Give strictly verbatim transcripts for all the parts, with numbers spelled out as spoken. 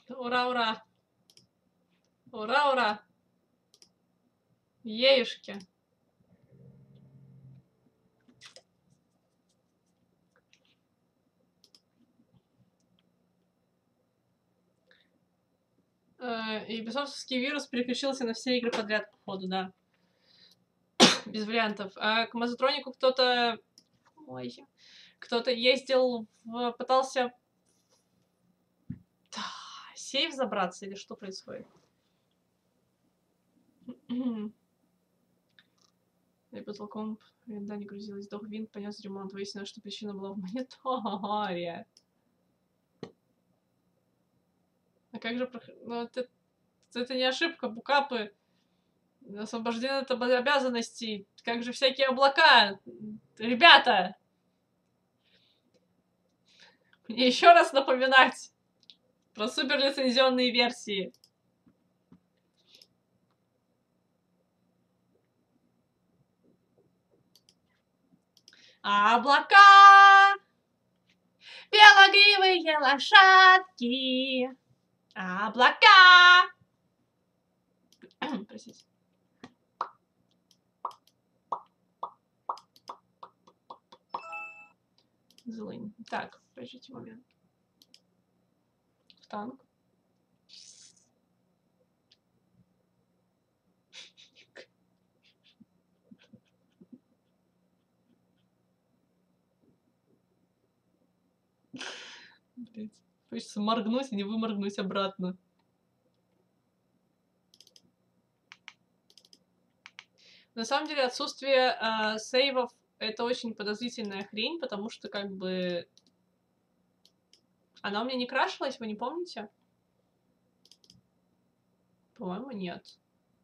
Ура, ура! Ура, ура! Еюшки! И бесовский вирус переключился на все игры подряд, походу, да. Без вариантов. А к Мазатронику кто-то... Ой. Кто-то ездил, в... пытался... Сейф забраться или что происходит? И потолком винда не грузилась. Сдох винт, понес ремонт. Выяснилось, что причина была в мониторе. А как же... Ну, это... это не ошибка, букапы. Освобождены от обязанностей. Как же всякие облака. Ребята! Мне еще раз напоминать про суперлицензионные версии. Облака! Белогривые лошадки! Облака! Простите. Злынь. Так, подождите момент. В танк. Блять. Хочется моргнуть и не выморгнуть обратно. На самом деле отсутствие э, сейвов это очень подозрительная хрень, потому что как бы она у меня не крашилась, вы не помните? По-моему, нет.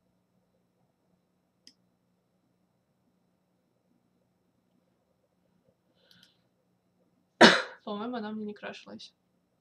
По-моему, она мне не крашилась.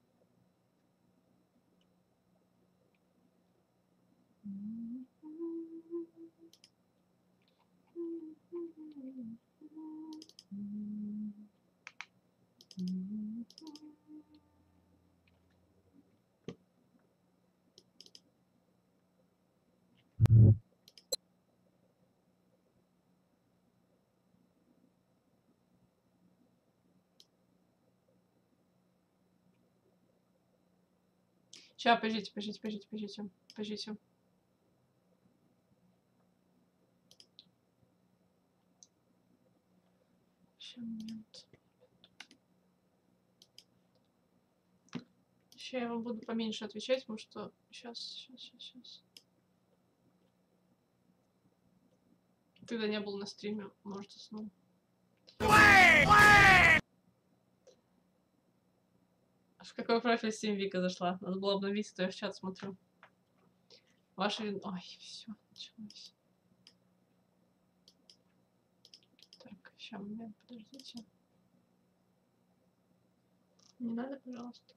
Сейчас, подождите, подождите, подождите, подождите, подождите. Сейчас, момент. Сейчас я вам буду поменьше отвечать, потому что... Сейчас, сейчас, сейчас, сейчас. Когда не был на стриме, может, уснул. В какой профиль Steam Вика зашла? Надо было обновить, то я в чат смотрю. Ваши... Ой, все, началось. Так, сейчас, момент, подождите. Не надо, пожалуйста.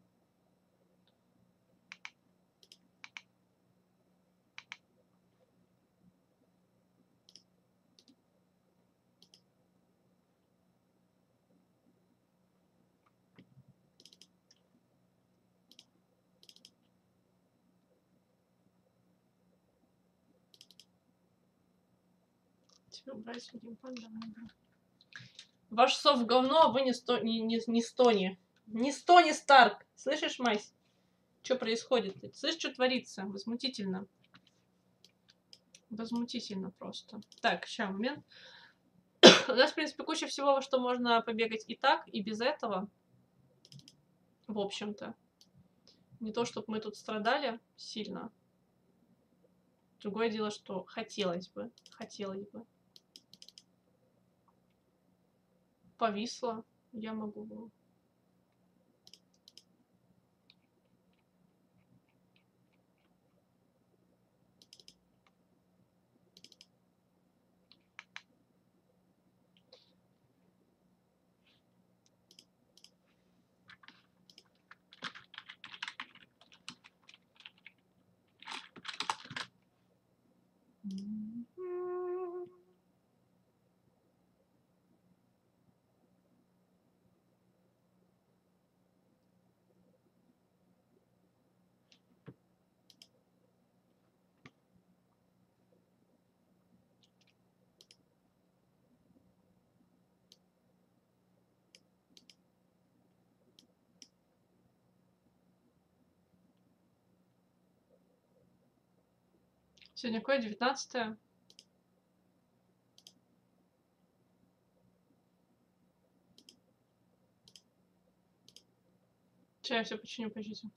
Тебе убрать геймпад, давай. Ваш сов говно, а вы не сто... не, не, не стони. Не стони, Старк! Слышишь, Мась? Что происходит? Слышишь, что творится? Возмутительно. Возмутительно просто. Так, сейчас, момент. У нас, в принципе, куча всего, во что можно побегать и так, и без этого. В общем-то. Не то, чтобы мы тут страдали сильно. Другое дело, что хотелось бы. Хотелось бы. Повисло. Я могу... Сегодня какое? девятнадцатое. Сейчас я все починю, подождите.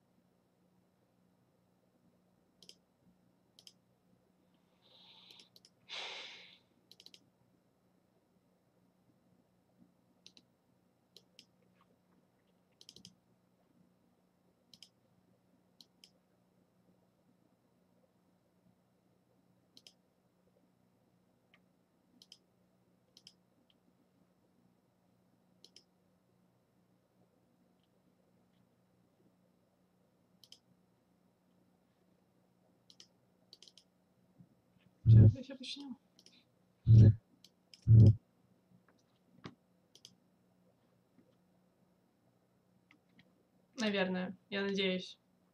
Сейчас я все починю. Наверное, я надеюсь.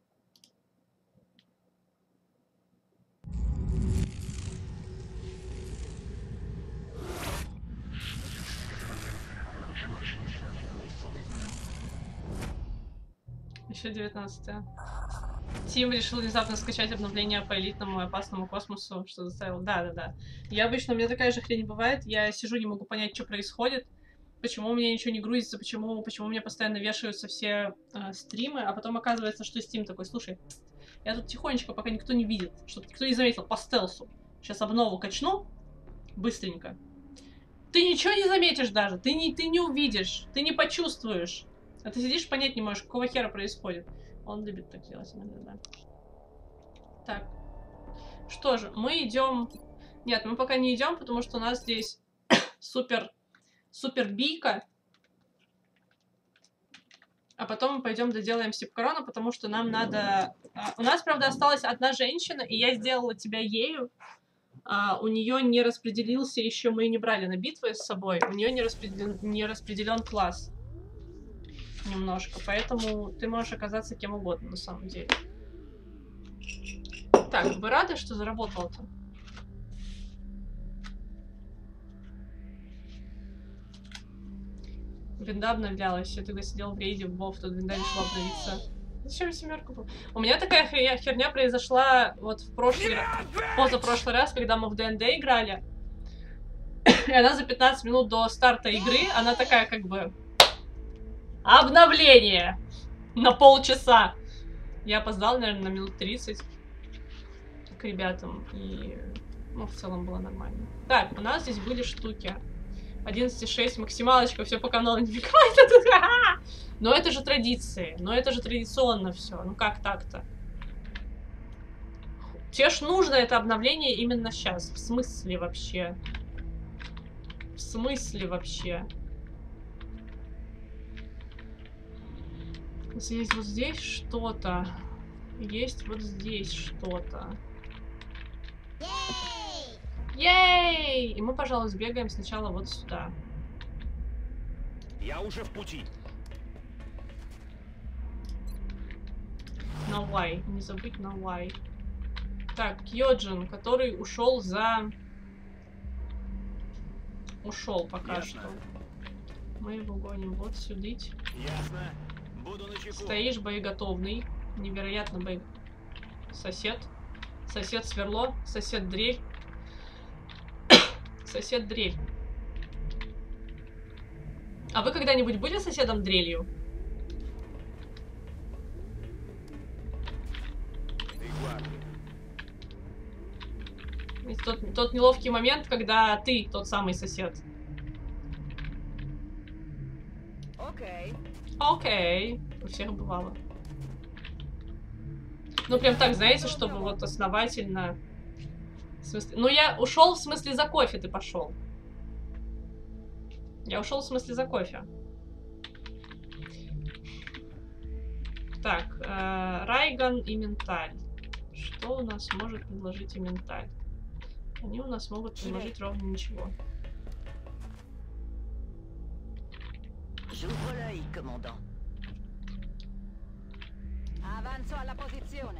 Еще девятнадцатое. Тим решил внезапно скачать обновление по элитному и опасному космосу, что заставил. Да-да-да. Я обычно, у меня такая же хрень бывает. Я сижу, не могу понять, что происходит. Почему у меня ничего не грузится, почему, почему у меня постоянно вешаются все э, стримы, а потом оказывается, что Steam такой, слушай, я тут тихонечко, пока никто не видит, чтобы никто не заметил, по стелсу. Сейчас обнову качну, быстренько. Ты ничего не заметишь даже, ты не, ты не увидишь, ты не почувствуешь. А ты сидишь, понять не можешь, какого хера происходит. Он любит так делать иногда, да. Так. Что же, мы идем... Нет, мы пока не идем, потому что у нас здесь супер... Супер бийка. А потом мы пойдем доделаем сипкорона, потому что нам надо... А, у нас, правда, осталась одна женщина, и я сделала тебя ею. А, у нее не распределился еще, мы не брали на битвы с собой, у нее не распределен, не распределен класс. Немножко, поэтому ты можешь оказаться кем угодно, на самом деле. Так, вы рады, что заработало-то? Винда обновлялась. Я тогда сидела в рейде в Вов, тут винда решила обновиться. Зачем семерку был? У меня такая херня, херня произошла вот в прошлый раз, позапрошлый раз, когда мы в ДНД играли. И она за пятнадцать минут до старта игры, она такая как бы... Обновление! На полчаса! Я опоздала, наверное, на минут тридцать к ребятам. И, ну, в целом было нормально. Так, у нас здесь были штуки. одиннадцать шесть, максималочка, все пока новое не бегает. Но это же традиции. Но это же традиционно все. Ну как так-то? Тебе ж нужно это обновление именно сейчас. В смысле вообще? В смысле вообще? Есть вот здесь что-то. Есть вот здесь что-то. Ей! И мы, пожалуй, сбегаем сначала вот сюда. Я уже в пути. На Y. Не забыть на Y. Так, Кьоджин, который ушел за... Ушел пока Ясно. что. Мы его гоним вот сюда. Ясно. Буду начеку. Стоишь боеготовный. Невероятно бой. Сосед. Сосед сверло. Сосед дрель. Сосед дрель. А вы когда-нибудь были соседом дрелью? Тот, тот неловкий момент, когда ты тот самый сосед. Окей. Окей. У всех бывало. Ну, прям так, знаете, чтобы вот основательно... В смысле... Ну, я ушел в смысле за кофе ты пошел. Я ушел в смысле за кофе. Так, э, Райган и Менталь. Что у нас может предложить и Менталь? Они у нас могут предложить ровно ничего. J'ouvre l'œil, commandant. Avanzo alla posizione.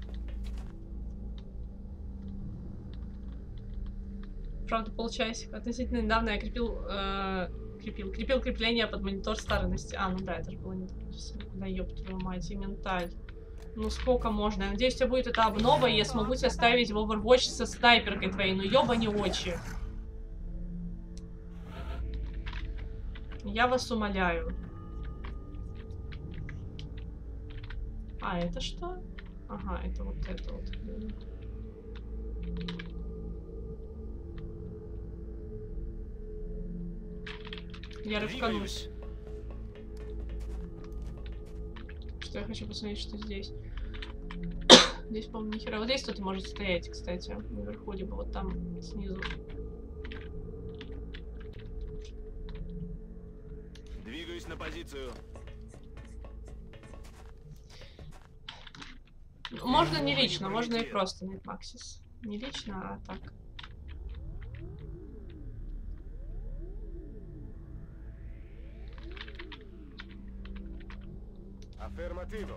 Правда, полчасика. Относительно недавно я крепил, э, крепил, крепил крепление под монитор старой. А, ну да, это же было не... Да ёб твою мать, и Менталь. Ну сколько можно? Я надеюсь, у тебя будет эта обнова, и я смогу тебя ставить в Overwatch со снайперкой твоей. Ну ёба не очи. Я вас умоляю. А, это что? Ага, это вот это вот. Я рывканусь. Что я хочу посмотреть, что здесь. Здесь, по-моему, нихера. Вот здесь кто-то может стоять, кстати. Наверху, либо вот там снизу. Двигаюсь на позицию. Можно не лично, можно и просто нет Максис. Не лично, а так. Affermativo.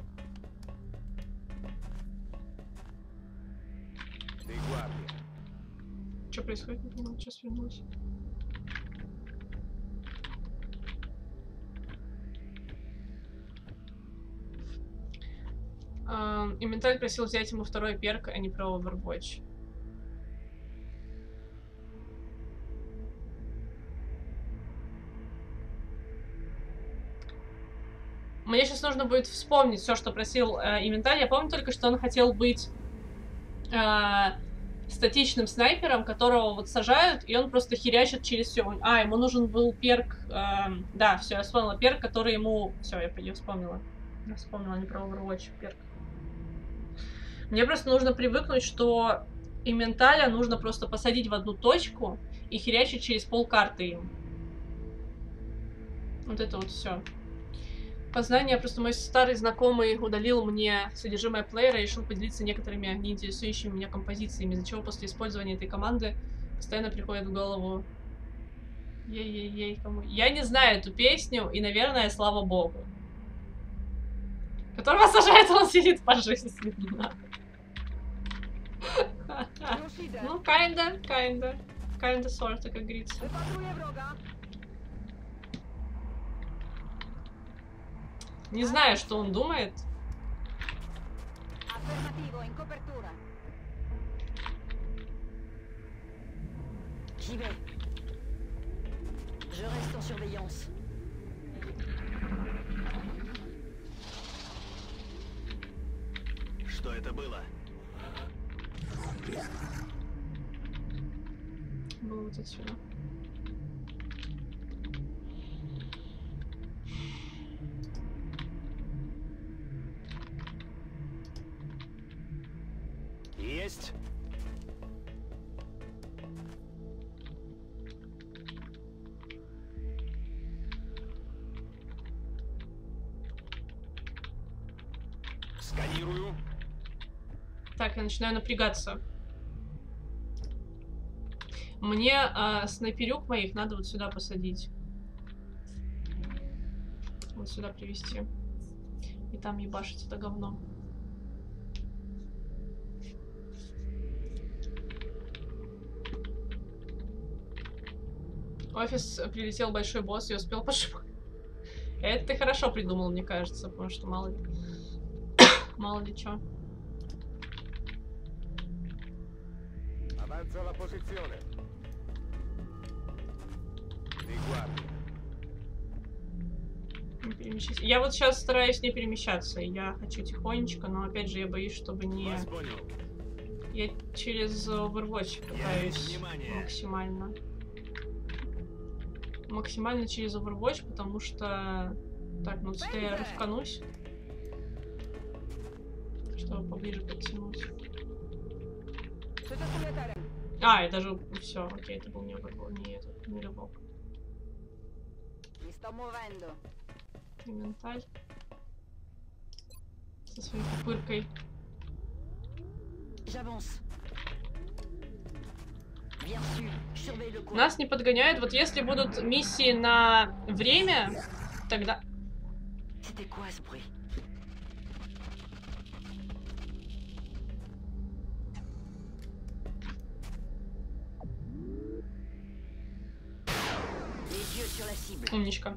Di guardia. Что происходит? Ну, сейчас вернусь. Uh, и менталь просил взять ему второй перк, а не про Overwatch. Мне сейчас нужно будет вспомнить все, что просил э, Именталь. Я помню только, что он хотел быть э, статичным снайпером, которого вот сажают, и он просто херячит через все. А, ему нужен был перк... Э, да, все, я вспомнила. Перк, который ему... Все, я, я вспомнила. Я вспомнила, не про Overwatch, перк. Мне просто нужно привыкнуть, что Именталя нужно просто посадить в одну точку и херячить через полкарты им. Вот это вот все. Познание, просто мой старый знакомый удалил мне содержимое плеера и решил поделиться некоторыми неинтересующими меня композициями, из-за чего после использования этой команды постоянно приходит в голову... Ей-ей-ей, кому... Я не знаю эту песню, и, наверное, слава богу. Которого сажает, он сидит пожизненно. Ну, kinda, kinda. Kinda sorta, как говорится. Не знаю, что он думает. Что это было? Было вот отсюда. Есть. Сканирую. Так, я начинаю напрягаться. Мне а, снайперюк моих надо вот сюда посадить. Вот сюда привести. И там ебашить это говно. В офис прилетел большой босс и успел пошибать. Это ты хорошо придумал, мне кажется, потому что мало ли... мало ли чё. Не перемещайся. Я вот сейчас стараюсь не перемещаться. Я хочу тихонечко, но опять же я боюсь, чтобы не... Я через Overwatch пытаюсь максимально. Максимально через Overwatch, потому что... Так, ну сюда я рывканусь. Чтобы поближе подтянуть. А, и даже... Все, окей, это был не Overwatch, не этот, не рывок. Менталь. Со своей пупыркой. Нас не подгоняют. Вот если будут миссии на время, тогда... Умничка.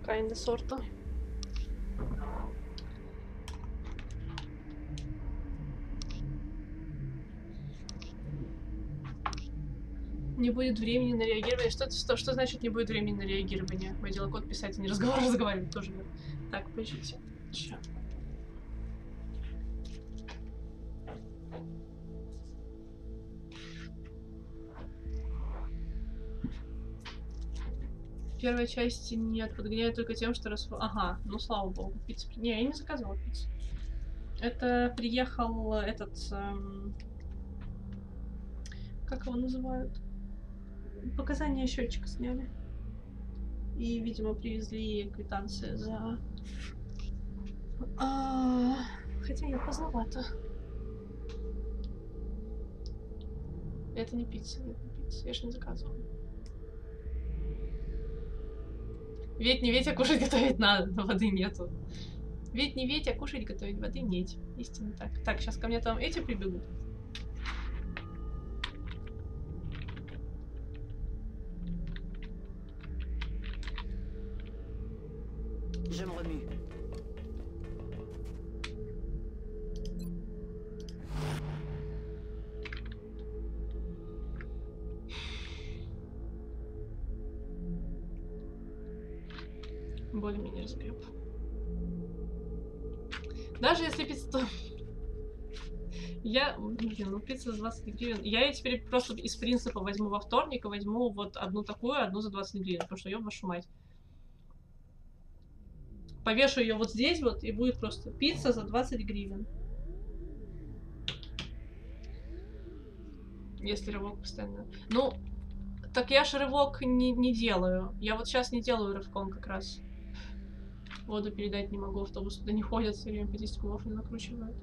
Kinda сорта. Не будет времени на реагирование. Что, что, что значит не будет времени на реагирование? Мое дело код писать, а не разговор разговаривать тоже. Так, подождите. Чё? В первой части нет, подгоняют только тем, что раз... Ага, ну слава богу, пиццу. Не, я не заказывала пиццу. Это приехал этот... Эм... Как его называют? Показания счетчика сняли. И, видимо, привезли квитанции за... А... Хотя нет, поздновато. Это не пицца, нет, не пицца. Я ж не заказывала. Ведь не ведь, а кушать готовить надо, но воды нету. Ведь не ведь, а кушать готовить воды нет. Истинно так. Так, сейчас ко мне там эти прибегут. Je me remue. Более-менее разгреб. Даже если пицца, то... Я... Блин, ну пицца за двадцать гривен. Я ее теперь просто из принципа возьму во вторник и возьму вот одну такую, одну за двадцать гривен. Потому что, ёб вашу мать. Повешу ее вот здесь вот, и будет просто пицца за двадцать гривен. Если рывок постоянно... Ну, так я же рывок не, не делаю. Я вот сейчас не делаю рывком как раз. Воду передать не могу, автобус туда не ходят, все время по десять кубов не накручивают.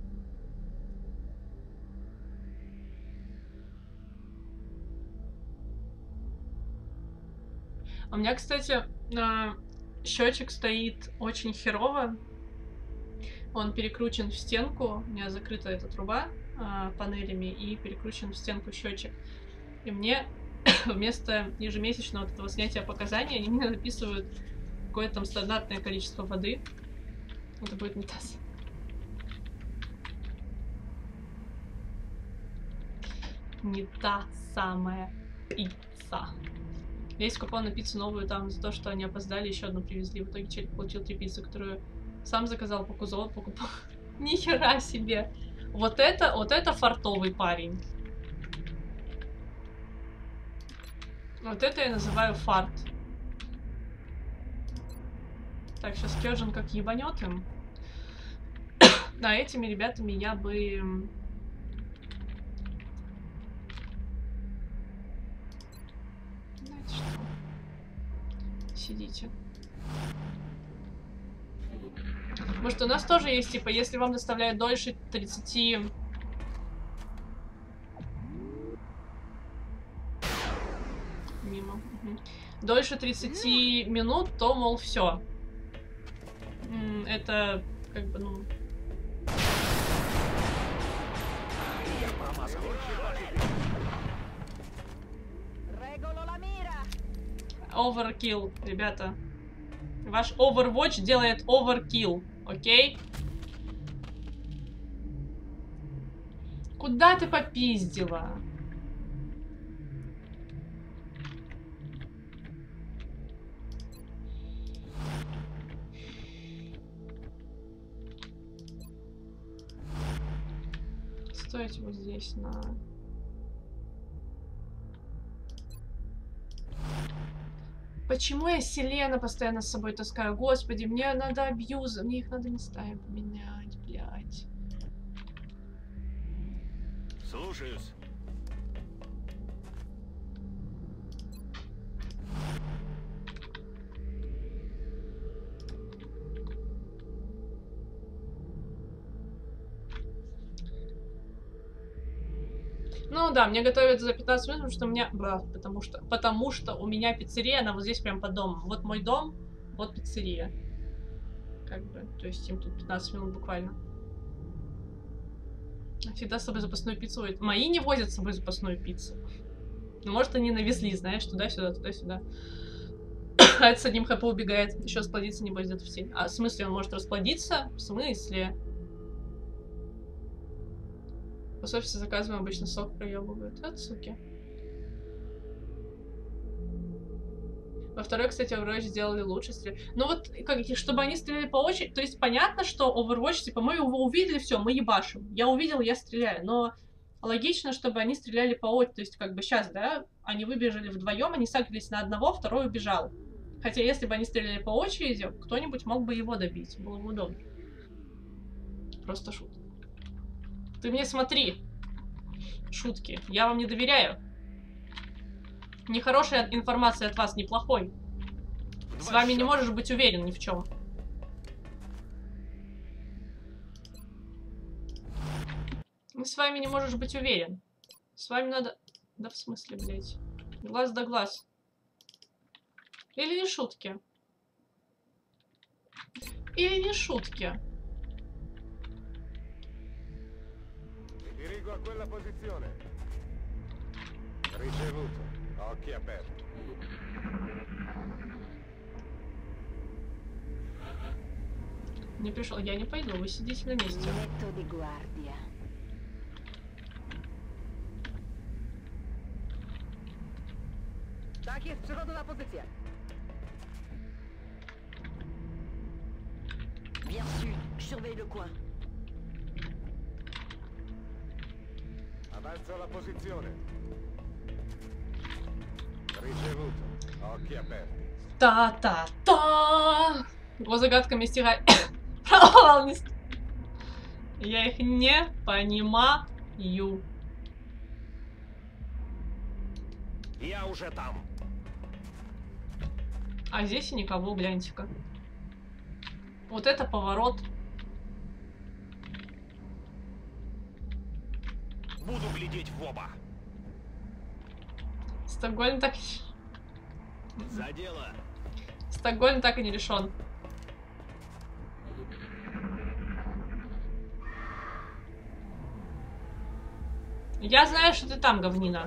А у меня, кстати, счетчик стоит очень херово. Он перекручен в стенку. У меня закрыта эта труба панелями и перекручен в стенку счетчик. И мне вместо ежемесячного вот этого снятия показаний они мне написывают какое-то там стандартное количество воды. Это будет не таз. Не та самая пицца. Есть купон на пиццу новую там за то, что они опоздали, еще одну привезли. В итоге челик получил три пиццы, которую сам заказал по Кузову, покупал. Ни хера себе. Вот это, вот это фартовый парень. Вот это я называю фарт. Так, сейчас Кёджин как ебанет им. А этими ребятами я бы... Знаете что? Сидите. Может, у нас тоже есть, типа, если вам доставляют дольше тридцати... Мимо. Угу. Дольше тридцати минут, то, мол, все. Это, как бы, ну... Overkill, ребята. Ваш Overwatch делает overkill, окей? Куда ты попиздила? Стойте вот здесь на... Почему я Селена постоянно с собой таскаю? Господи, мне надо абьюза. Мне их надо местами поменять, блядь. Слушаюсь. Ну да, мне готовят за пятнадцать минут, потому что у меня... Бра, потому что... Потому что у меня пиццерия, она вот здесь прям под домом. Вот мой дом, вот пиццерия. Как бы, то есть им тут пятнадцать минут буквально. Всегда с собой запасную пиццу возят. Мои не возят с собой запасную пиццу. Ну, может, они навезли, знаешь, туда-сюда, туда-сюда. А это с одним хп убегает. Еще расплодиться, небось, где-то в тень. А в смысле, он может расплодиться? В смысле? В офисе заказываем обычно сок проебывают. Это суки. Во второй, кстати, Overwatch сделали лучше. Ну вот, как, чтобы они стреляли по очереди. То есть понятно, что Overwatch, типа, мы его увидели, все, мы ебашим. Я увидел, я стреляю. Но логично, чтобы они стреляли по очереди. То есть, как бы сейчас, да, они выбежали вдвоем, они сагрились на одного, второй убежал. Хотя, если бы они стреляли по очереди, кто-нибудь мог бы его добить. Было бы удобно. Просто шутка. Ты мне смотри. Шутки. Я вам не доверяю. Нехорошая информация от вас, неплохой. С вами не можешь быть уверен ни в чем. С вами не можешь быть уверен. С вами надо... Да в смысле, блядь. Глаз да глаз. Или не шутки? Или не шутки? Dirigo a quella posizione. Ricevuto. Occhi aperti. Не пришел. Я не пойду, вы сидите на месте. Letto di guardia. Tak jest, przechodzę na pozycję. Bien sûr, je surveille le coin. Avanzo la posizione. Ricevuto. Occhi aperti. Та-та-та! Его загадками стига... Провал не... Я их не понимаю. Я уже там. А здесь и никого, гляньте-ка. Вот это поворот. Буду глядеть в оба. Стокгольм так... За дело. Стокгольм так и не решен. Я знаю, что ты там, говнина.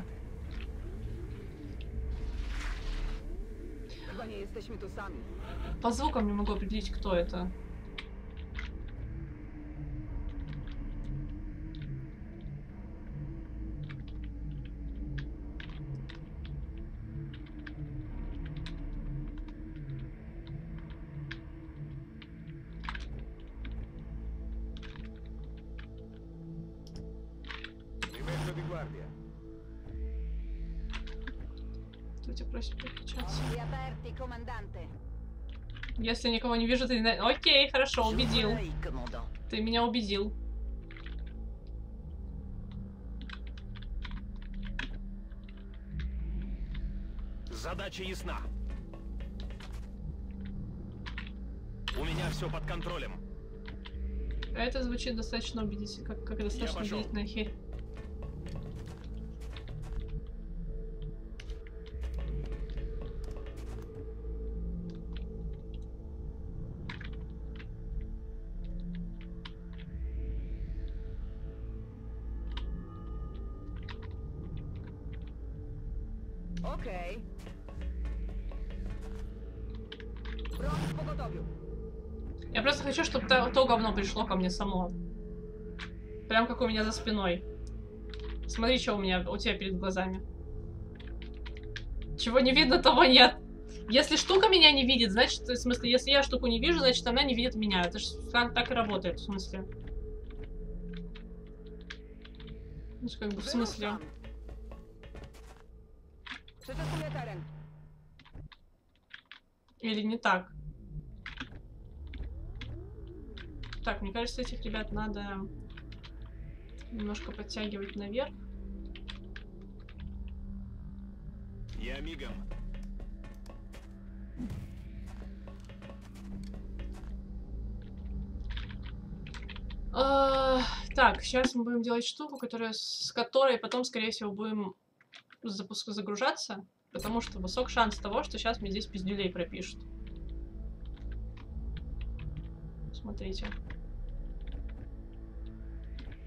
Chyba nie jesteśmy tu sami. По звукам не могу определить, кто это. Rimetto di guardia. Кто тебя просит переключаться? Occhi aperti, comandante. Если никого не вижу, ты... не- Окей, хорошо, убедил. J'ouvre l'œil, commandant. Ты меня убедил. Задача ясна. У меня все под контролем. А это звучит достаточно убедительно, как, как достаточно пошел. убедительная херь. Okej. Broń w pogotowiu. Я просто хочу, чтобы то, то говно пришло ко мне само. Прям как у меня за спиной. Смотри, что у меня, у тебя перед глазами. Чего не видно, того нет. Если штука меня не видит, значит, в смысле, если я штуку не вижу, значит, она не видит меня. Это же так, так и работает, в смысле. Ну, как бы, в смысле. Wyruszam. Przeczekuję teren. Или не так. Так, мне кажется, этих ребят надо немножко подтягивать наверх. Я мигом. А, так, сейчас мы будем делать штуку, которая, с которой потом, скорее всего, будем запуск загружаться, потому что высок шанс того, что сейчас мне здесь пиздюлей пропишут. Смотрите.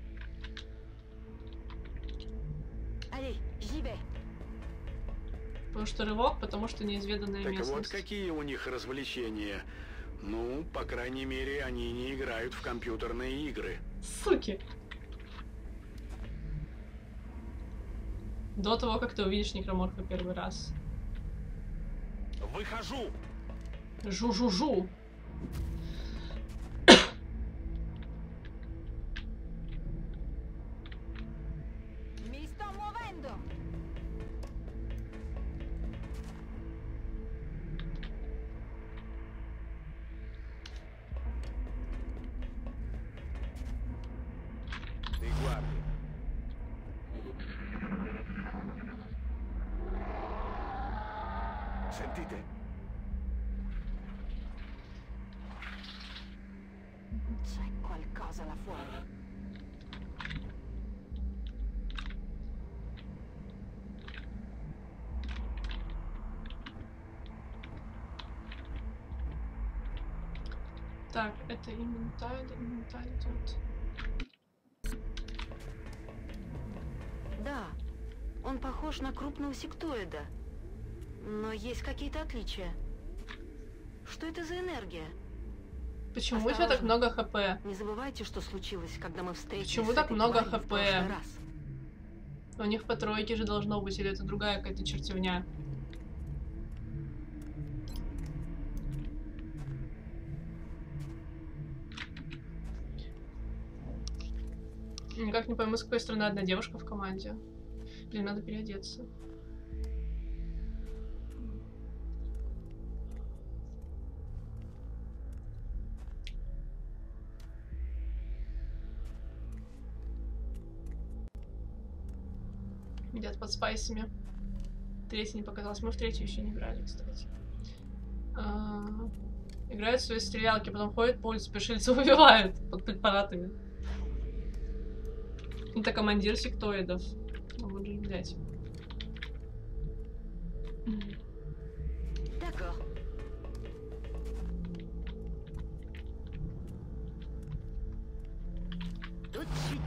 Allez, j'y vais. Потому что рывок, потому что неизведанная Так местность. вот, какие у них развлечения. Ну, по крайней мере, они не играют в компьютерные игры. Суки. До того, как ты увидишь некроморфа первый раз. Выхожу! Жу-жу-жу. Mi sto muovendo! Di guardia. Sentite? C'è qualcosa là fuori. Так, это инвентарь, инвентарь тут. Да, он похож на крупного сектоида. Но есть какие-то отличия. Что это за энергия? Почему у тебя так Осторожно. много хп? Не забывайте, что случилось, когда мы встретились Почему с так этой много тварью в хп? прошлый раз. У них по тройке же должно быть, или это другая какая-то чертовня? Никак не пойму, с какой стороны одна девушка в команде. Блин, надо переодеться. Где-то под спайсами. Третий не показалось. Мы в третью еще не играли, кстати. А, играют в свои стрелялки, потом ходят по улице, пришельцев убивают под препаратами. Это командир сектоидов. Вот же, блядь. D'accord. Tout de suite.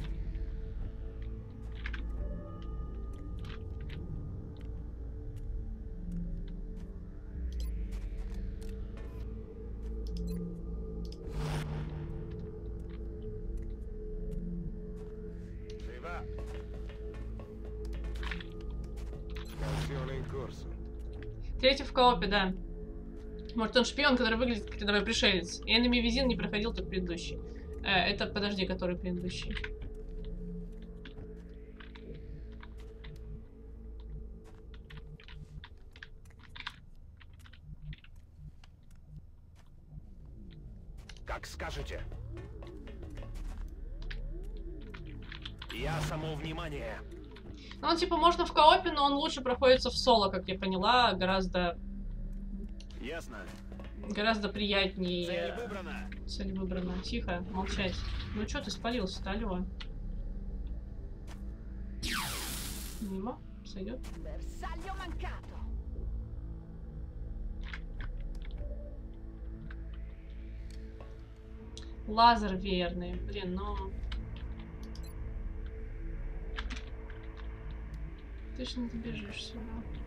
Si va. Scansione in corso. Третий в коопе, да. Может, он шпион, который выглядит как рядовой пришелец. И Enemy Within не проходил, только предыдущий. Э, это, подожди, который предыдущий. Как скажете. Я само внимание. Ну, он, типа, можно в коопе, но он лучше проходится в соло, как я поняла. Гораздо, Ясно. гораздо приятнее. Цель выбрана. Цель выбрана. Тихо, молчать. Ну, что ты спалился-то, алло? Мимо. Сойдет. Bersaglio mancato. Лазер верный. Блин, ну... Ты ж не добежишь сюда.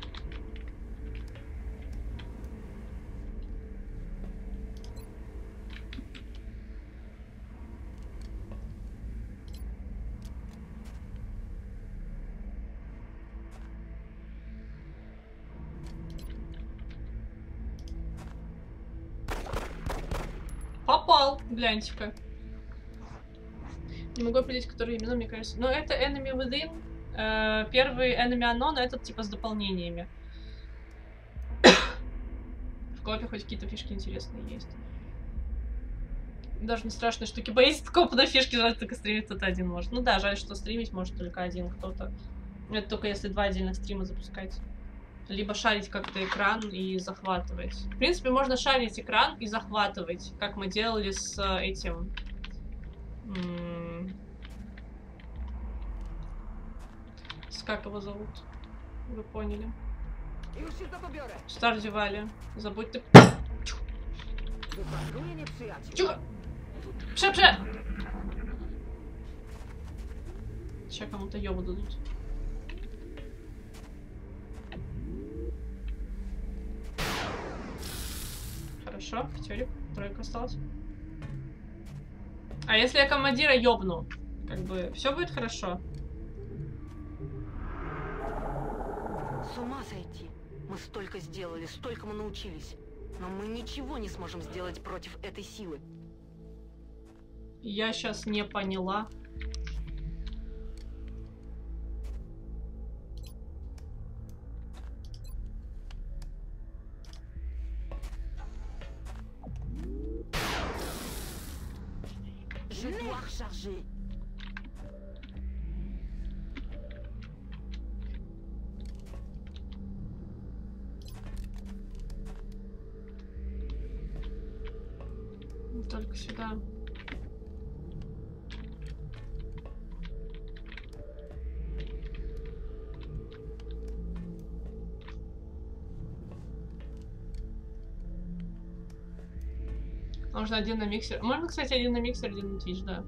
Попал, гляньте-ка. Не могу определить, который именно, мне кажется. Но это Enemy Within. Э, первый Enemy Unknown, а этот типа с дополнениями. В коопе хоть какие-то фишки интересные есть. Даже не страшные штуки. Боится копа на фишки, жаль, только стримить кто-то один может. Ну да, жаль, что стримить может только один кто-то. Это только если два отдельных стрима запускать. Либо шарить как-то экран и захватывать. В принципе, можно шарить экран и захватывать, как мы делали с этим... С как его зовут? Вы поняли. Już się za to biorę. Старди Вали. Забудь ты... Wypatruję nieprzyjaciół. Тихо! Пше-пше! Сейчас кому-то ёбу дадут. Хорошо, пятерик, тройка осталась. А если я командира ёбну? Как бы, все будет хорошо. С ума сойти. Мы столько сделали, столько мы научились. Но мы ничего не сможем сделать против этой силы. Я сейчас не поняла. Je dois recharger. Только сюда. Можно один на миксер. Можно, кстати, один на миксер, один на Twitch, да.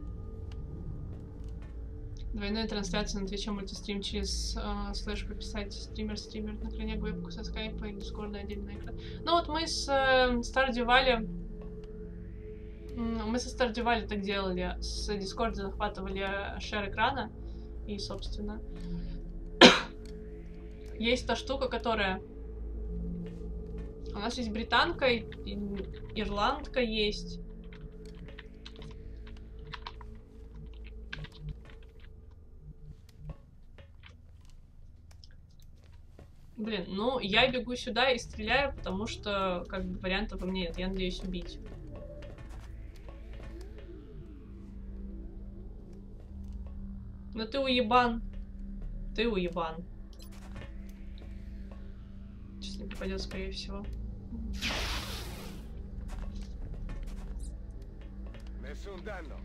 Двойная трансляция на Твиче, мультистрим через э, слэш прописать стример, стример, на крайне вебку со скайпа или дискорда отдельно экран. Ну вот мы с э, Stardew Valley, мы со Stardew Valley так делали, с дискорда захватывали шер экрана и, собственно, есть та штука, которая... У нас есть британка, и ирландка есть. Блин, ну, я бегу сюда и стреляю, потому что, как бы, вариантов у меня нет. Я надеюсь убить. Ну ты уебан. Ты уебан. Сейчас не попадет, скорее всего. Nessun danno.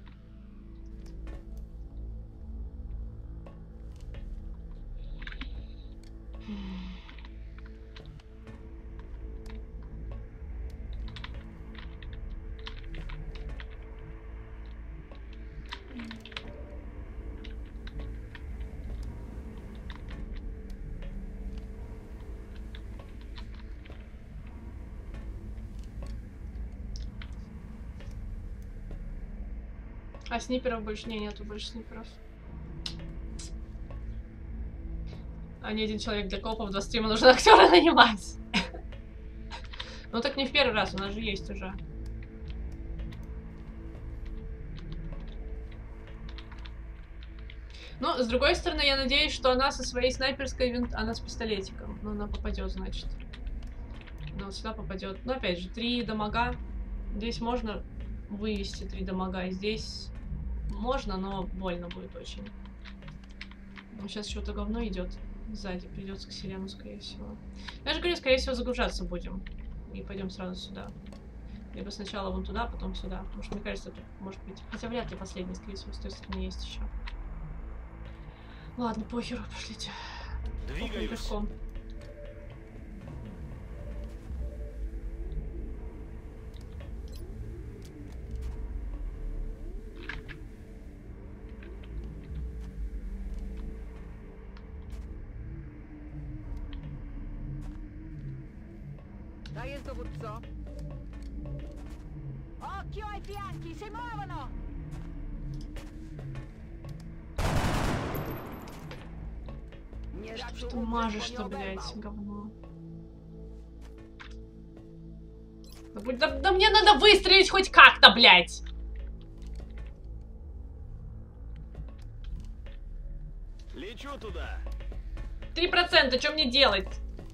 А снайперов больше не, нету больше снайперов. А не один человек для копов, два стрима нужно актера нанимать. Ну так не в первый раз, у нас же есть уже. Ну, с другой стороны, я надеюсь, что она со своей снайперской винт... Она с пистолетиком. Ну, она попадет, значит. Она вот сюда попадет. Но опять же, три дамага. Здесь можно вывести три дамага. Здесь можно, но больно будет очень. Ну, сейчас что-то говно идет. Сзади придется к Селену, скорее всего. Я же говорю, скорее всего, загружаться будем. И пойдем сразу сюда. Либо сначала вон туда, потом сюда. Потому что, мне кажется, тут может быть... Хотя вряд ли последний, скорее всего, с той стороны есть еще. Ладно, похеру, пошлите. Двигаюсь. Пешком. Dai il dovuzzo. Occhio ai fianchi, si muovono! Что ж ты мажешь-то, блядь, говно. Да, будь- да, да мне надо выстрелить хоть как-то, блядь! Лечу туда. Три процента, что мне делать?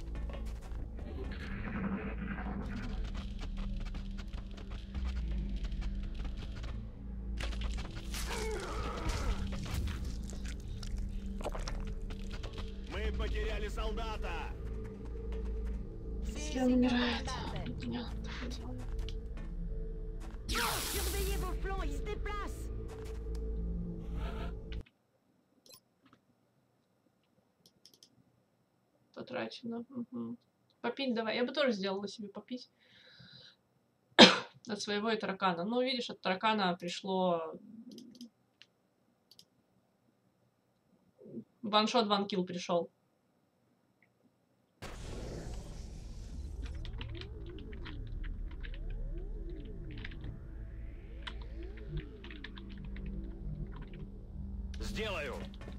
Мы потеряли солдата. Если он умирает. Surveillez vos flancs, ils se déplacent! Потрачено. Угу. Попить давай. Я бы тоже сделала себе попить. От своего и таракана. Ну, видишь, от таракана пришло... Ваншот, ванкил пришел. Сделаю.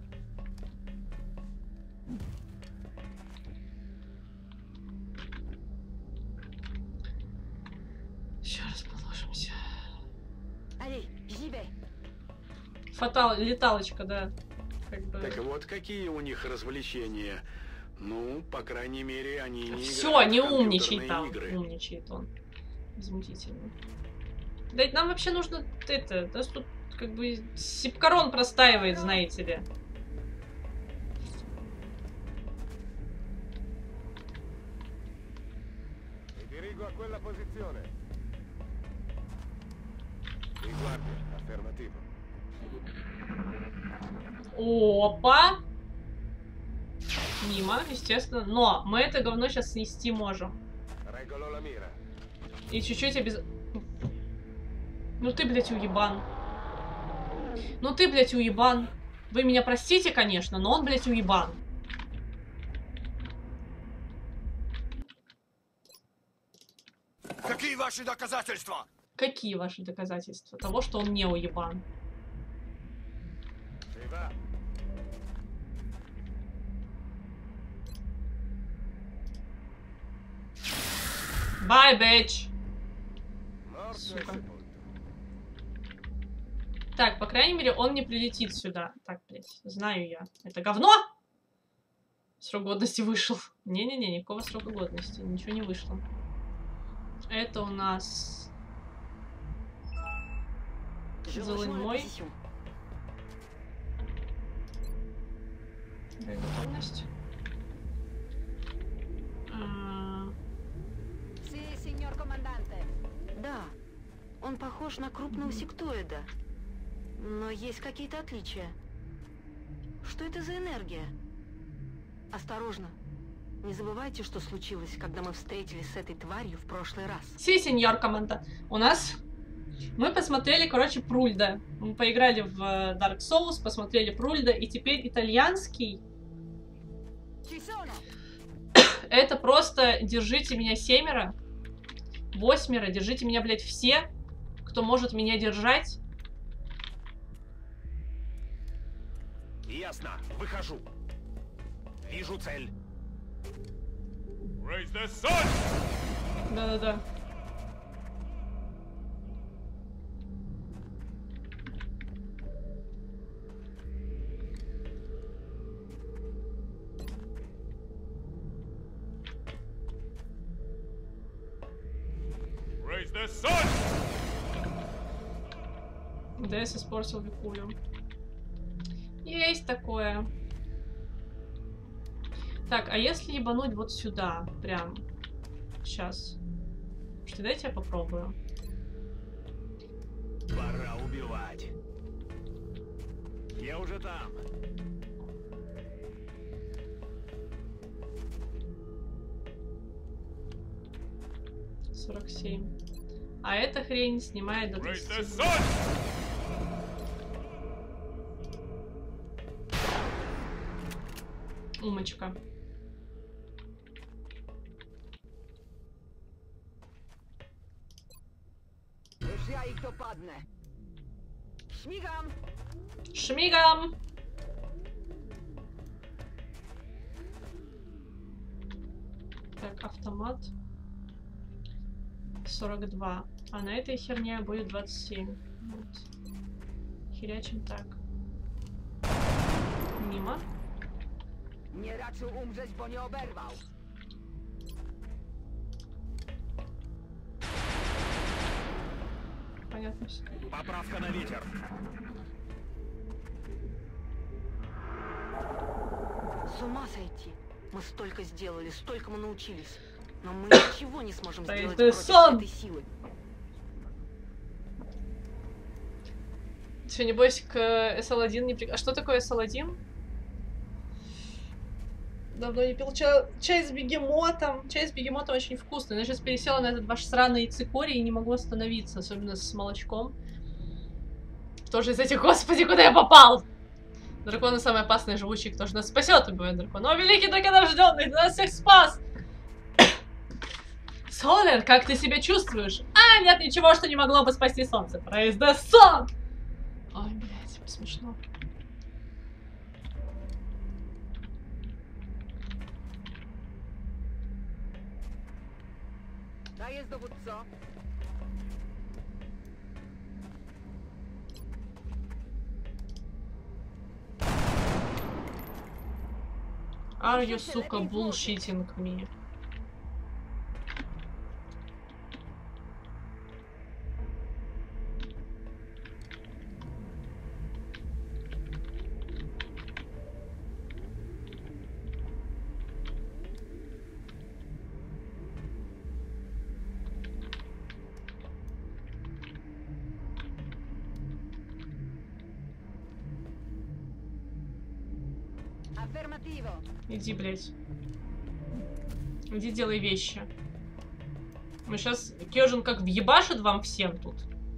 Еще раз положимся. Allez, j'y vais. Фатал, леталочка, да. Как бы... Так вот, какие у них развлечения? Ну, по крайней мере, они не Все, играют не в умничай компьютерные там. игры. Умничает он. Возмутительно. Да нам вообще нужно это... Нас тут как бы Сипкарон простаивает, знаете ли. Mi dirigo a quella posizione. Di guardia, affermativo. Опа! Мимо, естественно. Но мы это говно сейчас снести можем. Regolo la mira. И чуть-чуть обез... Ну ты, блядь, уебан. Ну ты, блядь, уебан. Вы меня простите, конечно, но он, блядь, уебан. Какие ваши доказательства? Какие ваши доказательства того, что он не уебан? Viva. Bye, bitch! Morto e Сука. sepolto. Так, по крайней мере, он не прилетит сюда. Так, блядь, знаю я. Это говно! Срок годности вышел. Не-не-не, никакого срока годности. Ничего не вышло. Это у нас... Je Зелень rejoins la мой. position. Готовность. А, Sí, signor comandante. Да, он похож на крупного сектоида. Но есть какие-то отличия. Что это за энергия? Осторожно. Не забывайте, что случилось, когда мы встретились с этой тварью в прошлый раз. Си, сеньор команда. У нас... Мы посмотрели, короче, Прульда. Мы поиграли в э, Dark Souls, посмотрели Прульда, и теперь итальянский. Ci sono. Это просто держите меня семеро, восьмеро, держите меня, блядь, все, кто может меня держать. Ясно. Выхожу. Вижу цель. Raise the sun! Да-да-да. Raise the sun! ДС испортил Викулю. Есть такое. Так, а если ебануть вот сюда, прям сейчас? Что, дайте я попробую. Пора убивать. Я уже там. сорок семь. А эта хрень снимает до Raise the тридцати. sun! Умочка. Już ja ich dopadnę. Śmigam. Шмигам! Так, автомат. сорок два. А на этой херне будет двадцать семь. Вот. Херячим так. Мимо. Nie raczył umrzeć, bo nie oberwał. Понятно все. Поправка на ветер. С ума сойти. Мы столько сделали, столько мы научились. Но мы ничего не сможем Да сделать это против сон! этой силы. Все, не бойся, к эс эл один не при... А что такое эс эл один? Давно не пил чай, чай с бегемотом. Чай с бегемотом очень вкусный. Я сейчас пересела на этот ваш сраный цикорий и не могу остановиться, особенно с молочком. Тоже из этих, господи, куда я попал? Драконы самые опасные живучие, кто же нас спасет, убивает дракон. О, великий драконорожденный, ты нас всех спас! Солер, как ты себя чувствуешь? А, нет ничего, что не могло бы спасти солнце. Praise the sun! Ой, блядь, смешно. A jest dowódco? Are you, сука, bullshitting me? Affermativo. Иди, блядь. Иди делай вещи. Ну сейчас Кёжин как въебашит вам всем тут.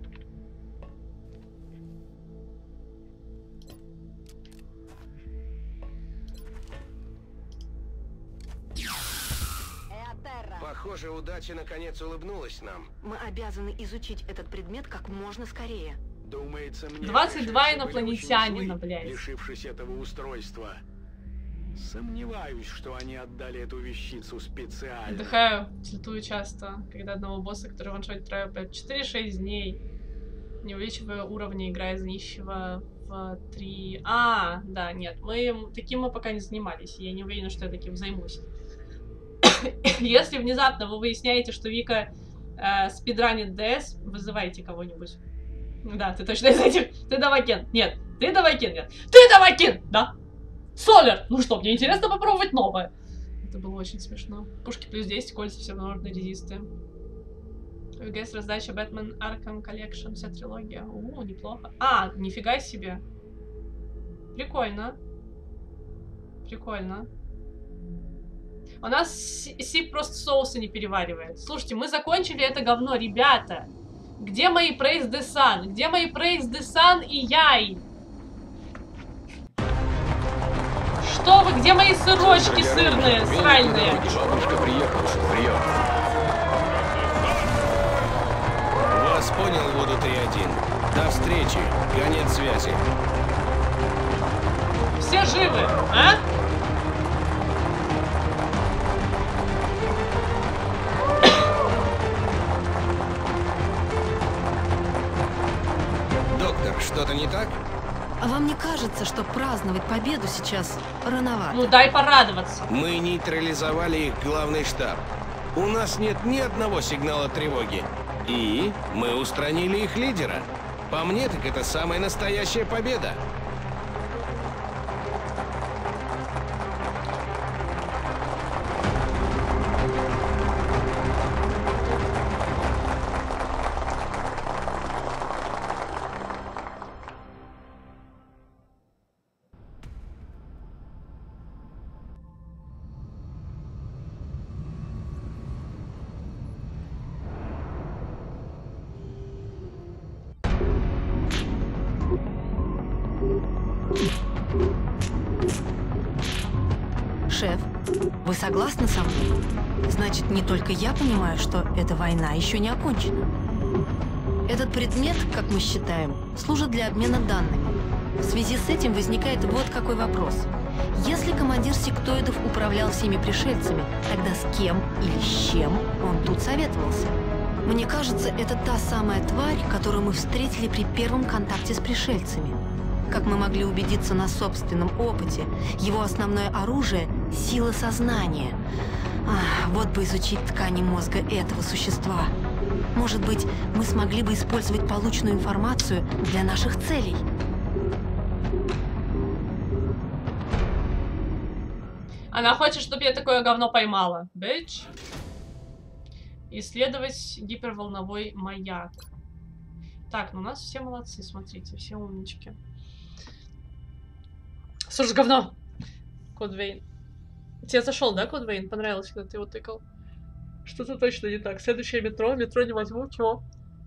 Похоже, удача наконец улыбнулась нам. Мы обязаны изучить этот предмет как можно скорее. Думается мне, двадцать два пришельцы были очень инопланетянина, злы, блядь. лишившись этого устройства. Сомневаюсь, что они отдали эту вещицу специально. Отдыхаю, тильтую часто, когда одного босса, который ваншотит трою четыре-шесть дней, не увеличивая уровни, играя за нищего в три... А, да, нет, мы таким мы пока не занимались, я не уверена, что я таким займусь. Если внезапно вы выясняете, что Вика э, спидранит ДС, вызывайте кого-нибудь. Да, ты точно из этих. Ты Давакин. Нет, ты Давакин, нет. Ты Давакин! Да. Солер! Ну что, мне интересно попробовать новое. Это было очень смешно. Пушки плюс десять, кольца все возможные резисты. ВГС раздача Batman Arkham Collection, вся трилогия. У, неплохо. А, нифига себе. Прикольно. Прикольно. У нас Сип просто соусы не переваривает. Слушайте, мы закончили это говно, ребята. Где мои Praise the Sun? Где мои Praise the Sun и Яй? Что вы? Где мои сырочки сырные, сральные? Бабушка приехала, прием. Вас понял, Вуду три один. До встречи. Конец связи. Все живы, а? Доктор, что-то не так? А вам не кажется, что праздновать победу сейчас рановато? Ну дай порадоваться. Мы нейтрализовали их главный штаб. У нас нет ни одного сигнала тревоги. И мы устранили их лидера. По мне, так это самая настоящая победа. Шеф, вы согласны со мной? Значит, не только я понимаю, что эта война еще не окончена. Этот предмет, как мы считаем, служит для обмена данными. В связи с этим возникает вот какой вопрос. Если командир сектоидов управлял всеми пришельцами, тогда с кем или с чем он тут советовался? Мне кажется, это та самая тварь, которую мы встретили при первом контакте с пришельцами. Как мы могли убедиться на собственном опыте, его основное оружие — сила сознания. Ах, вот бы изучить ткани мозга этого существа. Может быть, мы смогли бы использовать полученную информацию для наших целей. Она хочет, чтобы я такое говно поймала. Бэч. Исследовать гиперволновой маяк. Так, ну у нас все молодцы, смотрите, все умнички. Слушай, говно! Код Вейн. Тебе зашел, да, Код Вейн? Понравилось, когда ты его тыкал? Что-то точно не так. Следующее метро. Метро не возьму. Чего?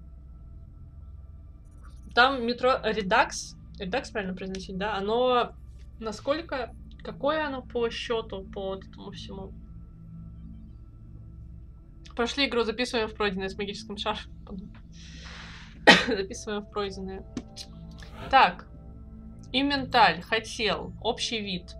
Там метро Редакс. Редакс правильно произносить, да? Оно насколько... Какое оно по счету, по вот этому всему? Прошли игру, записываем в пройденное с магическим шаром. Записываем в пройденное. Так. Инвентарь. Хотел. Общий вид.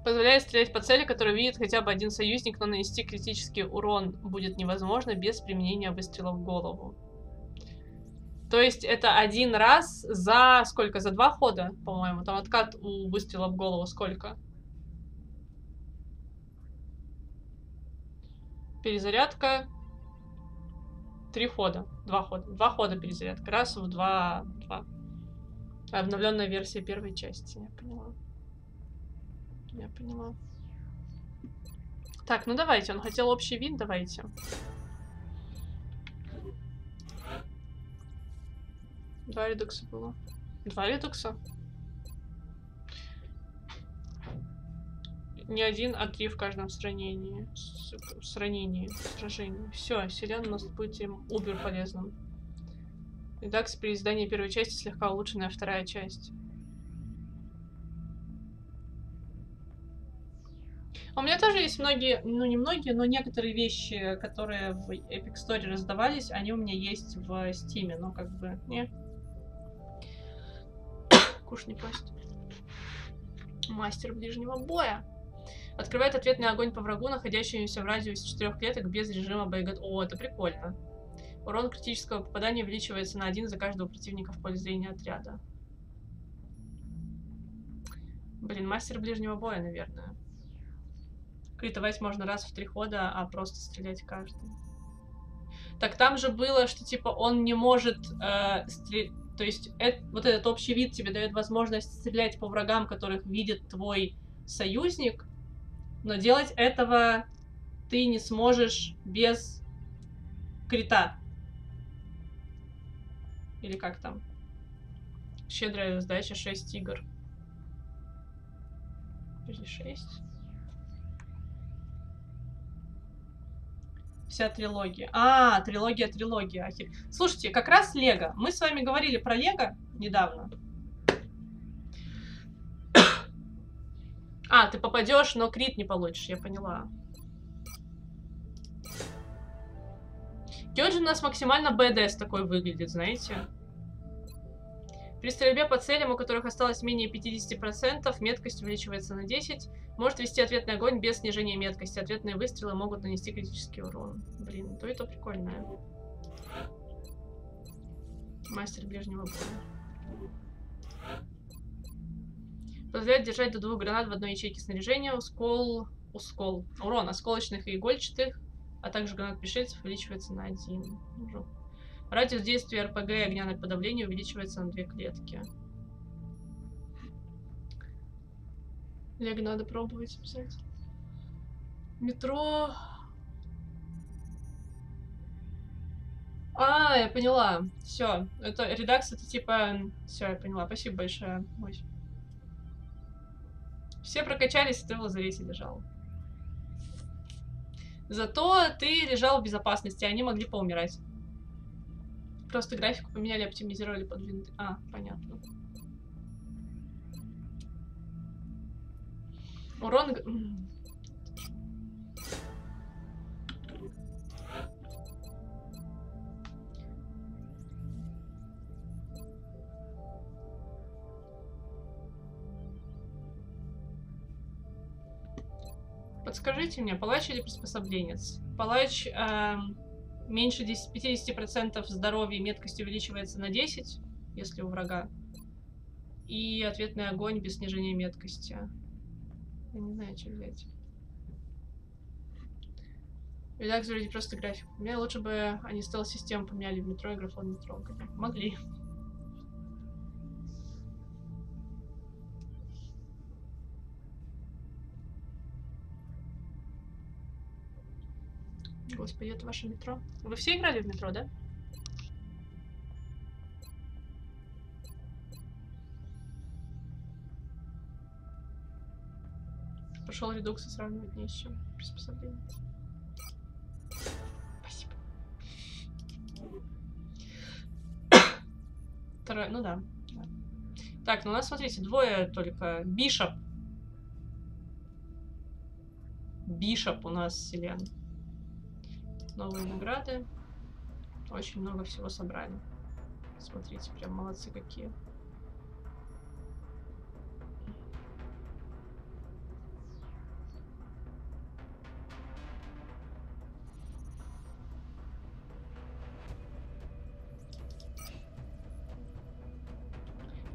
Позволяет стрелять по цели, которую видит хотя бы один союзник, но нанести критический урон будет невозможно без применения выстрела в голову. То есть это один раз за сколько? За два хода, по-моему. Там откат у выстрела в голову сколько? Перезарядка. Три хода. Два хода. Два хода перезарядка. Раз в два. Два. Обновленная версия первой части. Я поняла. Я поняла. Так, ну давайте. Он хотел общий вид, давайте. Два редукса было. Два редукса? Не один, а три в каждом сравнении. Сравнении. Сражении. Все, селен у нас будет им убер полезным. Редакция при издании первой части слегка улучшенная вторая часть. У меня тоже есть многие, ну не многие, но некоторые вещи, которые в Epic Story раздавались, они у меня есть в Steam, но как бы, не. Куш не кость. Мастер ближнего боя. Открывает ответный огонь по врагу, находящемуся в радиусе четырёх клеток без режима боеготовности. О, это прикольно. Урон критического попадания увеличивается на один за каждого противника в поле зрения отряда. Блин, мастер ближнего боя, наверное. Критовать можно раз в три хода, а просто стрелять каждый. Так там же было, что типа он не может э, стрелять. То есть это, вот этот общий вид тебе дает возможность стрелять по врагам, которых видит твой союзник, но делать этого ты не сможешь без крита. Или как там? Щедрая сдача, шесть игр. Подожди, шесть. Вся трилогия. А, трилогия, трилогия. Охер... Слушайте, как раз Лего. Мы с вами говорили про Лего недавно. А, ты попадешь, но крит не получишь, я поняла. Кёджин у нас максимально БДС такой выглядит, знаете. При стрельбе по целям, у которых осталось менее пятидесяти процентов, меткость увеличивается на десять. Может вести ответный огонь без снижения меткости. Ответные выстрелы могут нанести критический урон. Блин, то это прикольное. Мастер ближнего боя. Позволяет держать до двух гранат в одной ячейке снаряжения. Ускол... Ускол. Урон осколочных и игольчатых, а также гранат пришельцев увеличивается на один. Радиус действия РПГ и огня на подавление увеличивается на две клетки. Лего надо пробовать взять. Метро. А, я поняла. Все. Это редакс, это типа. Все, я поняла. Спасибо большое. Ой. Все прокачались, и ты в лазарете лежал. Зато ты лежал в безопасности, они могли поумирать. Просто графику поменяли, оптимизировали под винды. А, понятно. Урон... Подскажите мне, палач или приспособленец? Палач... Эм... Меньше пятидесяти процентов здоровья и меткости увеличивается на десять, если у врага. И ответный огонь без снижения меткости. Я не знаю, что взять. Редакс вроде просто график. Мне лучше бы они стелс-систему поменяли в метро и графон не трогали. Могли. Господи, это ваше метро. Вы все играли в метро, да? Пошел редукс и сравнивать не с чем. Приспособление. Спасибо. Второе, ну да. да. Так, ну у нас, смотрите, двое только. Бишоп. Бишоп у нас селен. Новые награды. Очень много всего собрали. Смотрите, прям молодцы какие.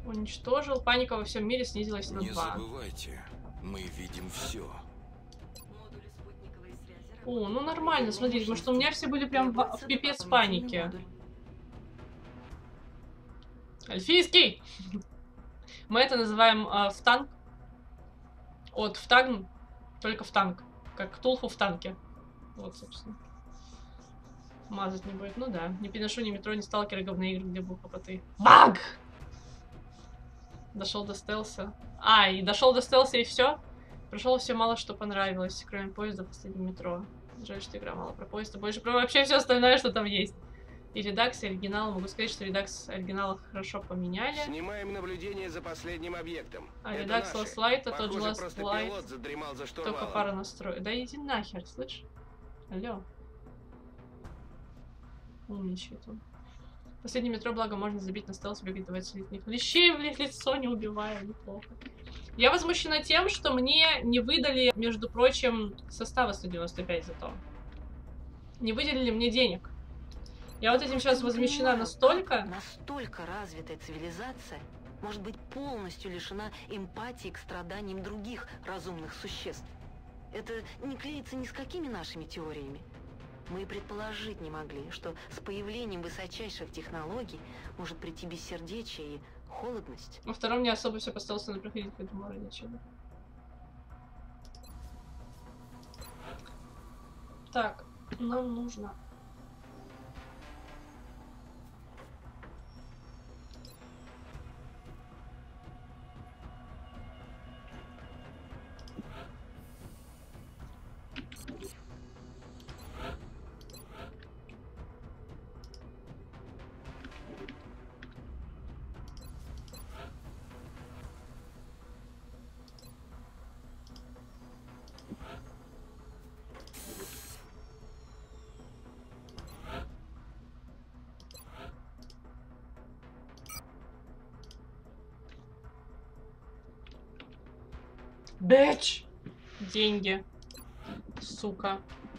Уничтожил. Паника во всем мире снизилась на Не два. забывайте, мы видим все. О, ну нормально, смотрите, потому что у меня все были прям в, в пипец панике. Альфийский! Мы это называем э, в танк. От в танк, только в танк. Как Ктулху в танке. Вот, собственно. Мазать не будет. Ну да. Не переношу ни метро, ни сталкеры, говные игры, где был хлопоты. Баг! Дошел до стелса. А, и дошел до стелса и все. Прошел все мало что понравилось, кроме поезда в последнем метро. Жаль, что игра мало про поезд, а больше про вообще все остальное, что там есть. И редакс, и оригинал. Могу сказать, что редакс и оригинал хорошо поменяли. Снимаем наблюдение за последним объектом. А Это редакс наши. Last Light, а тот же Похоже, Last просто Light. пилот задремал за Только штурвалом. пара настроек. Да иди нахер, слышь? Алло. Умничает он. Последнее метро, благо, можно забить на стелс, бегать, давать слитных лещей в лицо, не убивая, неплохо. Я возмущена тем, что мне не выдали, между прочим, состава сто девяносто пять зато. Не выделили мне денег. Я вот этим сейчас возмущена настолько... Настолько развитая цивилизация может быть полностью лишена эмпатии к страданиям других разумных существ. Это не клеится ни с какими нашими теориями. Мы и предположить не могли, что с появлением высочайших технологий может прийти бессердечие и холодность. Во втором не особо все поставился на проходить, поэтому ради чего. Так, нам нужно... Бэч! Деньги. Сука.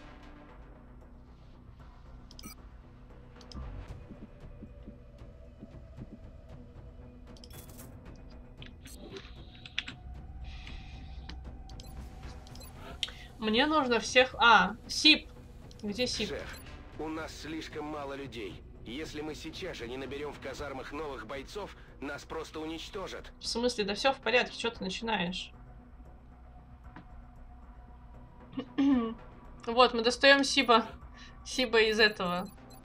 Мне нужно всех... А, Сип. Где Сип? Шеф, у нас слишком мало людей. Если мы сейчас же не наберем в казармах новых бойцов, нас просто уничтожат. В смысле? Да все в порядке, что ты начинаешь? Вот, мы достаем Сиба. Сиба из этого.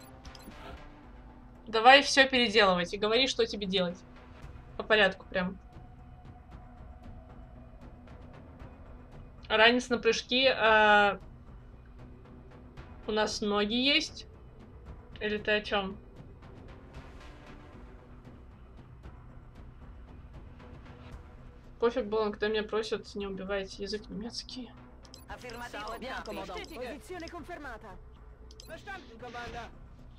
Давай все переделывать и говори, что тебе делать. По порядку прям. Ранец на прыжки. А... У нас ноги есть? Или ты о чем? Пофиг было, когда меня просят не убивать язык немецкий. Affermativo, bien, commandant. Posizione confermata. Verstanden, Commander.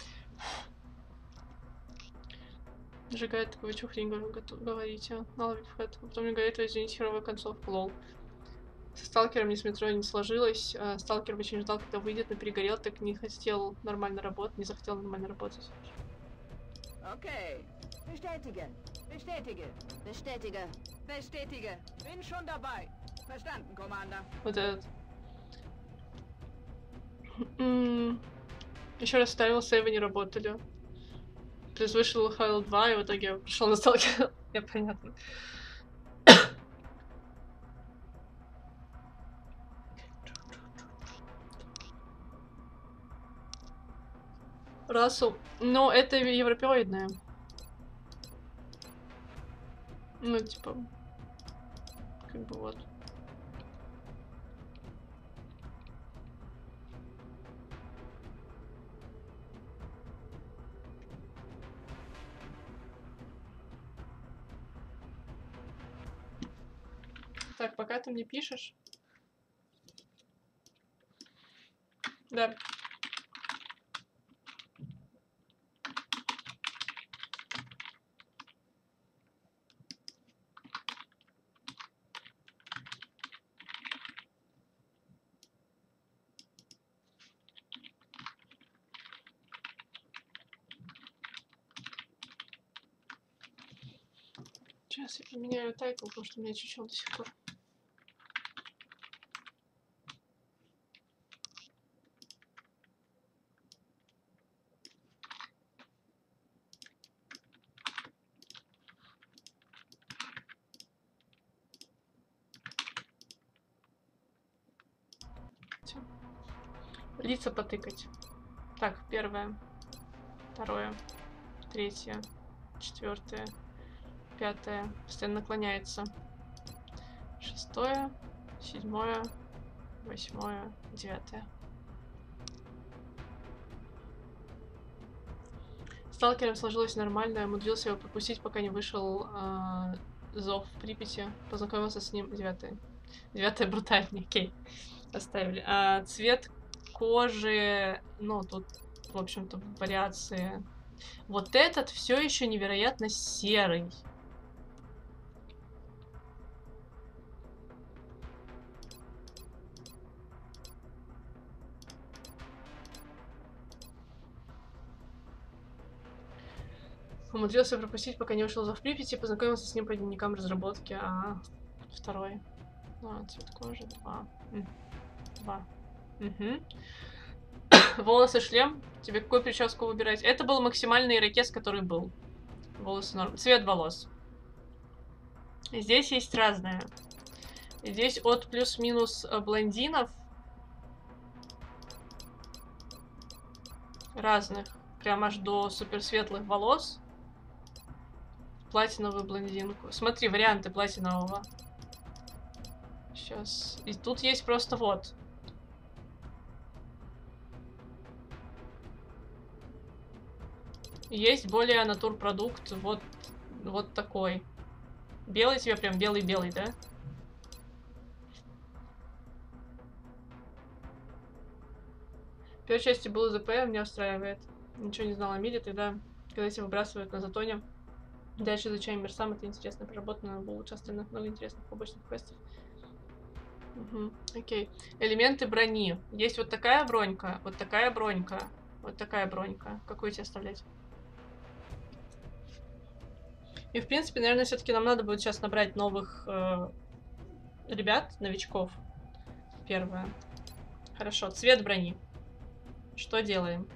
Сжигает такую чухрень, говорите. Наловит вход. Потом мне говорит, извините, херовая концовка, лол. Со сталкером не с метро не сложилось. А, сталкер очень ждал, когда выйдет, но перегорел, так не хотел нормально работать, не захотел нормально работать. Okay. Bestätigen. Bestätige. Bestätige. Bestätige. Bin schon dabei. Verstanden, Commander. Вот этот. Еще раз ставил, сейвы не работали. Плюс вышел Хайлд два, и в итоге пришел на сталкер. Я понятно. Расу. Ну, это европеоидная. Ну, типа... Как бы вот. Так, пока ты мне пишешь. Да. Сейчас я поменяю тайтл, потому что у меня чуть-чуть до сих пор. Лица потыкать. Так, первое, второе, третье, четвертое, пятое. Постоянно наклоняется. Шестое, седьмое, восьмое, девятое. Сталкером сложилось нормально, умудрился его пропустить, пока не вышел э, зов в Припяти. Познакомился с ним. Девятое. Девятое брутальнее. Окей. Оставили. А, цвет кожи, ну, тут, в общем-то, вариации. Вот этот все еще невероятно серый. Умудрился пропустить, пока не ушел за в Припяти, познакомился с ним по дневникам разработки. А, второй. А, цвет кожи, два. Два. Угу. Волосы, шлем. Тебе какую прическу выбирать? Это был максимальный ирокез, который был. Волосы норм. Цвет волос. Здесь есть разное. Здесь от плюс-минус блондинов. Разных. Прям аж до суперсветлых волос. Платиновую блондинку. Смотри, варианты платинового. Сейчас. И тут есть просто вот. Есть более натурпродукт. Вот, вот такой. Белый тебе прям белый-белый, да? В первой части был ЗП, меня устраивает. Ничего не знала о мире, тогда, когда тебя выбрасывают на Затоне. Дальше изучаем мир сам, это интересно проработано, было лучше остальных, много интересных побочных квестов. Угу, окей. Элементы брони. Есть вот такая бронька, вот такая бронька, вот такая бронька. Какую тебе оставлять? И, в принципе, наверное, все-таки нам надо будет сейчас набрать новых э, ребят, новичков. Первое. Хорошо, цвет брони. Что делаем?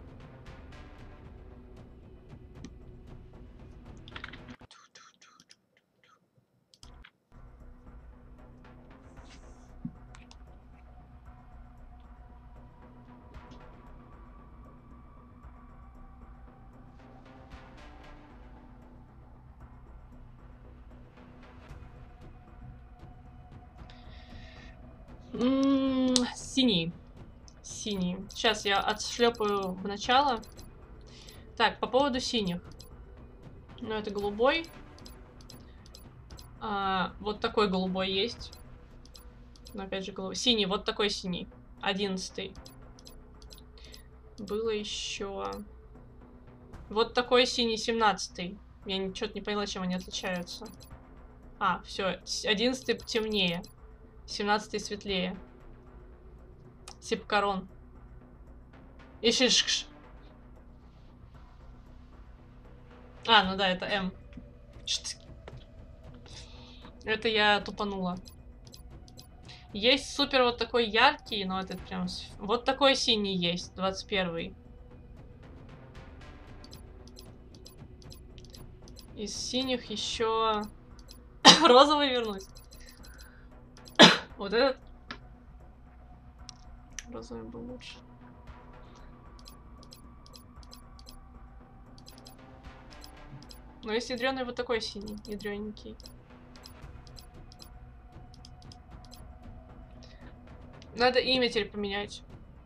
М-м, синий. Синий. Сейчас я отшлепаю в начало. Так, по поводу синих. Ну, это голубой. А, вот такой голубой есть. Но опять же голубой. Синий, вот такой синий. Одиннадцатый. Было еще... Вот такой синий, семнадцатый. Я что-то не поняла, чем они отличаются. А, все. Одиннадцатый темнее. семнадцатый светлее. Сипкарон. Ишишкш. А, ну да, это М. Это я тупанула. Есть супер вот такой яркий, но этот прям... Вот такой синий есть, двадцать первый. Из синих еще... Розовый вернуть. Вот этот. Розовый был лучше. Но есть ядреный вот такой синий, ядрененький. Надо имя теперь поменять.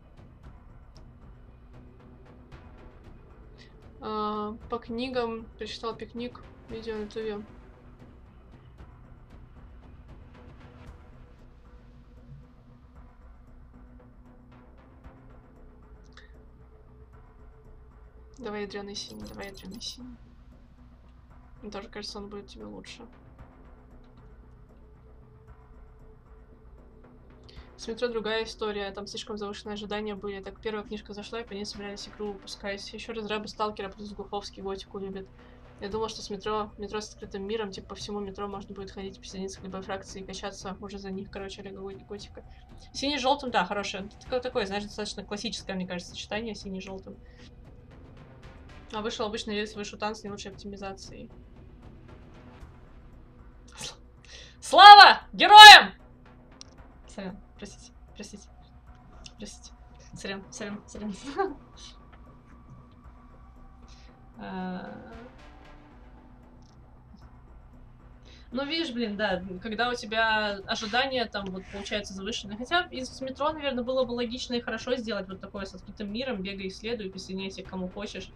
А, по книгам. Прочитал пикник. Видео на ютубе. Давай ядреный синий, давай ядреный синий. Мне тоже кажется, он будет тебе лучше. С метро другая история, там слишком завышенные ожидания были. Так первая книжка зашла, и по ней собирались игру выпускать. Еще разрабы Сталкера плюс Глуховский готику любят. Я думала, что с метро, метро с открытым миром, типа по всему метро можно будет ходить, присоединиться к любой фракции и качаться уже за них, короче, Олега Готика. Синий-желтым, да, хорошее. Такое, такое, знаешь, достаточно классическое, мне кажется, сочетание синий-желтым. А вышел обычный рельсовый шутан с не лучшей оптимизацией. Слава героям! Сорян, простите, простите, простите. Сорян, сорян, сорян. Ну, видишь, блин, да, когда у тебя ожидания там вот получается завышенные. Хотя из метро, наверное, было бы логично и хорошо сделать вот такое с открытым миром, бегай, исследуй, присоединяйся к кому хочешь.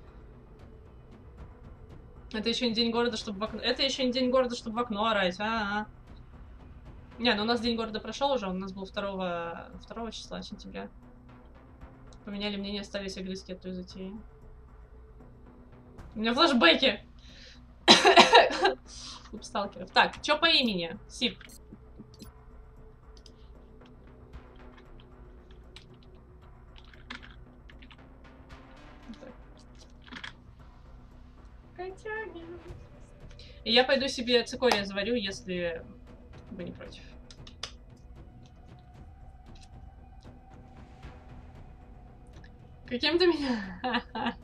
Это еще не день города, чтобы в окно... Это еще не день города, чтобы в окно орать, а, -а, -а. Не, ну у нас день города прошел уже, у нас был второго числа сентября. Поменяли мнение, остались огрызки от той затеи. У меня флешбеки! Клуб сталкеров. Так, что по имени? Сип. И я пойду себе цикория заварю, если вы не против. Каким ты меня...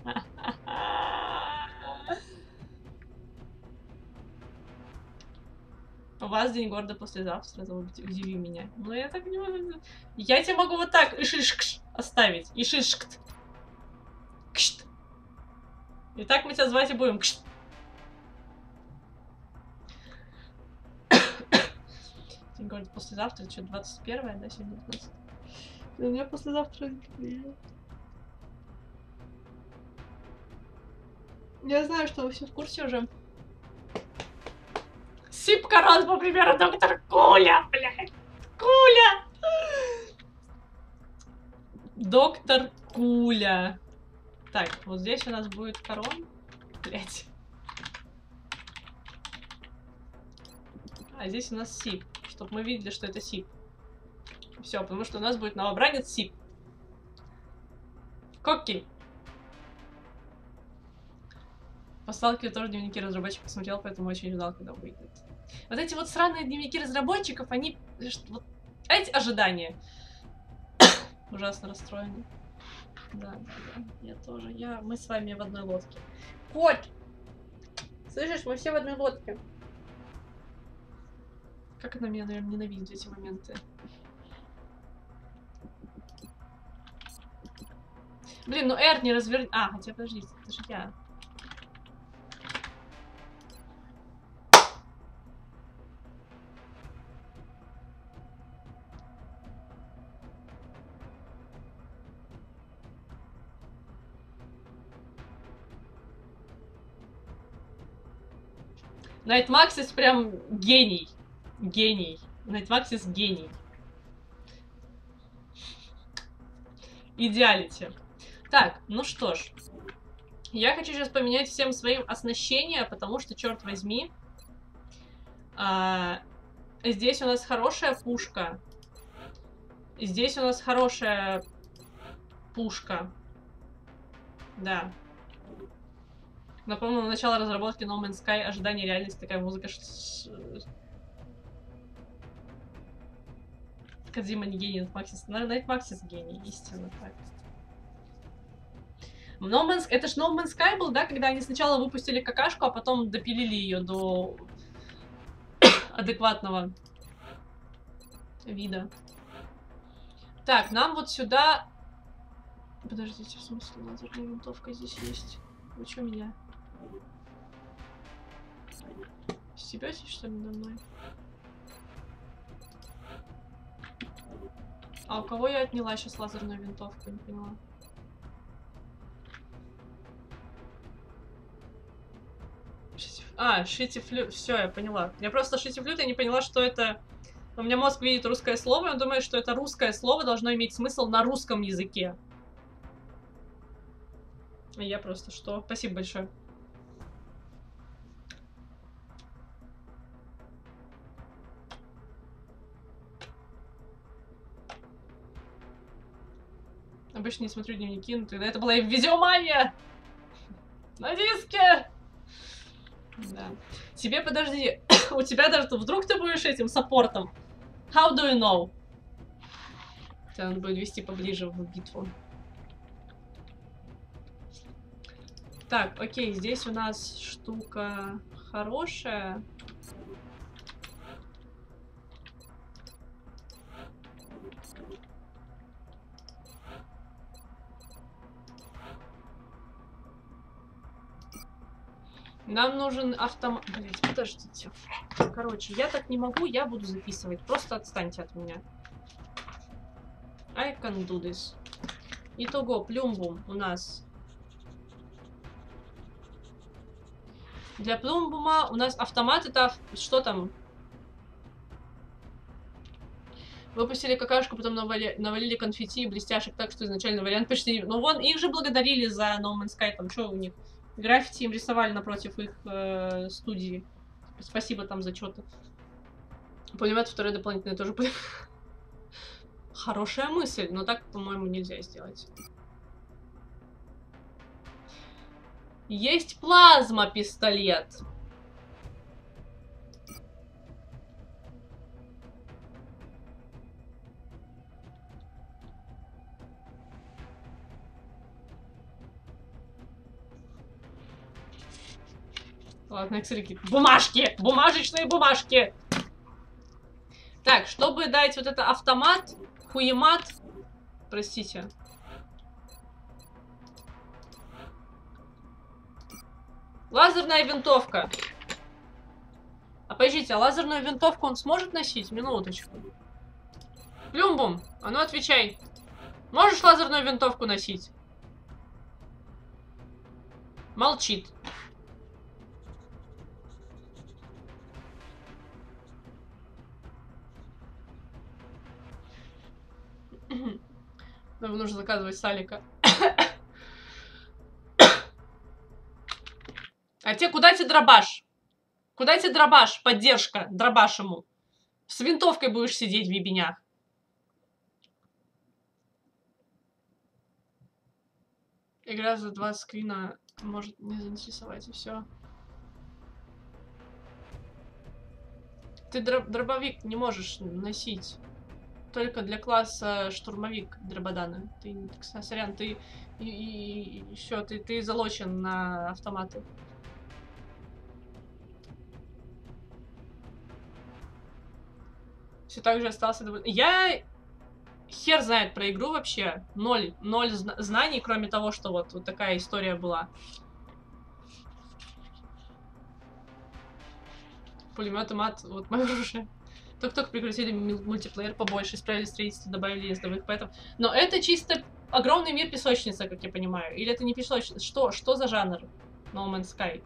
У вас день города послезавтра, удиви меня. Ну я так не могу. Я тебе могу вот так ишишкш оставить. Ишишкт. Кшт. И так мы тебя звать и будем. Кшт. День города послезавтра, что, двадцать первое, да, сегодня двадцать. У меня послезавтра не приедет. Я знаю, что вы все в курсе уже. Сип-корон, по примеру, доктор Куля, блядь. Куля! Доктор Куля. Так, вот здесь у нас будет корон. Блядь. А здесь у нас Сип. Чтобы мы видели, что это Сип. Все, потому что у нас будет новобранец Сип. Кокки. По сталкеру тоже дневники разработчиков посмотрел, поэтому очень ждал, когда выйдет. Вот эти вот сраные дневники разработчиков, они... Вот, эти ожидания. Ужасно расстроены. Да, да, да. Я тоже. Я... Мы с вами в одной лодке. Кот! Слышишь, мы все в одной лодке. Как она меня, наверное, ненавидит в эти моменты. Блин, ну Эр не разверни... А, хотя подождите, это же я. Найтмаксис прям гений. Гений. Найтмаксис гений. Идеалити. Так, ну что ж. Я хочу сейчас поменять всем своим оснащение, потому что, черт возьми, а, здесь у нас хорошая пушка. Здесь у нас хорошая пушка. Да. Напомню, начало разработки No Man's Sky, ожидание реальности, такая музыка. Кодзима не гений, Найтмаксис. Найтмаксис гений, истинно так. No Man's... Это ж No Man's Sky был, да, когда они сначала выпустили какашку, а потом допилили ее до адекватного вида. Так, нам вот сюда... Подождите, в смысле, лазерная винтовка здесь есть? Вы что меня? Стебетесь, что ли, надо мной? А у кого я отняла сейчас лазерную винтовку? Не поняла. А, шитифлют. Все, я поняла. Я просто шитифлют, я не поняла, что это... У меня мозг видит русское слово, и он думает, что это русское слово должно иметь смысл на русском языке. И я просто что? Спасибо большое. Обычно не смотрю дневники, но тогда это была и видеомания! На диске! Да. Тебе, подожди, у тебя даже, вдруг ты будешь этим саппортом? How do you know? Тебя надо будет вести поближе в битву. Так, окей, здесь у нас штука хорошая. Нам нужен автомат. Блять, подождите. Короче, я так не могу, я буду записывать. Просто отстаньте от меня. I can do this. Итого, плюмбум у нас. Для плюмбума у нас автомат, это что там? Выпустили какашку, потом навали... навалили конфетти и блестяшек, так что изначально вариант почти... Ну вон, их же благодарили за No Man's Sky, там что у них? Граффити им рисовали напротив их э, студии. Спасибо там за что-то. Пулемет второй дополнительный тоже. Хорошая мысль, но так, по-моему, нельзя сделать. Есть плазма-пистолет. Ладно, экселики. Бумажки! Бумажечные бумажки! Так, чтобы дать вот это автомат, хуемат, простите. Лазерная винтовка. А подождите, а лазерную винтовку он сможет носить? Минуточку. Плюмбум, а ну отвечай. Можешь лазерную винтовку носить? Молчит. Нам нужно заказывать салика. А те, куда тебе дробаш? Куда тебе дробаш? Поддержка дробаш ему. С винтовкой будешь сидеть в ебенях. Игра за два скрина может не заинтересовать, и все. Ты дроб дробовик не можешь носить. Только для класса штурмовик дрободана. Ты, сорян, ты и, и, и все, ты, ты залочен на автоматы. Все так же остался довольно... Я хер знает про игру вообще. Ноль, ноль зна знаний, кроме того, что вот, вот такая история была. Пулемет и мат, вот мое оружие. Только-только прекратили мультиплеер побольше, исправили строительство, добавили ездовых поэтов. Но это чисто огромный мир песочница, как я понимаю. Или это не песочница? Что? Что за жанр? No Man's Sky.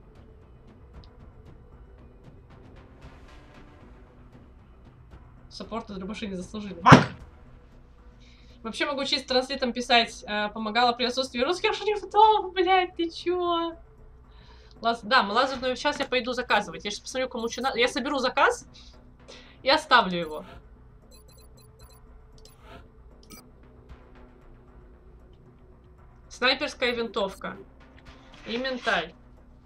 Саппорт и дробаши не заслужили. Бак! Вообще могу чисто транслитом писать. Э, помогала при отсутствии русских шрифтов. Блядь, ты чё? Лаз... Да, мы лазерную... Сейчас я пойду заказывать. Я сейчас посмотрю, кому что надо. Я соберу заказ и оставлю его. Снайперская винтовка. И менталь.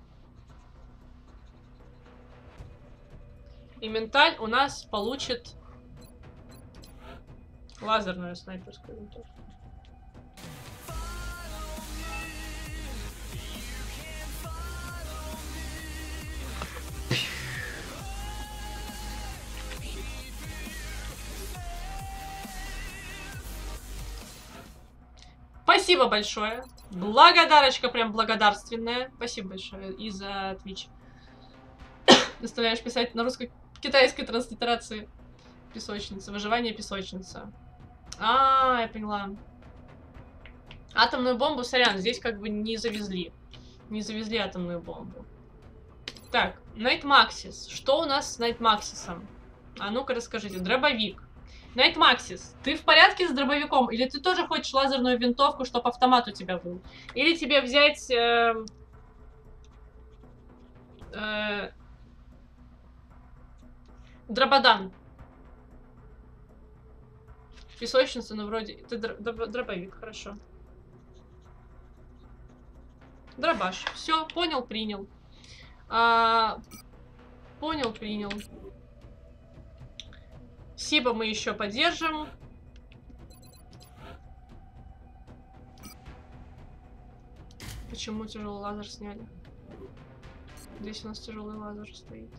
И менталь у нас получит лазерную снайперскую винтовку. Спасибо большое. Благодарочка прям благодарственная. Спасибо большое и за Twitch. Заставляешь писать на русско-китайской транслитерации. Песочница. Выживание песочница. А, я поняла. Атомную бомбу, сорян, здесь как бы не завезли. Не завезли атомную бомбу. Так, Найтмаксис. Что у нас с Найтмаксисом? А ну-ка расскажите. Дробовик. Найтмаксис, ты в порядке с дробовиком? Или ты тоже хочешь лазерную винтовку, чтобы автомат у тебя был? Или тебе взять... Э, э, дрободан. Песочница, ну вроде... Ты дробовик, хорошо. Дробаш. Все, понял, принял. А, понял, принял. Сиба мы еще поддержим. Почему тяжелый лазер сняли? Здесь у нас тяжелый лазер стоит.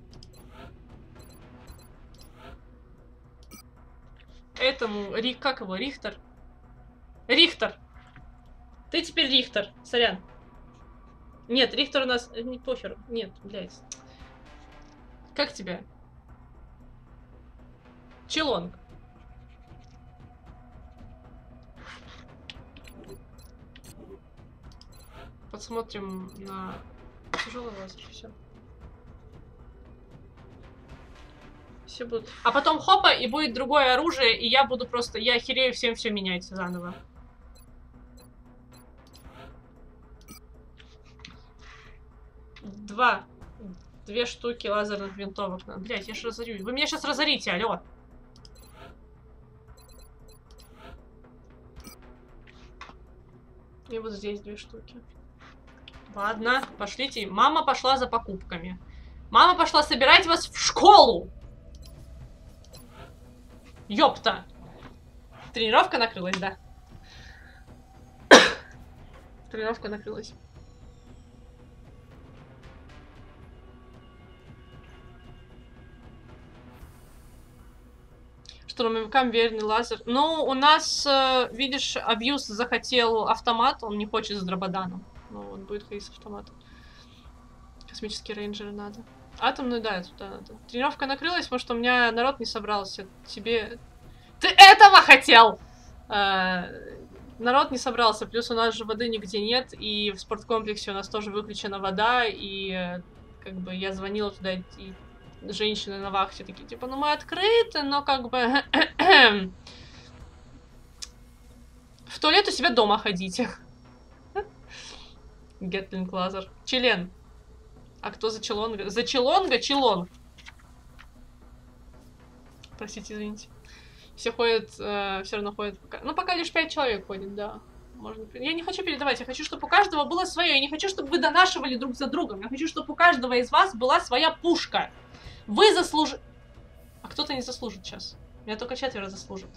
Этому, Рик, как его, Рихтер? Рихтер! Ты теперь Рихтер, сорян. Нет, Рихтер у нас... Не похер. Нет, блядь. Как тебя? Челонг. Посмотрим на тяжелый лазер. Все. Все будут. А потом хопа, и будет другое оружие, и я буду просто... Я охерею всем все менять заново. Два. Две штуки лазерных винтовок. Блять, я ж разорю. Вы меня сейчас разорите, алло. И вот здесь две штуки. Ладно, пошлите. Мама пошла за покупками. Мама пошла собирать вас в школу. Ёпта. Тренировка накрылась, да. Тренировка накрылась. Штурмовикам верный лазер. Ну, у нас, э, видишь, Абьюз захотел автомат, он не хочет с дрободаном. Ну, он будет ходить с автоматом. Космические рейнджеры надо. Атомную, да, туда надо. Тренировка накрылась, потому что у меня народ не собрался. Тебе... Ты этого хотел! Э, народ не собрался, плюс у нас же воды нигде нет, и в спорткомплексе у нас тоже выключена вода, и э, как бы я звонила туда, и женщины на вахте такие, типа, ну мы открыты, но как бы... В туалет у себя дома ходите. Гетлинг лазер. Член. А кто за Челонга? За Челонга? Челонг. Простите, извините. Все ходят, э, все равно ходят пока. Ну, пока лишь пять человек ходит, да. Можно... Я не хочу передавать, я хочу, чтобы у каждого было свое. Я не хочу, чтобы вы донашивали друг за другом. Я хочу, чтобы у каждого из вас была своя пушка. Вы заслужите... А кто-то не заслужит сейчас. Меня только четверо заслужит.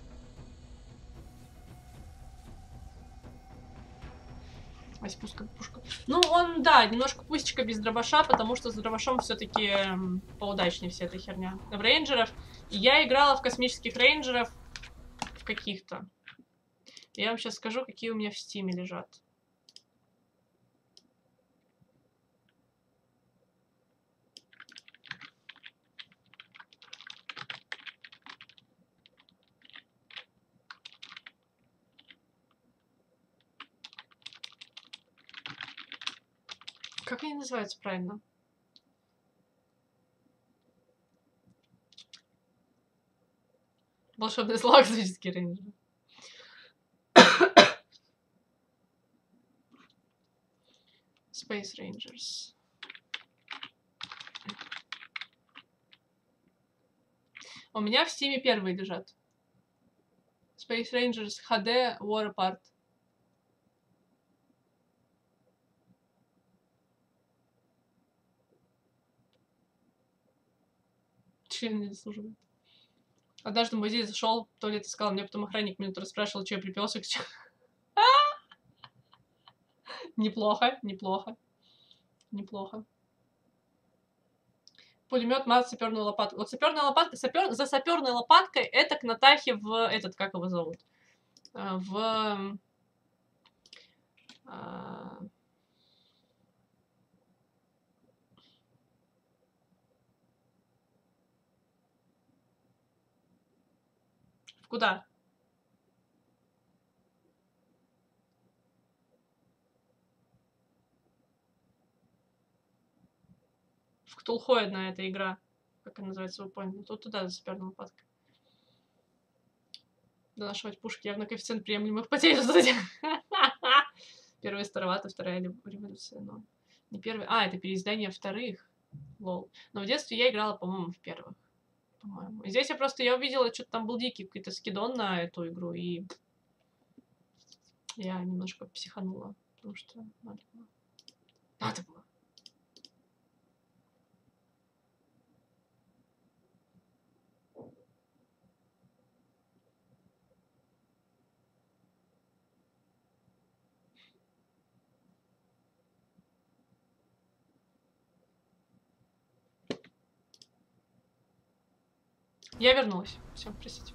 Ась, пушка, пушка. Ну, он, да, немножко пустечка без дробаша, потому что с дробашом все-таки поудачнее вся эта херня. В рейнджеров. Я играла в космических рейнджеров в каких-то. Я вам сейчас скажу, какие у меня в стиме лежат. Как они называются правильно? Волшебный злак, космический рейнджер. Space Rangers. У меня в стиме первые лежат. Space Rangers эйч ди War Apart. Член не заслуживает. Однажды в музей зашел, в туалет искал, мне потом охранник минуту расспрашивал, что я припёрся к чему. Неплохо, неплохо. Неплохо. Пулемет, мат, саперную лопатку. Вот саперная лопатка, сапер, за саперной лопаткой это к Натахе в этот, как его зовут? В... А... Куда? В Ктулху одна эта игра. Как она называется, вы поняли. Тут туда за саперной лопаткой. Донашивать пушки. Явно коэффициент приемлемых потерь. Первая старовата, вторая революция. Но не первая. А, это переиздание вторых. Лол. Но в детстве я играла, по-моему, в первых. По-моему. Здесь я просто, я увидела, что-то там был дикий какой-то скидон на эту игру, и я немножко психанула, потому что надо было. Надо было. Я вернулась. Все, простите.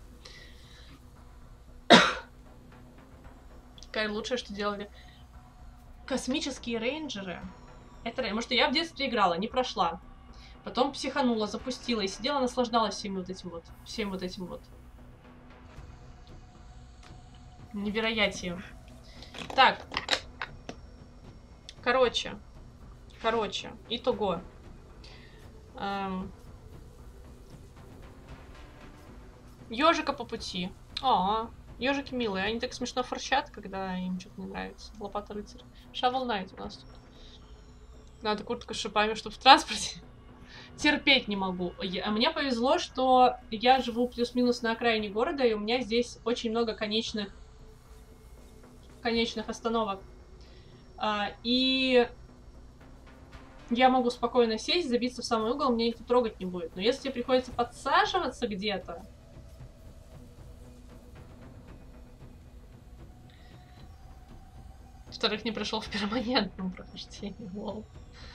Какая лучшее, что делали. Космические рейнджеры. Это, потому что я в детстве играла, не прошла. Потом психанула, запустила и сидела, наслаждалась всем вот этим вот. Всем вот этим вот. Невероятием. Так. Короче. Короче. Итого. Эм... Ёжика по пути. А, ежики милые. Они так смешно форчат, когда им что-то не нравится. Лопата рыцарь. Шавел Найт у нас тут. Надо куртку с шипами, чтобы в транспорте. Терпеть не могу. А мне повезло, что я живу плюс-минус на окраине города, и у меня здесь очень много конечных конечных остановок. А, и я могу спокойно сесть, забиться в самый угол, меня никто трогать не будет. Но если тебе приходится подсаживаться где-то... Вторых не прошел в перманентном прохождении. Лол.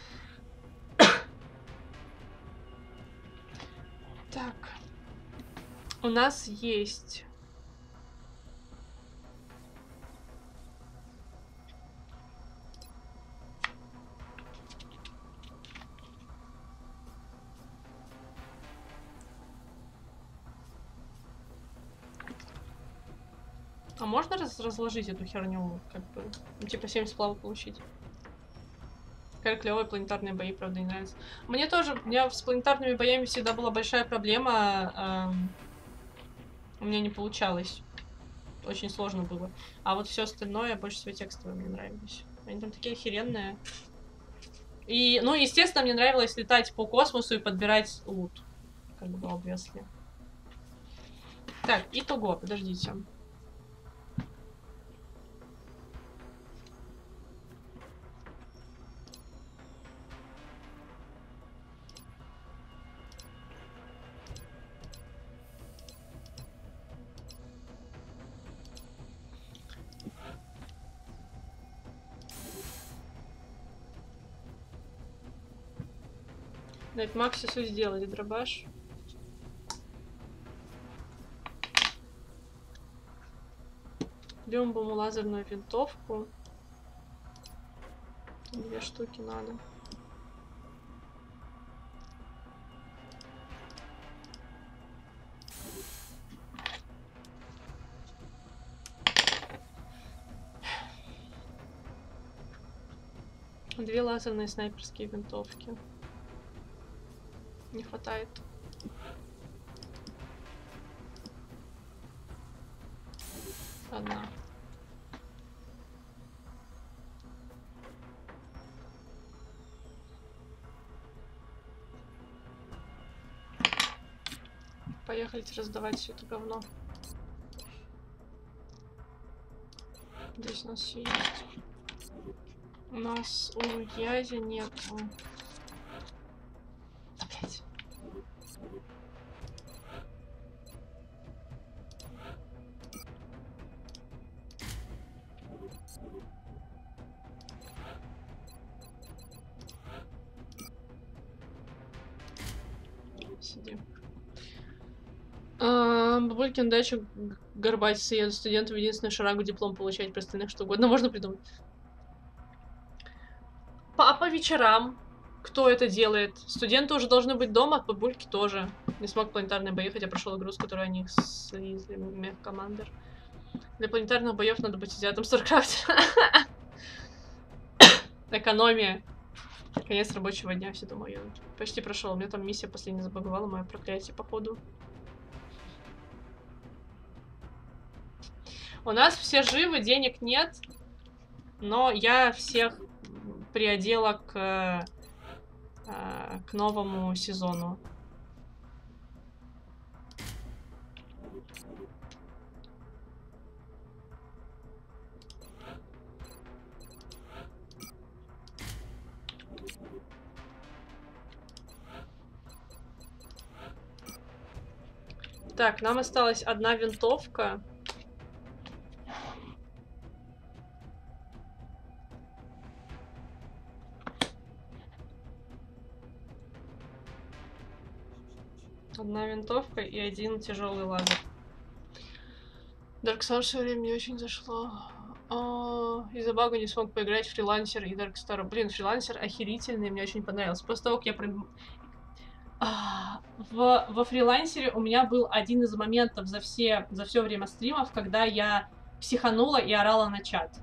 Так. У нас есть... А можно раз разложить эту херню, как бы, ну, типа семь сплавов получить? Какая клевая планетарные бои, правда, не нравится. Мне тоже, у меня с планетарными боями всегда была большая проблема. Эм, у меня не получалось. Очень сложно было. А вот все остальное, больше всего текстовые мне нравились. Они там такие охеренные. И, ну, естественно, мне нравилось летать по космосу и подбирать лут. Как бы, obviously. Так, итого, подождите. Дать Максису сделать дробаш. Люмбому лазерную винтовку. Две штуки надо. Две лазерные снайперские винтовки. Не хватает. Одна. Поехали раздавать все это говно. Здесь у нас все есть. У нас у Язи нету. Блять. Сиди. А, бабулькин дачу горбатиться едут студентам в единственную шарагу диплом получать, про остальных что угодно можно придумать. По, а по вечерам кто это делает? Студенты уже должны быть дома, бабульки тоже. Не смог планетарные бои, хотя прошел игру, с которой они слизли, Мех Командер. Для планетарных боев надо быть азиатом Старкрафт. Экономия. Конец рабочего дня, все думаю. Почти прошел. У меня там миссия последняя забаговала, мое проклятие, походу. У нас все живы, денег нет. Но я всех приодела к, к новому сезону. Так, нам осталась одна винтовка. Одна винтовка и один тяжелый лагерь. Dark Star все время не очень зашло. А, из-за бага не смог поиграть в фрилансер и Dark Star. Блин, фрилансер охерительный, мне очень понравился. После того, как я... Про... А, в, во фрилансере у меня был один из моментов за все, за все время стримов, когда я психанула и орала на чат.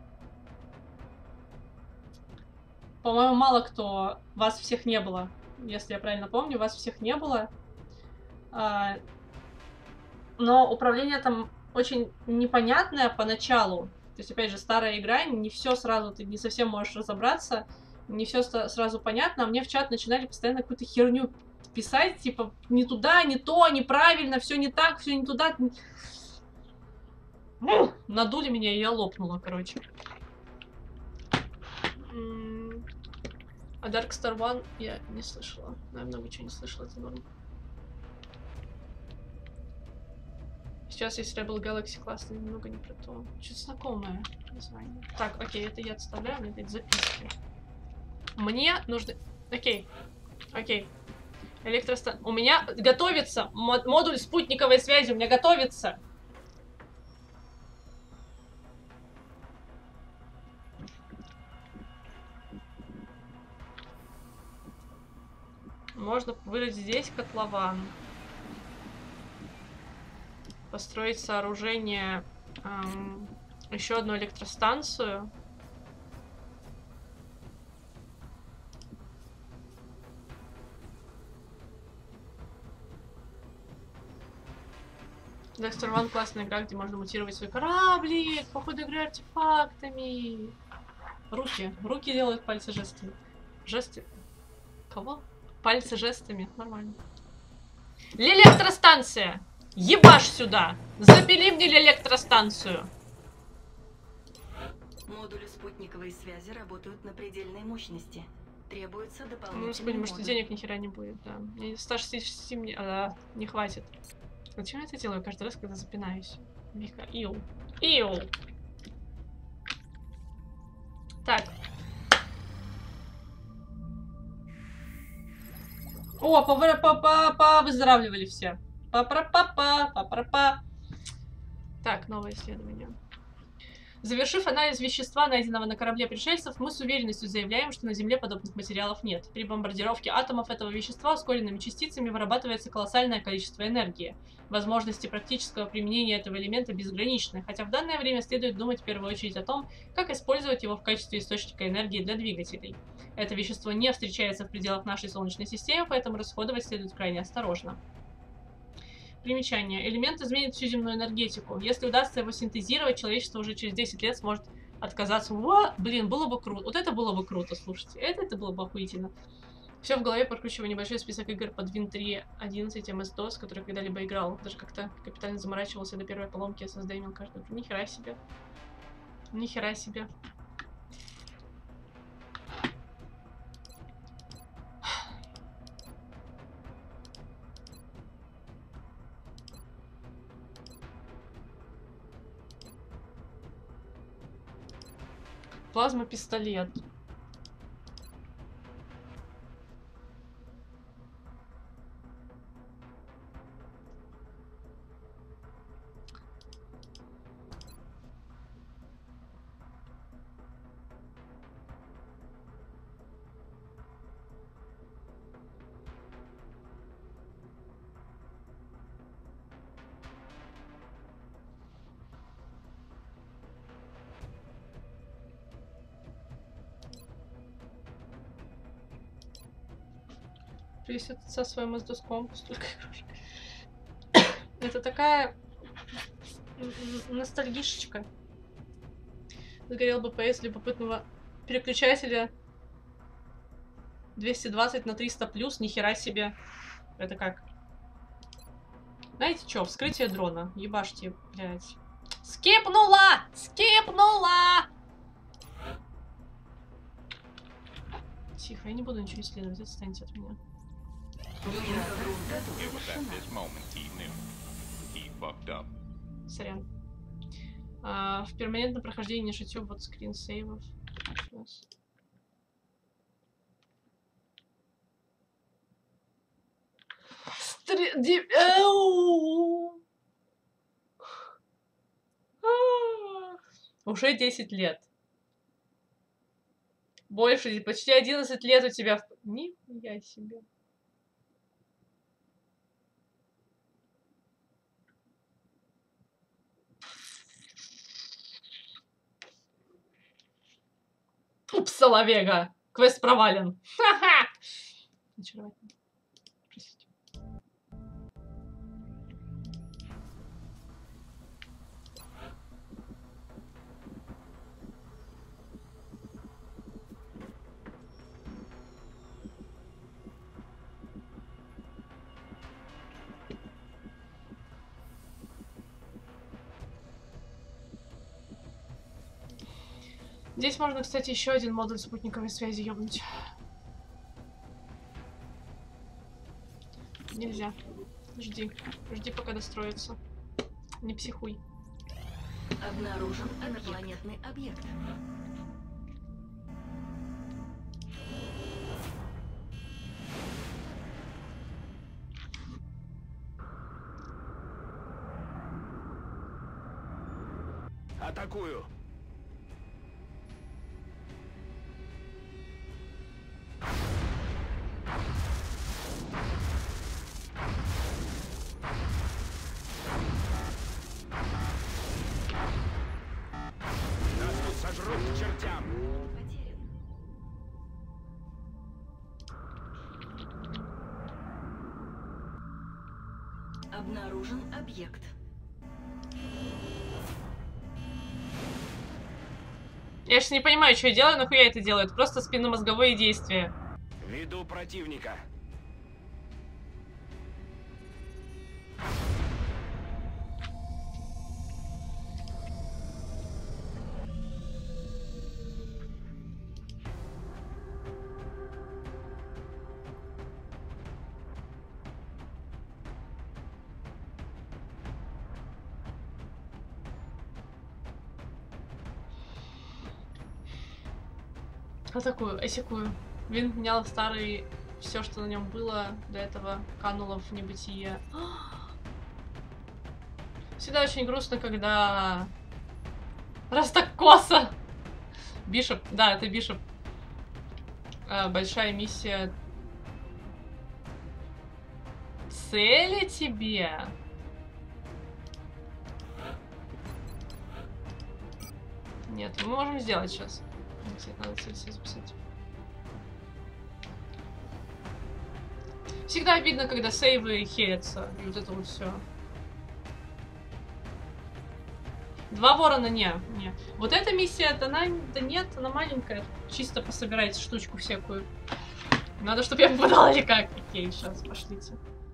По-моему, мало кто... Вас всех не было. Если я правильно помню, вас всех не было. А, но управление там очень непонятное поначалу. То есть, опять же, старая игра, не все сразу, ты не совсем можешь разобраться, не все сразу понятно, а мне в чат начинали постоянно какую-то херню писать, типа, не туда, не то, неправильно, все не так, все не туда. Надули меня, и я лопнула, короче. А Dark Star один я не слышала. Наверное, много чего не слышала, это норм. Сейчас есть Rebel Galaxy классный, немного не про то. Что-то знакомое название. Так, окей, это я отставляю, мне дать записки. Мне нужно... Окей, окей. Электростан... У меня готовится мод модуль спутниковой связи, у меня готовится. Можно вырыть здесь котлован. Построить сооружение, эм, еще одну электростанцию. Dark Star один классная игра, где можно мутировать свой кораблик по ходу игры артефактами. Руки. Руки делают пальцы жестами. Жесты. Кого? Пальцы жестами. Нормально. Электростанция! Ебашь сюда! Запили мне электростанцию! Модули спутниковой связи работают на предельной мощности. Требуется Ну, дополнительный господи, может, модуль. денег ни хера не будет, да. Мне сто шестьдесят семь мне... А, не хватит. Зачем я это делаю каждый раз, когда запинаюсь? Вика, ил. Ил! Так. О, по-выздоравливали все. Па-пра-па-па, па-пра-па. Так, новое исследование. Завершив анализ вещества, найденного на корабле пришельцев, мы с уверенностью заявляем, что на Земле подобных материалов нет. При бомбардировке атомов этого вещества ускоренными частицами вырабатывается колоссальное количество энергии. Возможности практического применения этого элемента безграничны, хотя в данное время следует думать в первую очередь о том, как использовать его в качестве источника энергии для двигателей. Это вещество не встречается в пределах нашей Солнечной системы, поэтому расходовать следует крайне осторожно. Примечание. Элемент изменит всю земную энергетику. Если удастся его синтезировать, человечество уже через десять лет сможет отказаться. Во! Блин, было бы круто. Вот это было бы круто, слушайте. Это, это было бы охуительно. Все в голове, прокручиваю небольшой список игр под Вин три одиннадцать эм эс дос, который когда-либо играл. Даже как-то капитально заморачивался до первой поломки эс эс ди имел каждую. Ни хера себе. Ни хера себе. Плазма-пистолет. Привезет со своим эс дос-ком столько игрушек. Это такая ностальгишечка. Сгорел бэ пэ эс любопытного переключателя двести двадцать на триста плюс, нихера себе. Это как? Знаете что? Вскрытие дрона. Ебашьте, блядь. Скипнула! Скипнула! Тихо, я не буду ничего исследовать, отстаньте от меня. Сорян. А, в перманентном прохождении не шутю, вот скринсейвов. Сейчас. Три... Ди... Эу! Уже десять лет. Больше, почти одиннадцать лет у тебя... Нихуя себе. Упс, Соловега. Квест провален. Ха-ха! Очаровательно. Простите. Здесь можно, кстати, еще один модуль спутниковой связи ёбнуть. Нельзя. Жди. Жди, пока достроится. Не психуй. Обнаружен инопланетный объект. Атакую. Нас тут сожрут к чертям. Обнаружен объект. Я сейчас не понимаю, что я делаю, нахуя я это делаю. Это просто спинномозговое действие. Веду противника. Атакую, осекую. Винт менял старый... Все, что на нем было до этого, кануло в небытие. Всегда очень грустно, когда... Раз так косо! Бишоп, да, это Бишоп. А, большая миссия. Цели тебе? Нет, мы можем сделать сейчас. Кстати, надо цель себе записать. Всегда обидно, когда сейвы херятся. И вот это вот все. Два ворона, не, не. Вот эта миссия, да, она, да нет, она маленькая. Чисто пособирать штучку всякую. Надо, чтобы я попадала или как. Окей, сейчас, пошлите.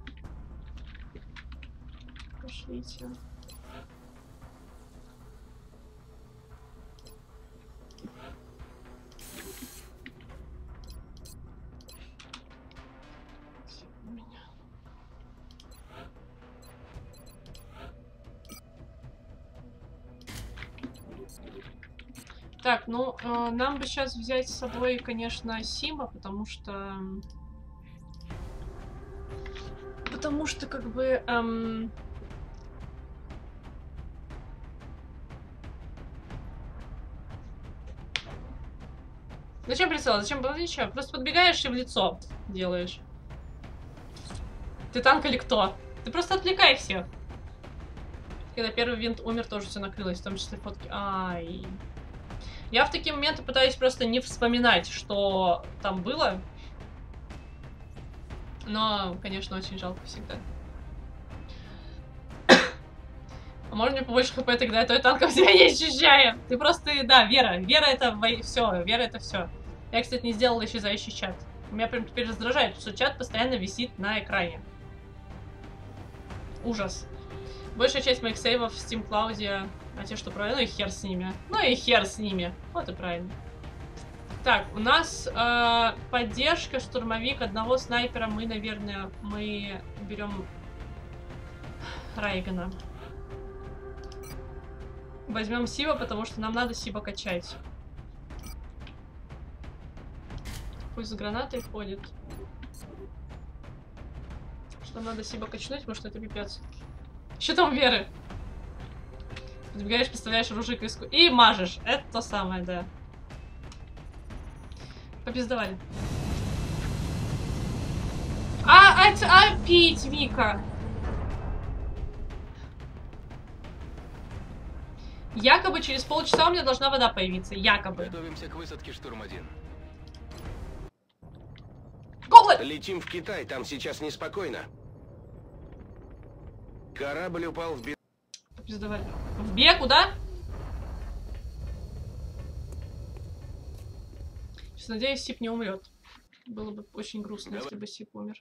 Пошлите. Так, ну, э, нам бы сейчас взять с собой, конечно, Сима, потому что... Потому что, как бы... Эм... Зачем прицел? Зачем было ничего? Просто подбегаешь и в лицо делаешь. Ты танк или кто? Ты просто отвлекай всех. Когда первый винт умер, тоже все накрылось, в том числе фотки. Ай... Я в такие моменты пытаюсь просто не вспоминать, что там было. Но, конечно, очень жалко всегда. А можно мне побольше хп тогда? Я той танком себя не ощущаю. Ты просто, да, Вера. Вера это все. Вера это все. Я, кстати, не сделала исчезающий чат. Меня прям теперь раздражает, что чат постоянно висит на экране. Ужас. Большая часть моих сейвов в Steam Cloud. А те, что правильно, ну и хер с ними. Ну и хер с ними. Вот и правильно. Так, у нас э, поддержка, штурмовик, одного снайпера. Мы, наверное, мы берем Райгана. Возьмем Сиба, потому что нам надо Сиба качать. Пусть с гранатой ходит. Там надо себя качнуть, потому что это пипец. Что там Веры? Подбегаешь, поставляешь оружие к виску и мажешь. Это то самое, да. Попиздавали. А, а, а, пить, Вика. Якобы через полчаса у меня должна вода появиться. Якобы. Готовимся к высадке, штурм один. Гоблин! Летим в Китай, там сейчас неспокойно. Корабль упал в бед... Попиздавали. В Бе, куда? Сейчас, надеюсь, Сип не умрет. Было бы очень грустно, Давай. если бы Сип умер.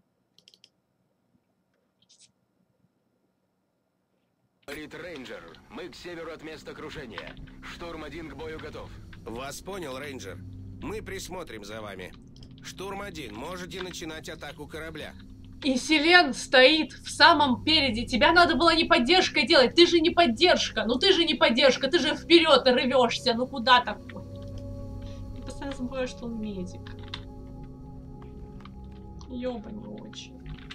Рид Рейнджер, мы к северу от места крушения. Штурм один к бою готов. Вас понял, рейнджер. Мы присмотрим за вами. Штурм один, можете начинать атаку корабля. И Селен стоит в самом переде. Тебя надо было не поддержкой делать. Ты же не поддержка. Ну ты же не поддержка. Ты же вперед рвешься. Ну куда такой? Я постоянно забываю, что он медик. Ёба не очень.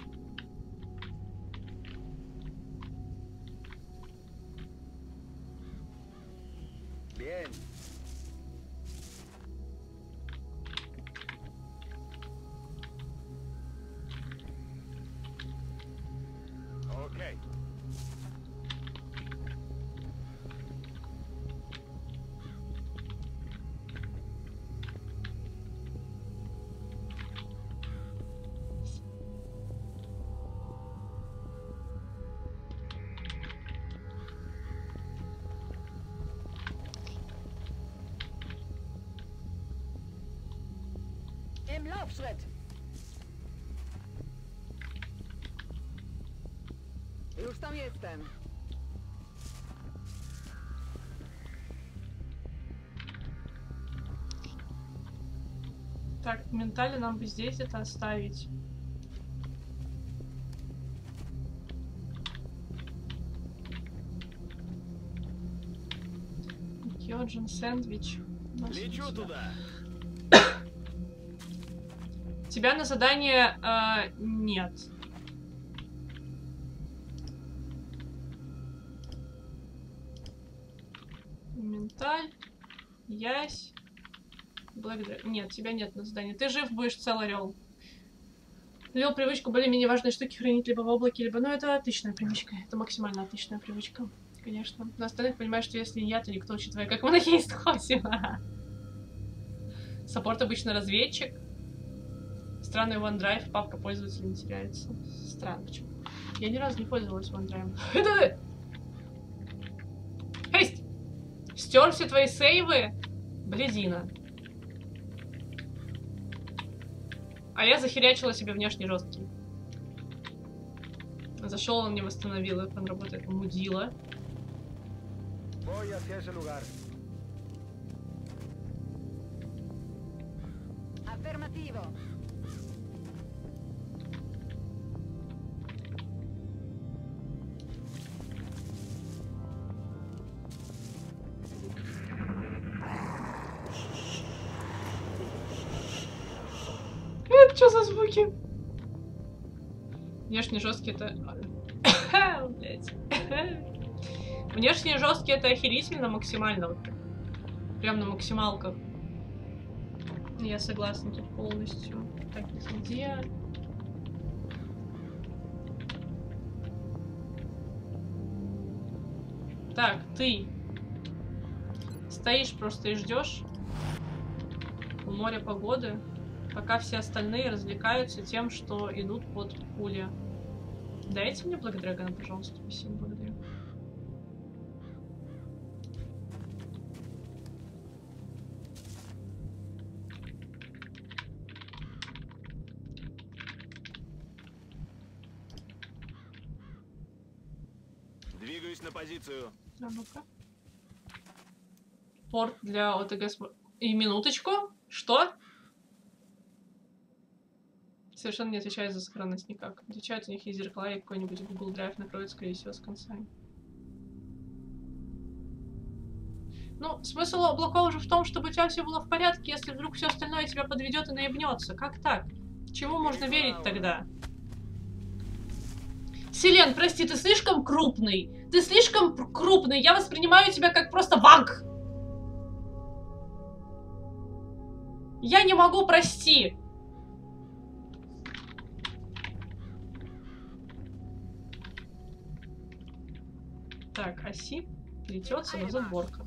Bien. Окей. Im Laufschritt. Już tam jestem. Так, ментально нам бы здесь это оставить. Кёджин сэндвич. У нас Лечу сюда. туда. Тебя на задание э, нет. Менталь. Ясь. Благодаря. Нет, тебя нет на задании. Ты жив будешь, целый орел. Ввел привычку более-менее важные штуки хранить либо в облаке, либо... Ну, это отличная привычка. Это максимально отличная привычка. Конечно. На остальных понимаешь, что если не я, то никто, учитывая, как монахист ходим. Саппорт обычно разведчик. Странный OneDrive, папка пользователя не теряется. Странно, почему? Я ни разу не пользовалась OneDrive. Это... Хейст! Стер все твои сейвы? Блядина. А я захерячила себе внешний жесткий. Зашел, он не восстановил их, он работает мудила. Voy hacia ese lugar. Affermativo. Это что за звуки? Внешне жесткие это... Блять. Внешне жесткие это охерительно максимально. Вот. Прям на максималках. Я согласна тут полностью. Так, где? Так, ты стоишь просто и ждешь у моря погоды, пока все остальные развлекаются тем, что идут под пули. Дайте мне Black Dragon, пожалуйста. Спасибо, благодарю. Двигаюсь на позицию. А ну-ка. Порт для ОТГ... И минуточку. Что? Совершенно не отвечает за сохранность никак. Отвечает, у них есть зеркала и какой-нибудь Google Drive накроет, скорее всего, с концами. Ну, смысл облаков уже в том, чтобы у тебя все было в порядке, если вдруг все остальное тебя подведет и наебнется. Как так? Чему можно верить тогда? Селен, прости, ты слишком крупный. Ты слишком крупный. Я воспринимаю тебя как просто ваг. Я не могу, прости. Так, оси плетется на задворках.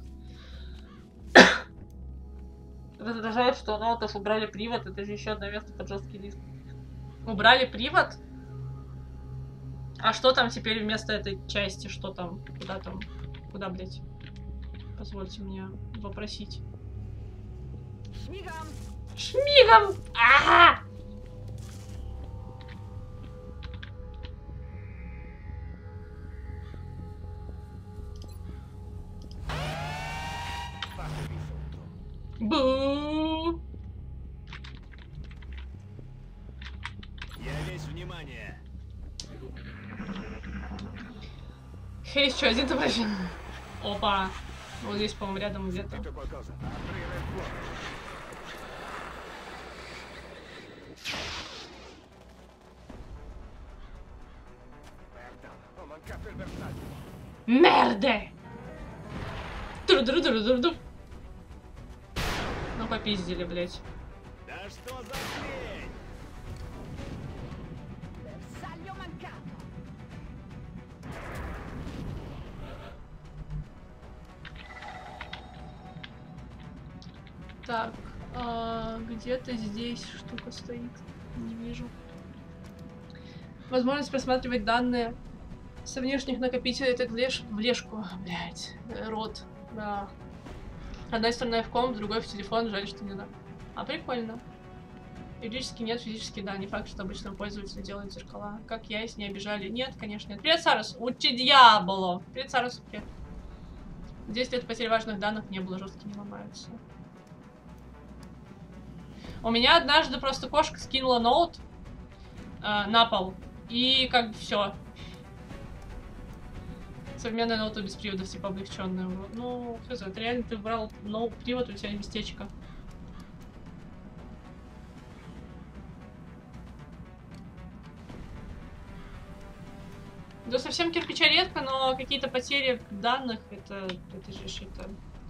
Раздражает, что ноутов убрали привод. Это же еще одно место под жесткий диск. Убрали привод? А что там теперь вместо этой части? Что там? Куда там? Куда, блядь? Позвольте мне вопросить. Шмигам! Шмигом! А-а-а! Бу! Я весь внимание. Хей, что, один ты вообще? Опа! Вот здесь, по-моему, рядом где-то. Такой cosa. Aprire il fuoco. Merda, ho mancato il bersaglio. Мерде! Тру-дру-дру-дру-дру. Ну, попиздили, блядь. Да что за хрень? Bersaglio mancato! Так, а, где-то здесь штука стоит. Не вижу. Возможность просматривать данные со внешних накопителей. Это влеш... влежку. Блять, рот. Да. Одна сторона в комп, другой в телефон. Жаль, что не да. А прикольно. Юридически нет, физически да. Не факт, что обычным пользователям делают зеркала. Как я, если не обижали. Нет, конечно, нет. Привет, Сарус. Учи дьяволу. Привет, Сарус. Привет. десять лет потери важных данных не было, жестко не ломаются. У меня однажды просто кошка скинула ноут э, на пол. И как бы все. Современная ноута без приводов, типа облегченная. Ну, хз, это реально ты брал ноут привод, у тебя местечко. Да совсем кирпича редко, но какие-то потери данных, это, это же это...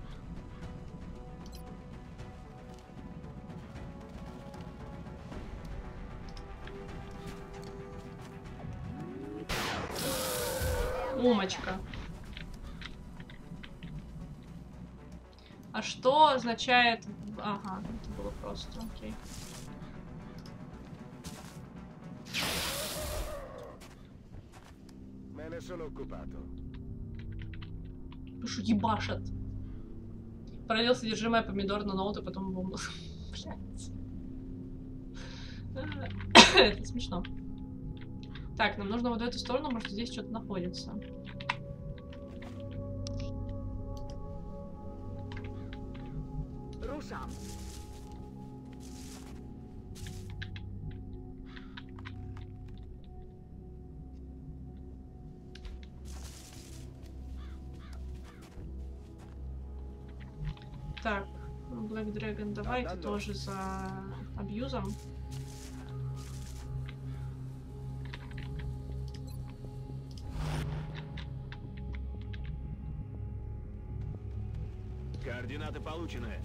Умочка. А что означает... Ага, это было просто, окей. Me ne sono occupato. Пишу, ебашат. Пролил содержимое помидор на ноут, и потом бомбу. Это смешно. Так, нам нужно вот в эту сторону, может здесь что-то находится. Ruszam! Так, Black Dragon, давай ты тоже за абьюзом. Координаты получены.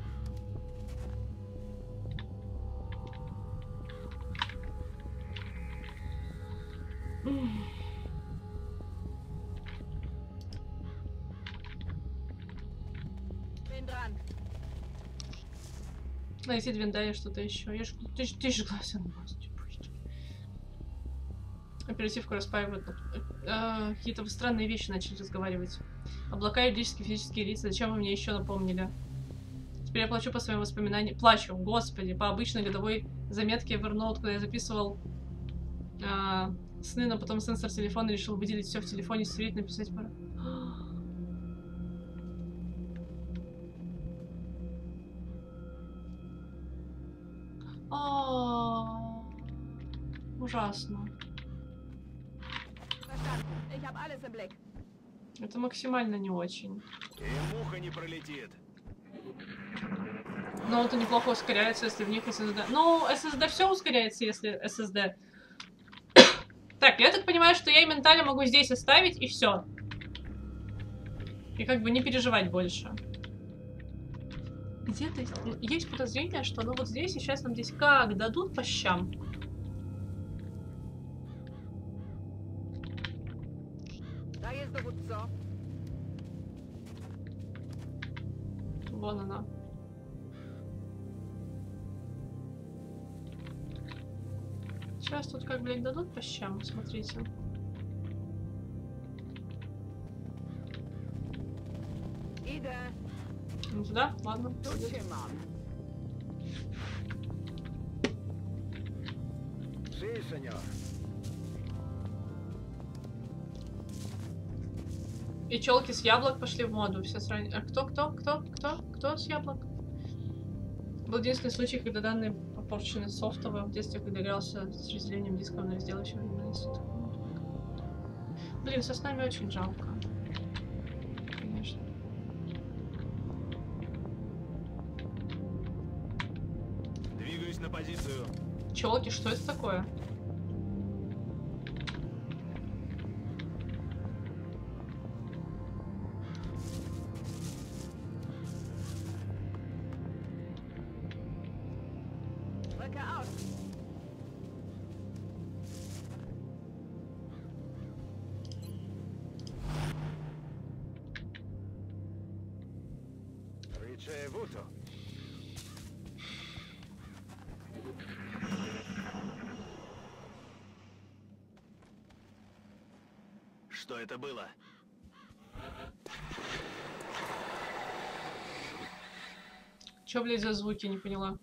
Bin dran! Найти Двиндая что-то еще. Я ж... Ты, ж- ты же глазен. Оперативку распаивают. Э, Какие-то странные вещи начали разговаривать. Облака, юридические, физические лица. Зачем вы мне еще напомнили? Теперь я плачу по своим воспоминаниям. Плачу, господи, по обычной годовой заметке Evernote, куда я записывал э, сны, но потом сенсор телефона решил выделить все в телефоне, стереть, написать пора. А, ужасно. Verstanden. Ich habe alles im Blick. Это максимально не очень. И муха не пролетит. Но это неплохо ускоряется, если в них эс эс ди. Ну, эс эс ди все ускоряется, если эс эс ди Так, я так понимаю, что я ментально могу здесь оставить, и все. И как бы не переживать больше. Где-то есть подозрение, что оно вот здесь, и сейчас нам здесь как дадут по щам. To jest dowódco. Вон она. Сейчас тут как, блядь, дадут по щам, смотрите. Idę. Ну, туда? Ладно. Tu cię mam. Sí, señor. И челки с яблок пошли в моду. Все срань... А кто, кто, кто, кто, кто с яблок? Был единственный случай, когда данные попорчены софтово. В детстве, когда игрался с разделением дисков на разделочном времени. Блин, со снами очень жалко. Конечно. Двигаюсь на позицию. Челки, что это такое? Look out. Ricevuto. Что это было? Чё, блядь, за звуки, не поняла.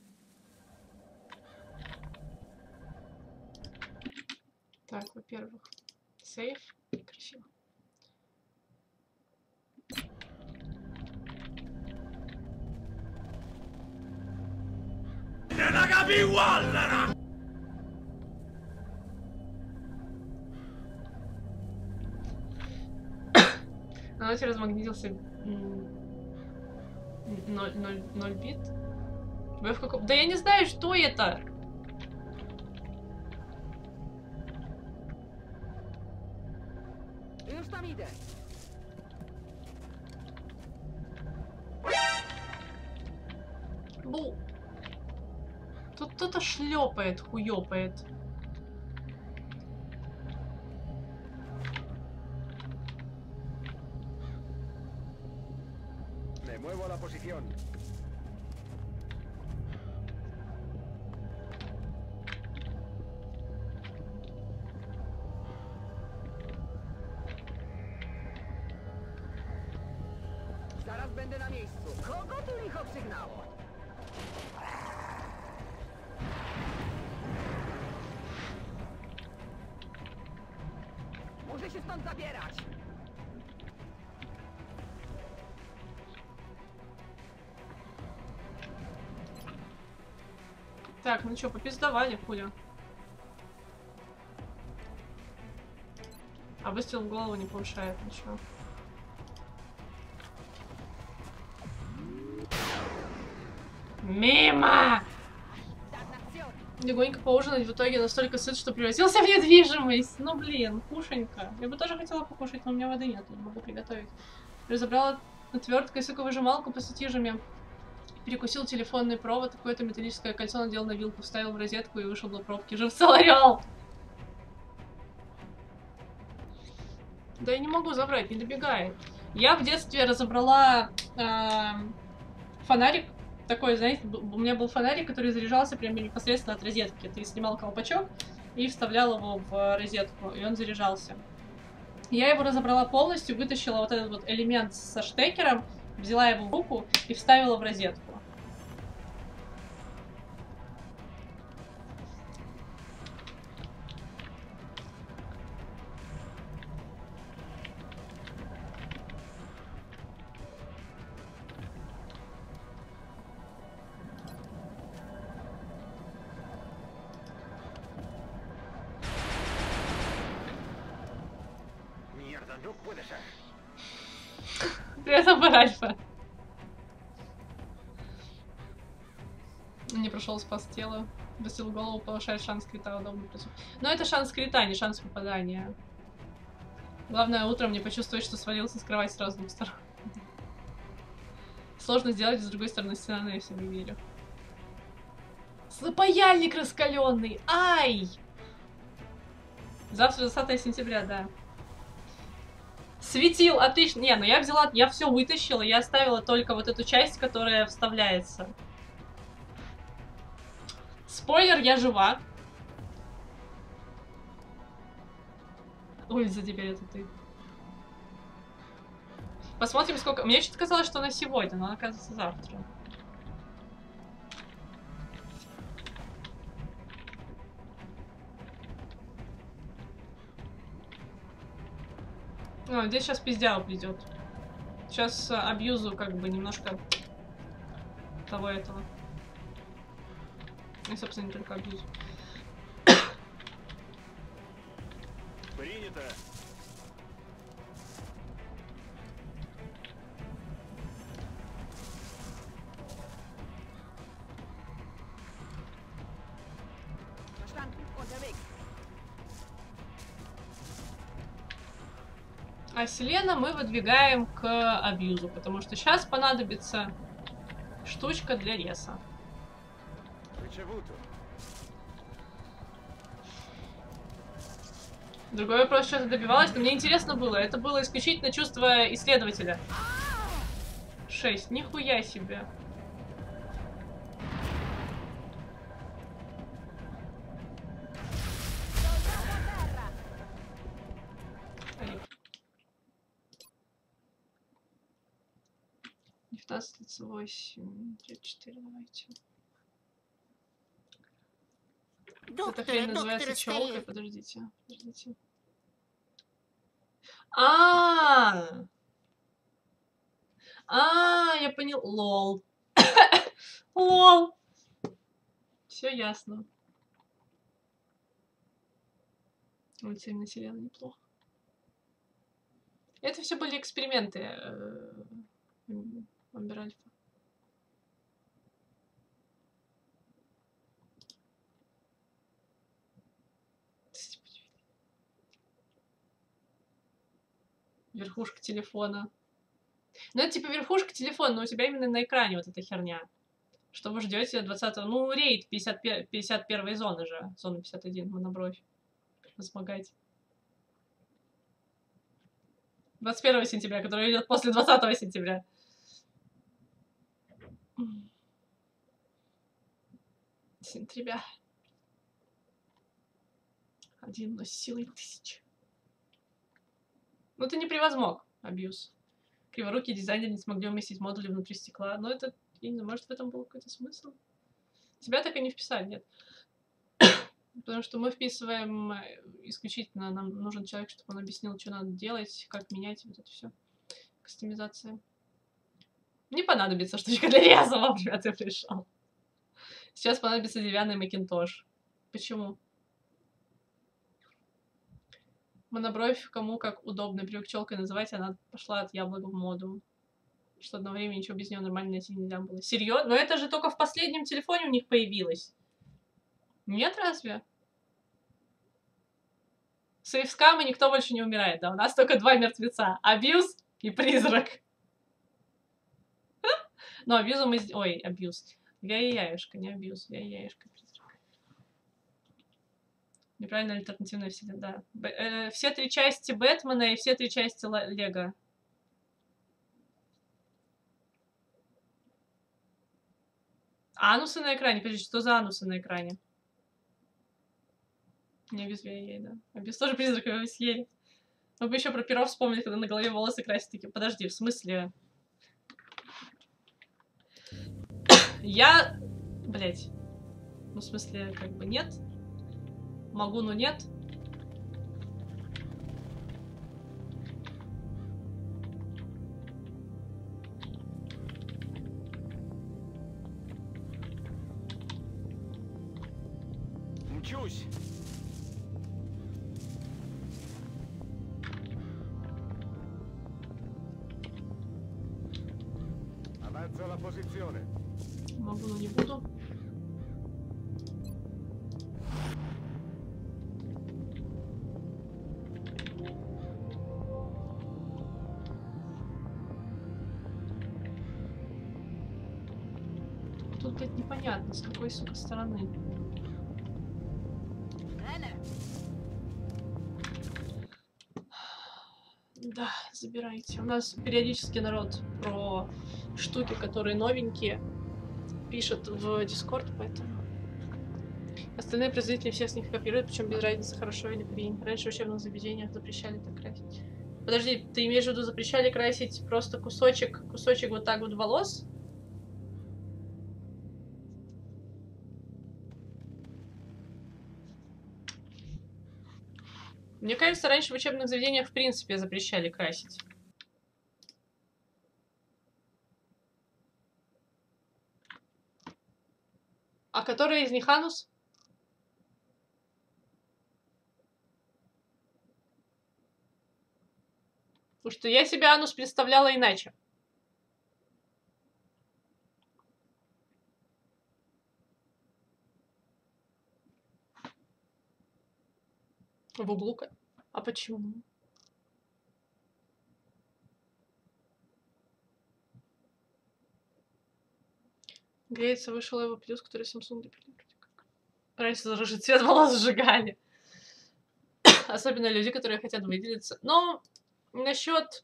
Так, во-первых, сейф. Красиво. На ноте размагнитился ноль бит. Вы в каком... Да я не знаю, что это! Już tam idę. Бу. Тут кто-то шлепает, хуёпает. Me muevo a la posición. Zaraz będę na miejscu. Kogo tu licho przygnało? Muszę się stąd zabierać. Так, ну чё, попиздовали, хуля. А выстрел в голову не повышает ничего. Мимо! Легонько поужинать, в итоге настолько сыт, что превратился в недвижимость. Ну блин, кушанька. Я бы тоже хотела покушать, но у меня воды нет, не могу приготовить. Разобрала отверткой соковыжималку по сатижами. Перекусил телефонный провод, какое-то металлическое кольцо надел на вилку, вставил в розетку и вышел до пробки. Живцел орел! Да я не могу забрать, не добегает. Я в детстве разобрала э, фонарик. Такой, знаете, у меня был фонарик, который заряжался прямо непосредственно от розетки. Ты снимал колпачок и вставлял его в розетку, и он заряжался. Я его разобрала полностью, вытащила вот этот вот элемент со штекером, взяла его в руку и вставила в розетку. No puede ser. Это бы Альфа. Не прошел спас тела. Выстрел в голову повышает шанс крита, удобно против. Но это шанс крита, не шанс попадания. Главное, утром не почувствовать, что свалился с кровати сразу с двух сторон. Сложно сделать, с другой стороны стена, но я в не верю. Паяльник раскаленный! Ай! Завтра двадцатое сентября, да. Светил, отлично. Не, ну я взяла, я все вытащила, я оставила только вот эту часть, которая вставляется. Спойлер, я жива. Ой, за теперь это ты. Посмотрим, сколько... Мне что-то казалось, что на сегодня, но оказывается завтра. О, здесь сейчас пиздял придет. Сейчас абьюзу как бы немножко того этого. И, собственно, не только абьюзу. Принято. А Селена мы выдвигаем к абьюзу, потому что сейчас понадобится штучка для реса. Другой вопрос, что ты добивалась, но мне интересно было. Это было исключительно чувство исследователя. Шесть. Нихуя себе. девятнадцать тридцать восемь, тридцать четыре, давайте. Доктор, Эта хрень называется доктор, челкой. скорее. Подождите, подождите. А, -а, -а. А, -а я понял. Лол. Лол. Все ясно. Мультфильм населения неплохо. Это все были эксперименты. Амбер Альфа. Верхушка телефона. Ну, это типа верхушка телефона, но у тебя именно на экране вот эта херня. Что вы ждете двадцатого... Ну, рейд пятьдесят первой зоны же. Зона пятьдесят один, монобровь. Размогать. двадцать первого сентября, который идет после двадцатого сентября. Сентября. Один, но с силой тысяч. Ну, ты не превозмог, абьюз. Криворукие дизайнеры не смогли уместить модули внутри стекла. Но это, я не знаю, может в этом был какой-то смысл? Тебя так и не вписали, нет. Потому что мы вписываем исключительно, нам нужен человек, чтобы он объяснил, что надо делать, как менять, вот это все. Кастомизация. Не понадобится штучка для реза, вовремя ты пришел. Сейчас понадобится деревянный Макинтош. Почему? Монобровь, кому как удобно. Привык челкой называть, она пошла от яблока в моду. Что одно время ничего без нее нормально найти нельзя было. Серьезно? Но это же только в последнем телефоне у них появилось. Нет, разве? Сейфскам и никто больше не умирает, да? У нас только два мертвеца. Абьюз и призрак. Но абьюзу мы... Ой, абьюз. Я-я-яешка, не абьюз. Я-я-яешка, призрак. Неправильно альтернативная вселенная, да. Э, все три части Бэтмена и все три части Лего. Анусы на экране? Подожди, что за анусы на экране? Не без ей, да. А без тоже призрака его съели. Мы бы еще про перо вспомнили, когда на голове волосы красят. Такие, подожди, в смысле? Я... Блять. Ну, в смысле, как бы нет. Могу, но нет. Мчусь. Avanzo alla posizione. Могу, но не буду. тут, блядь, непонятно, с какой, сука, стороны. Да, забирайте. У нас периодически народ про штуки, которые новенькие, пишет в Discord, поэтому... Остальные производители всех с них копируют, причем без разницы, хорошо или хрень. Раньше в учебных заведениях запрещали так красить. Подожди, ты имеешь в виду, запрещали красить просто кусочек, кусочек вот так вот волос? Мне кажется, раньше в учебных заведениях в принципе запрещали красить. А который из них анус? Потому что я себе анус представляла иначе. В углу-ка. А почему? Греется, вышел его плюс, который Samsung допилил. Раньше даже цвет волос сжигали. Особенно люди, которые хотят выделиться. Но насчет...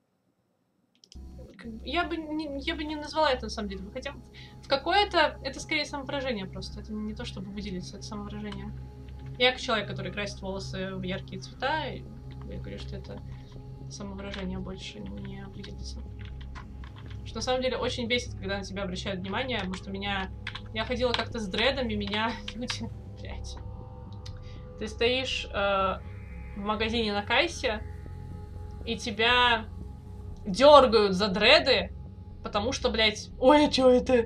Я бы, не, я бы не назвала это на самом деле. Хотя в какое-то... Это скорее самовыражение просто. Это не то, чтобы выделиться, это самовыражение. Я как человек, который красит волосы в яркие цвета, я говорю, что это самовыражение больше, не выделиться. Потому что на самом деле очень бесит, когда на тебя обращают внимание, потому что меня... Я ходила как-то с дредами, меня люди... Блять. Ты стоишь э, в магазине на кассе, и тебя дергают за дреды, потому что, блядь... Ой, а чё это?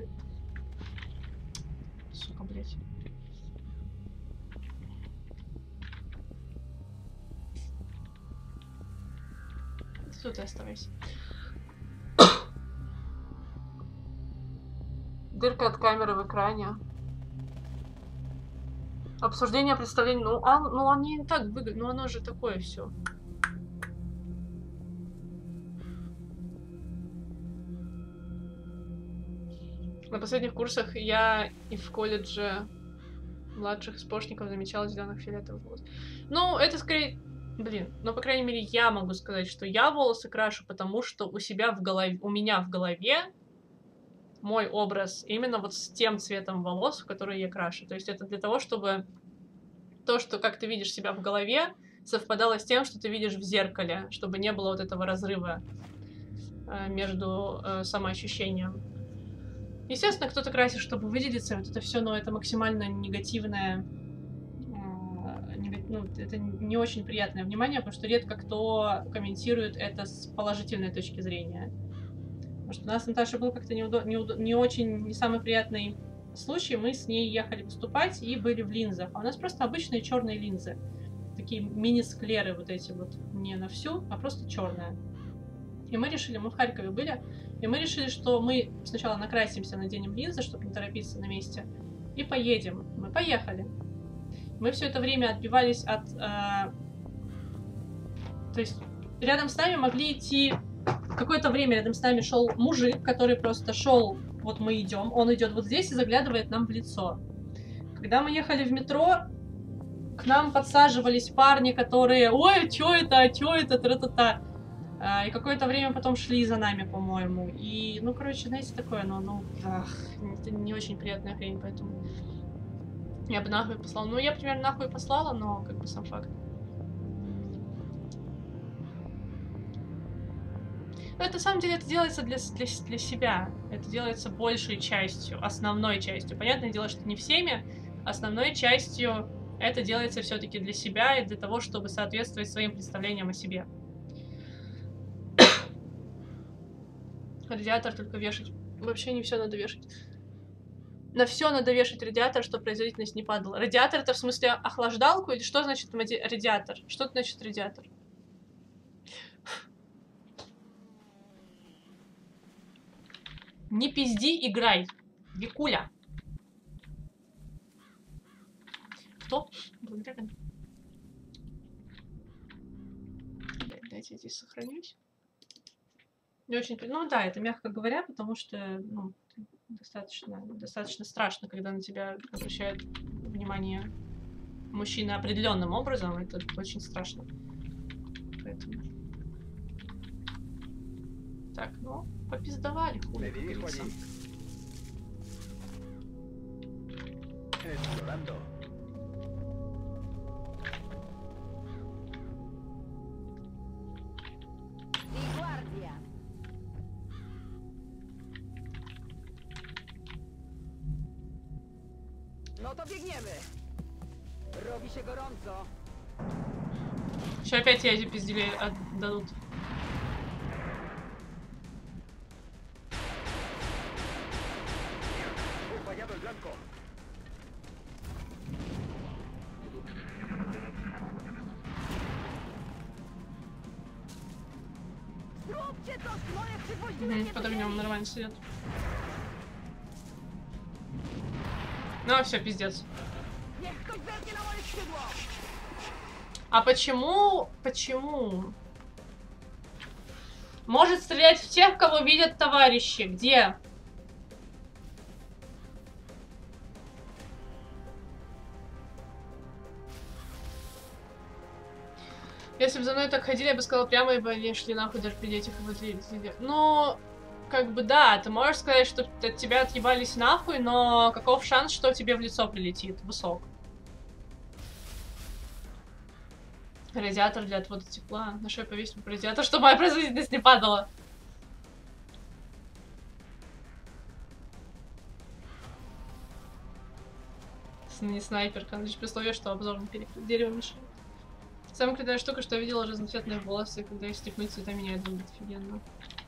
Сука, блядь. Тут и оставайся. Дырка от камеры в экране. Обсуждение представлений. Ну, а, ну они так выглядят. Ну, оно же такое все. На последних курсах я и в колледже младших спортсменов замечала зеленых фиолетовых волос. Ну, это скорее... Блин, но, по крайней мере, я могу сказать, что я волосы крашу, потому что у себя в голове... У меня в голове мой образ именно вот с тем цветом волос, в который я крашу. То есть это для того, чтобы то, что как ты видишь себя в голове, совпадало с тем, что ты видишь в зеркале, чтобы не было вот этого разрыва э, между э, самоощущением. Естественно, кто-то красит, чтобы выделиться, вот это все, но это максимально негативное, э, нег... ну, это не очень приятное внимание, потому что редко кто комментирует это с положительной точки зрения. Потому что у нас с Наташей был как-то неудо... неудо... не очень, не самый приятный случай. Мы с ней ехали выступать и были в линзах. А у нас просто обычные черные линзы. Такие мини-склеры вот эти вот. Не на всю, а просто черные. И мы решили, мы в Харькове были, и мы решили, что мы сначала накрасимся, наденем линзы, чтобы не торопиться на месте, и поедем. Мы поехали. Мы все это время отбивались от... Э... То есть рядом с нами могли идти... Какое-то время рядом с нами шел мужик, который просто шел, вот мы идем, он идет вот здесь и заглядывает нам в лицо. Когда мы ехали в метро, к нам подсаживались парни, которые, ой, чё это, чё это, тра-та-та. А, и какое-то время потом шли за нами, по-моему. И, ну, короче, знаете, такое, но, ну, ах, это не очень приятная хрень, поэтому я бы нахуй послала. Ну, я, примерно, нахуй послала, но, как бы, сам факт. Но это, на самом деле, это делается для, для, для себя. Это делается большей частью, основной частью. Понятное дело, что не всеми. Основной частью это делается все-таки для себя и для того, чтобы соответствовать своим представлениям о себе. Радиатор только вешать. Вообще не все надо вешать. На все надо вешать радиатор, чтобы производительность не падала. Радиатор это в смысле охлаждалку или что значит радиатор? Что значит радиатор? Не пизди, играй. Викуля. Кто? Благодарен. Дайте я здесь сохранюсь. Не очень... Ну да, это мягко говоря, потому что... Ну, Достаточно, достаточно страшно, когда на тебя обращают внимание мужчины определенным образом. Это очень страшно. Поэтому. Так, ну, попиздовали, хуй, как говорится. Explorando. Di guardia. No to biegniemy. Robi się gorąco. Сейчас опять яйца пиздили отдадут. Fallado el blanco. Zróbcie coś, moje przywoźnie Угу, под огнем нормально сидят. Ну, все, пиздец. Niech ktoś zerknie na moje skrzydło. А почему... Почему? Может стрелять в тех, кого видят товарищи. Где? Если бы за мной так ходили, я бы сказала прямо, ибо они шли нахуй, даже при детях. Ну, как бы да, ты можешь сказать, что от тебя отъебались нахуй, но каков шанс, что тебе в лицо прилетит? Высок. Радиатор для отвода тепла. На что я повесил радиатор, чтобы моя производительность не падала. Не снайперка, лишь при условии, что обзор не перекрыт. Дерево мешает. Самая крутая штука, что я видела разноцветные волосы, когда их степнуть цвета меняют, будет офигенно.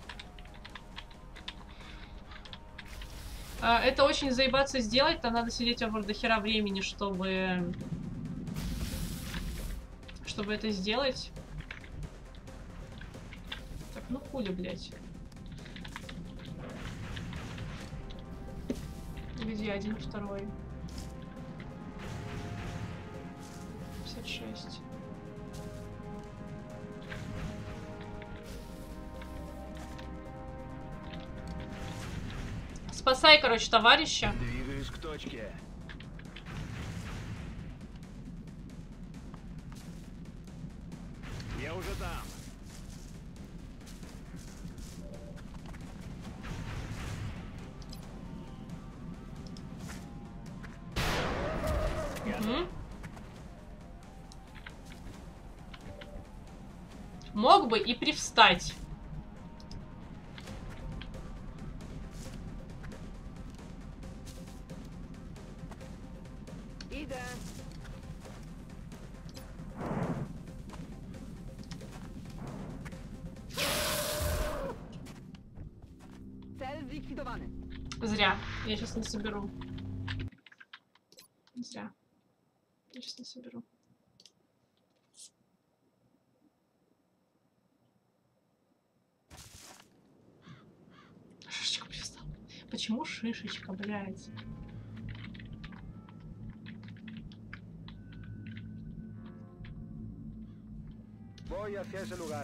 А, это очень заебаться сделать, там надо сидеть over до хера времени, чтобы... Чтобы это сделать. Так, ну хули, блядь. Где один, второй? пятьдесят шесть. Спасай, короче, товарища. Двигаюсь к точке. Я уже там. Угу. Мог бы и привстать. Idę. Cel zlikwidowany. Зря. Я сейчас не соберу. Зря. Я сейчас не соберу. Шишечка привстала. Почему шишечка, блядь? Voy hacia ese lugar.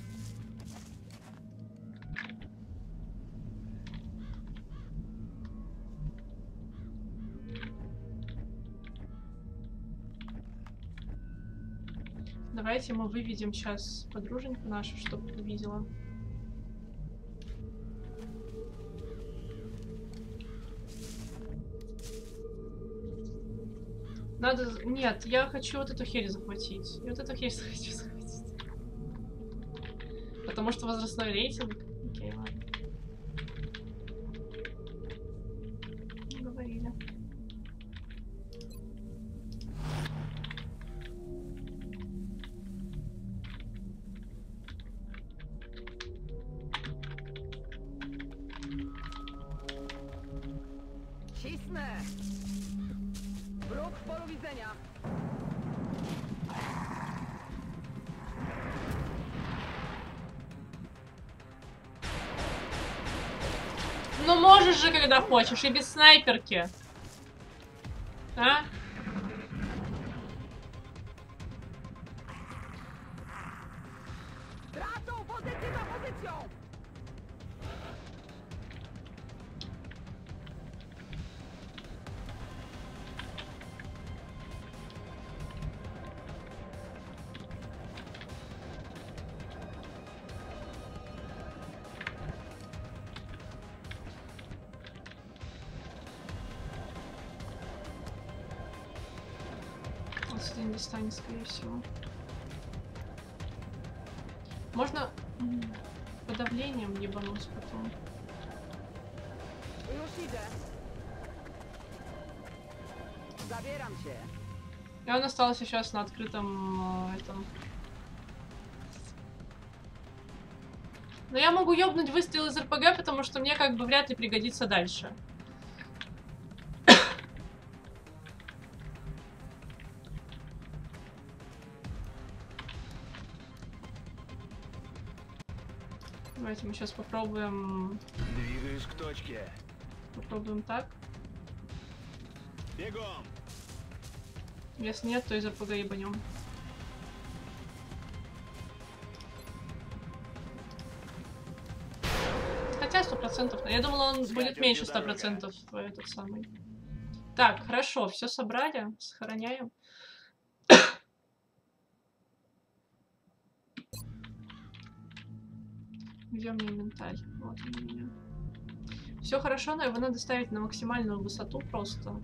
Давайте мы выведем сейчас подруженьку нашу, чтобы увидела. Надо... Нет, я хочу вот эту херь захватить. И вот эту херь хочу захватить. Потому что возрастной рейтинг. Окей, ладно. Говорили. Cisnę. Wróg w polu widzenia. Ну можешь же, когда хочешь, и без снайперки. А? Tracą pozycję za pozycją. Сюда не достанет, скорее всего. Можно м, подавлением ебануть потом. Już idę. Zabieram się. И он остался сейчас на открытом э, этом. Но я могу ёбнуть выстрел из эр пэ гэ, потому что мне как бы вряд ли пригодится дальше. Давайте мы сейчас попробуем. Двигаюсь к точке. Попробуем так. Бегом! Если нет, то из эр пэ гэ ебанем. Хотя сто процентов. Я думала, он будет меньше ста процентов этот самый. Так, хорошо, все собрали, сохраняем. Где у меня инвентарь? Вот он у меня. Все хорошо, но его надо ставить на максимальную высоту просто.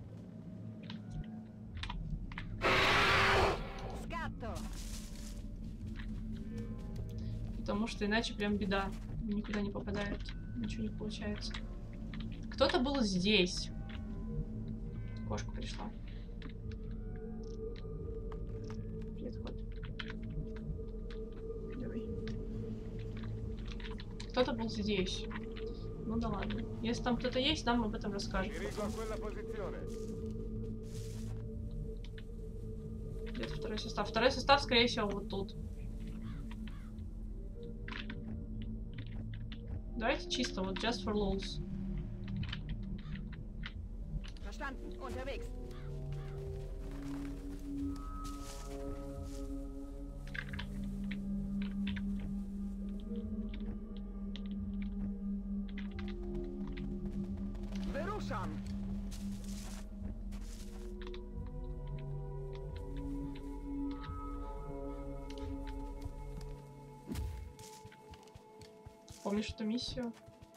Потому что иначе прям беда. Никуда не попадает. Ничего не получается. Кто-то был здесь. Кошка пришла. Привет, кот. Давай. Кто-то был здесь. Ну да ладно. Если там кто-то есть, нам об этом расскажут. Где-то второй состав. Второй состав, скорее всего, вот тут. Давайте чисто, вот just for lulz. Verstanden. Unterwegs. Wyruszam. Помнишь эту миссию?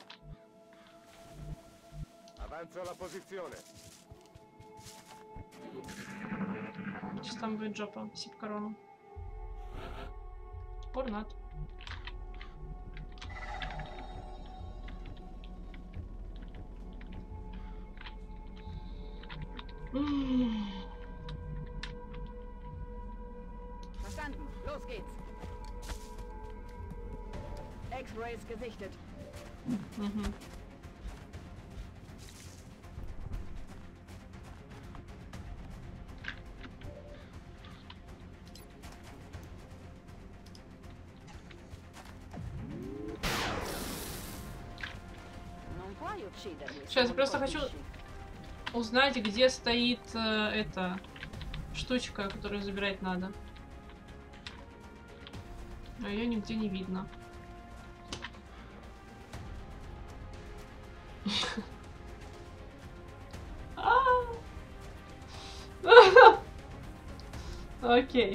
Avanzo alla posizione. Сейчас там будет жопа, сип корону. Порнат. Verstanden. Los geht's. X-Rays gesichtet. Угу. Сейчас я просто хочу узнать, где стоит э, эта штучка, которую забирать надо. А ее нигде не видно. Окей.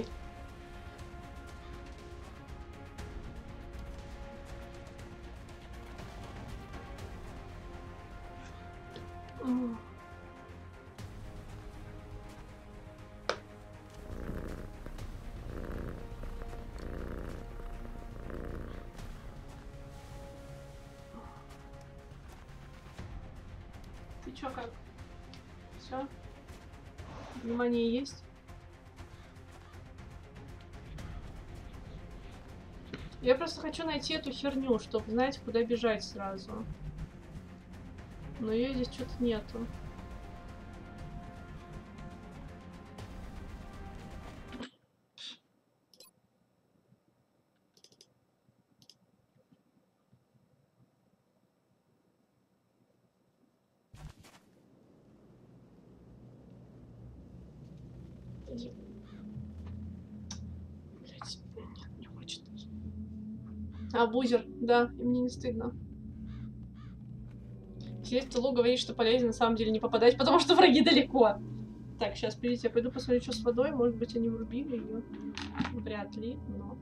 Ты чё, как? Все? Внимание есть? Я просто хочу найти эту херню, чтобы знать, куда бежать сразу. Но ее здесь что-то нету. Блять, нет, не хочет. А, бузер, да, и мне не стыдно. Сидеть в тылу говорит, что полезно на самом деле не попадать, потому что враги далеко. Так, сейчас, подождите, я пойду посмотрю, что с водой. Может быть, они врубили ее. Вряд ли, но...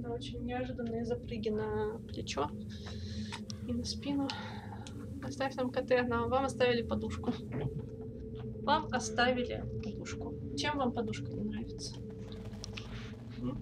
очень неожиданные запрыги на плечо и на спину. Оставь нам КТ. Нам, вам оставили подушку. Вам оставили подушку. Чем вам подушка не нравится? М?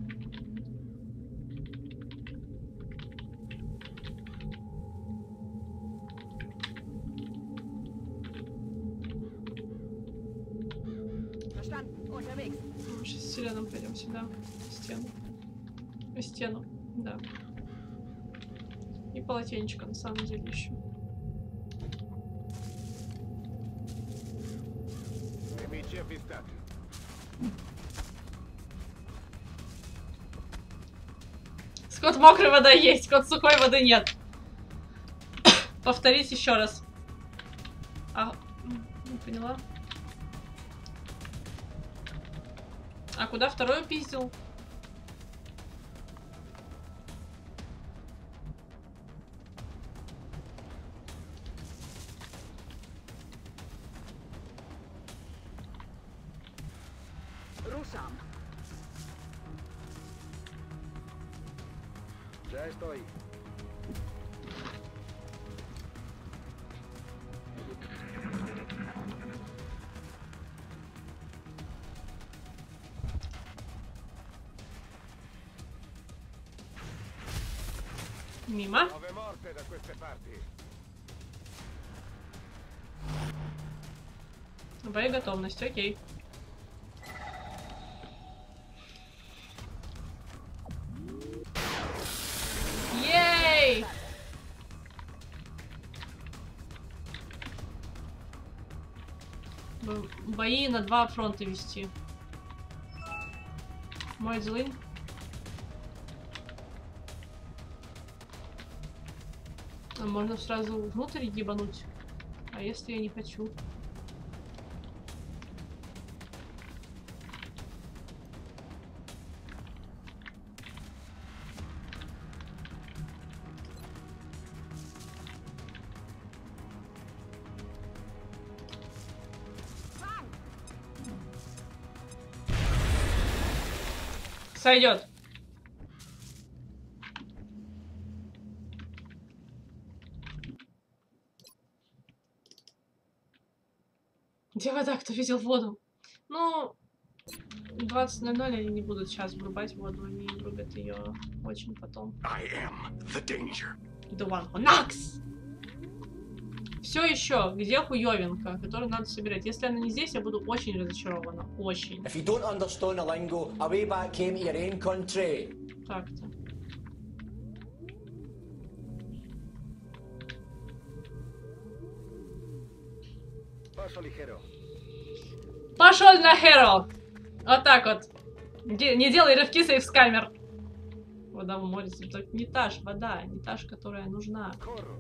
Мы сейчас с Селеном пойдем сюда, в стену. В стену, да. И полотенечко на самом деле еще. Скот мокрой вода есть, скот сухой воды нет. Повторить еще раз. А, не поняла. А куда второй пиздил? Рушам. Ya estoy. Мимо. Nuove morte da queste parti. Боеготовность, окей. Ей! Б- Бои на два фронта вести. Мой злый. А можно сразу внутрь ебануть. А если я не хочу? Сойдет. Где вода? Кто видел воду? Ну, двадцать ноль ноль они не будут сейчас врубать воду, они врубят ее очень потом. I am the danger. The one who knocks! Все еще, где хуёвинка, которую надо собирать? Если она не здесь, я буду очень разочарована. Очень. If you don't understand the lingo, away back came to your own country. Так-то. Paso ligero. Пошел на херо! Вот так вот. Де- не делай рывки сейф с камер. Вода в море. Это не та ж вода, не та ж, которая нужна. Corro.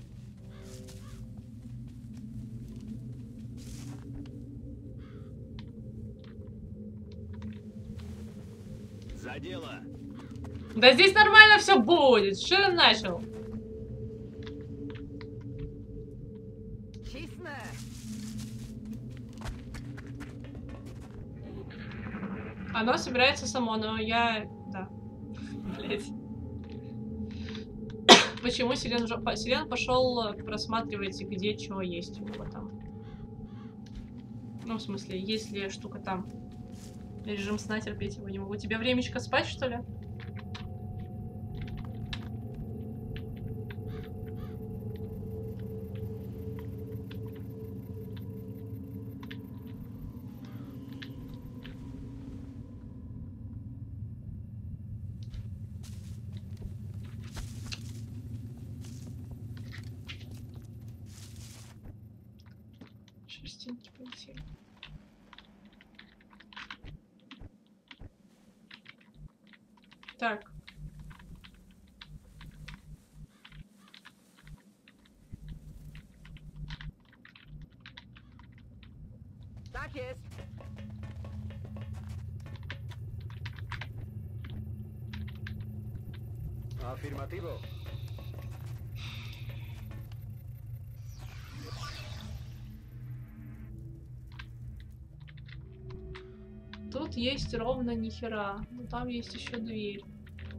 За дело. Да здесь нормально все будет. Что ты начал? Честно. Оно собирается само, но я... Да. Блять. Почему Селен, уже- по- Селен пошел просматривать, где что есть у него там? Ну, в смысле, есть ли штука там? Режим сна терпеть его не могу. Тебе времечко спать, что ли? Шерстинки полетели. Так. Так есть. Afirmativo. Тут есть ровно ни хера. Но там есть еще дверь.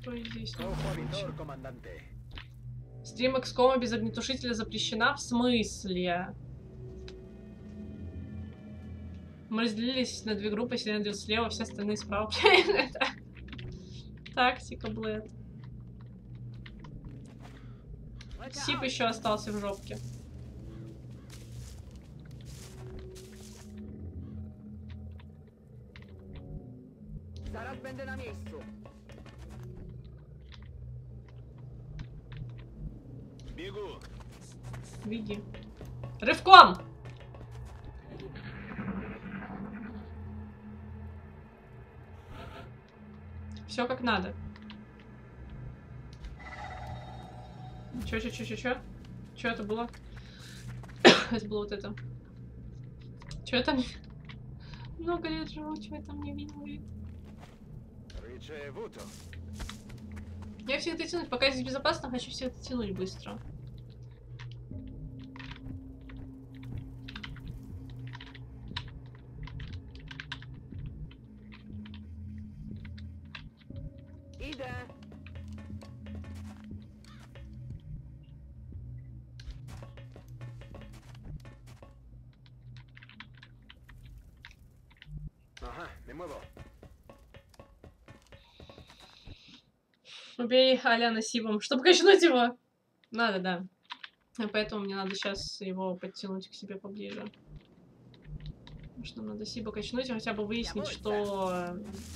Что здесь? Повитор, команданте. Стрим икс ком без огнетушителя запрещена? В смысле? Мы разделились на две группы, Селена идет слева, все остальные справа. Тактика, блэд. Сип еще остался в жопке. Zaraz będę na miejscu. Бегу. Беги. Рывком! Все как надо. Чё, чё, чё, чё, чё? Чё это было? Это было вот это. Чё это? Много лет живу, чё это мне видно? Ричевуто. Я всех это тянуть. Пока здесь безопасно, хочу всех это тянуть быстро. Idę. Ага, me muevo. Убей Аляна Сибом, чтобы качнуть его. Надо, да. И поэтому мне надо сейчас его подтянуть к себе поближе. Потому что нам надо Сиба качнуть и хотя бы выяснить, что...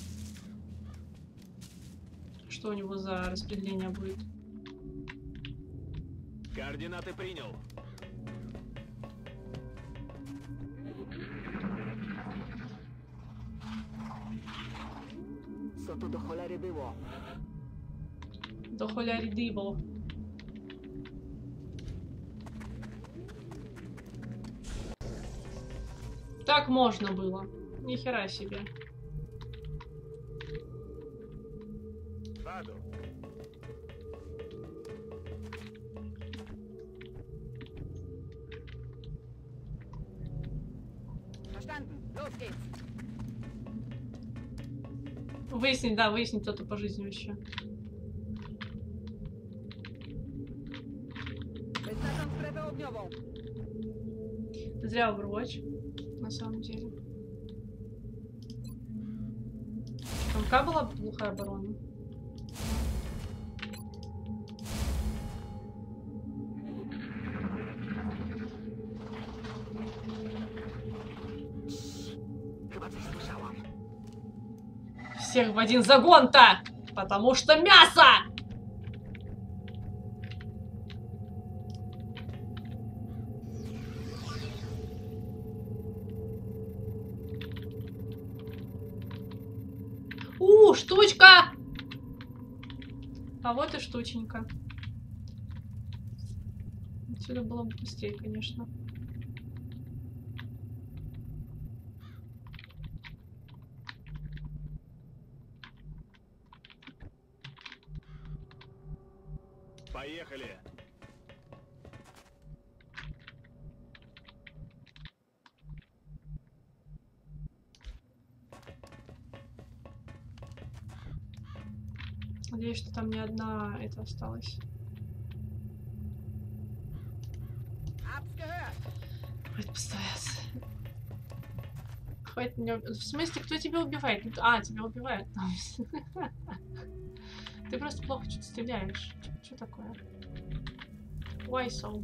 Что у него за распределение будет. Координаты принял. Co tu do cholery było? До холяри дыбл. Так можно было. Ни хера себе. Ваду. Verstanden. Los geht's. Выяснить, да, выяснить кто-то по жизни вообще. Wyznaczam strefę ogniową. Зря Overwatch, на самом деле. Там какая была глухая оборона? Chyba coś słyszałam. Всех в один загон-то! Потому что мясо! У, штучка! А вот и штученька. Отсюда было бы быстрее, конечно. Поехали. Надеюсь, что там не одна это осталась. Hab's gehört. Хватит постояться. Хватит меня... В смысле, кто тебя убивает? А, тебя убивает. Ты просто плохо что-то стреляешь. Что такое? Why so?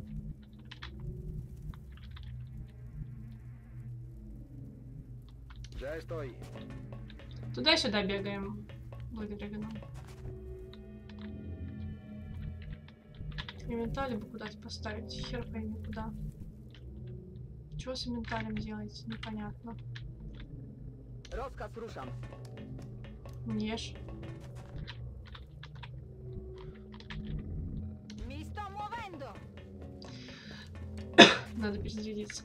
Ya estoy. Туда-сюда бегаем. Благодаря нам. Инвентарь бы куда-то поставить. Хер пойми куда. Чего с инвентарем делать? Непонятно. Rozkaz ruszam. Неш. Mi sto muovendo! Надо перезарядиться.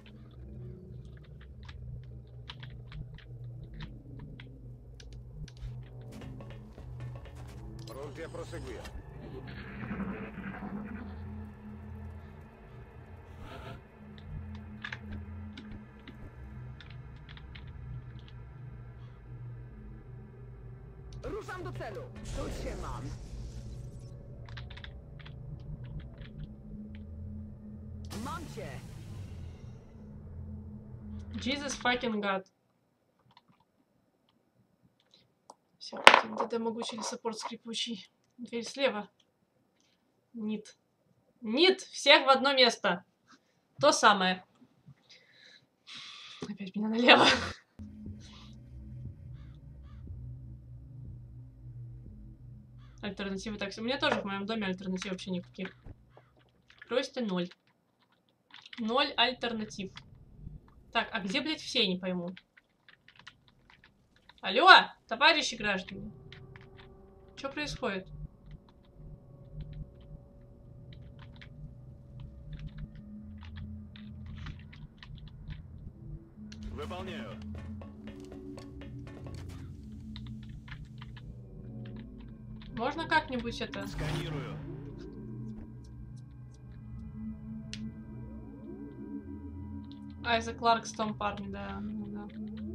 Pronti a proseguire. Ruszam do celu. Tu się mam. Mam cię. Jesus fucking God. Все, ДД могучий или саппорт скрипучий. Дверь слева. Нит. Нит! Всех в одно место. То самое. Опять меня налево. Альтернативы. Так, у меня тоже в моем доме альтернатив вообще никаких. Просто ноль. Ноль альтернатив. Так, а где, блядь, все, я не пойму. Алло, товарищи граждане. Что происходит? Выполняю. Можно как-нибудь это... Сканирую. Айзек Кларк с Том парни, да. Ну, да.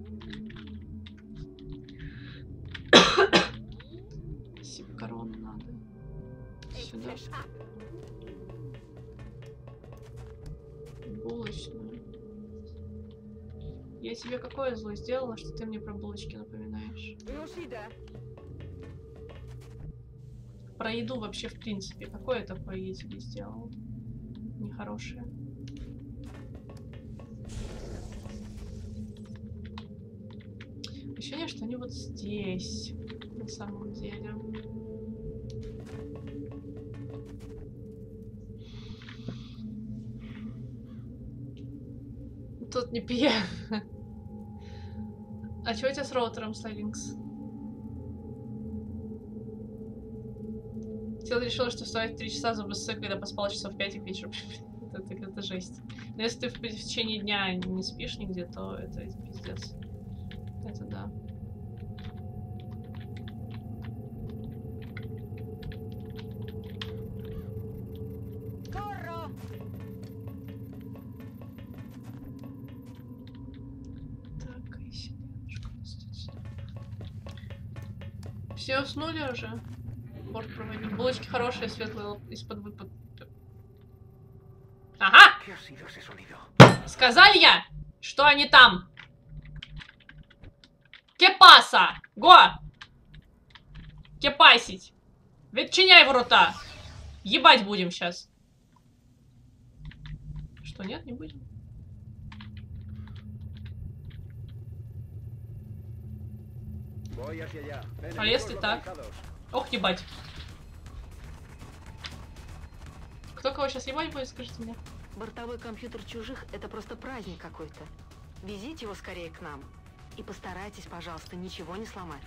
Спасибо, корону надо. Сюда. Булочную. Я тебе какое зло сделала, что ты мне про булочки напоминаешь? Про еду вообще в принципе. Какое такое я тебе сделала? Нехорошее. Ощущение, что они вот здесь. На самом деле. Тут не пья. А чё у тебя с роутером, Слайлинкс? Тело решила, что вставать в три часа за БС, когда поспала часов в пять к вечеру. это, это, это жесть. Но если ты в, в течение дня не спишь нигде, то это, это пиздец. Это да. Так, и сиденечко. Все уснули уже? Борт проводник. Булочки хорошие, светлые, из-под выпад. Ага! Сказали я, что они там. Кепаса! Го! Кепасить! Відчиняй ворота! Ебать будем сейчас. Что, нет, не будем? А если так? Ох, ебать. Кто кого сейчас ебать будет, скажите мне? Бортовой компьютер чужих — это просто праздник какой-то. Везите его скорее к нам. И постарайтесь, пожалуйста, ничего не сломать.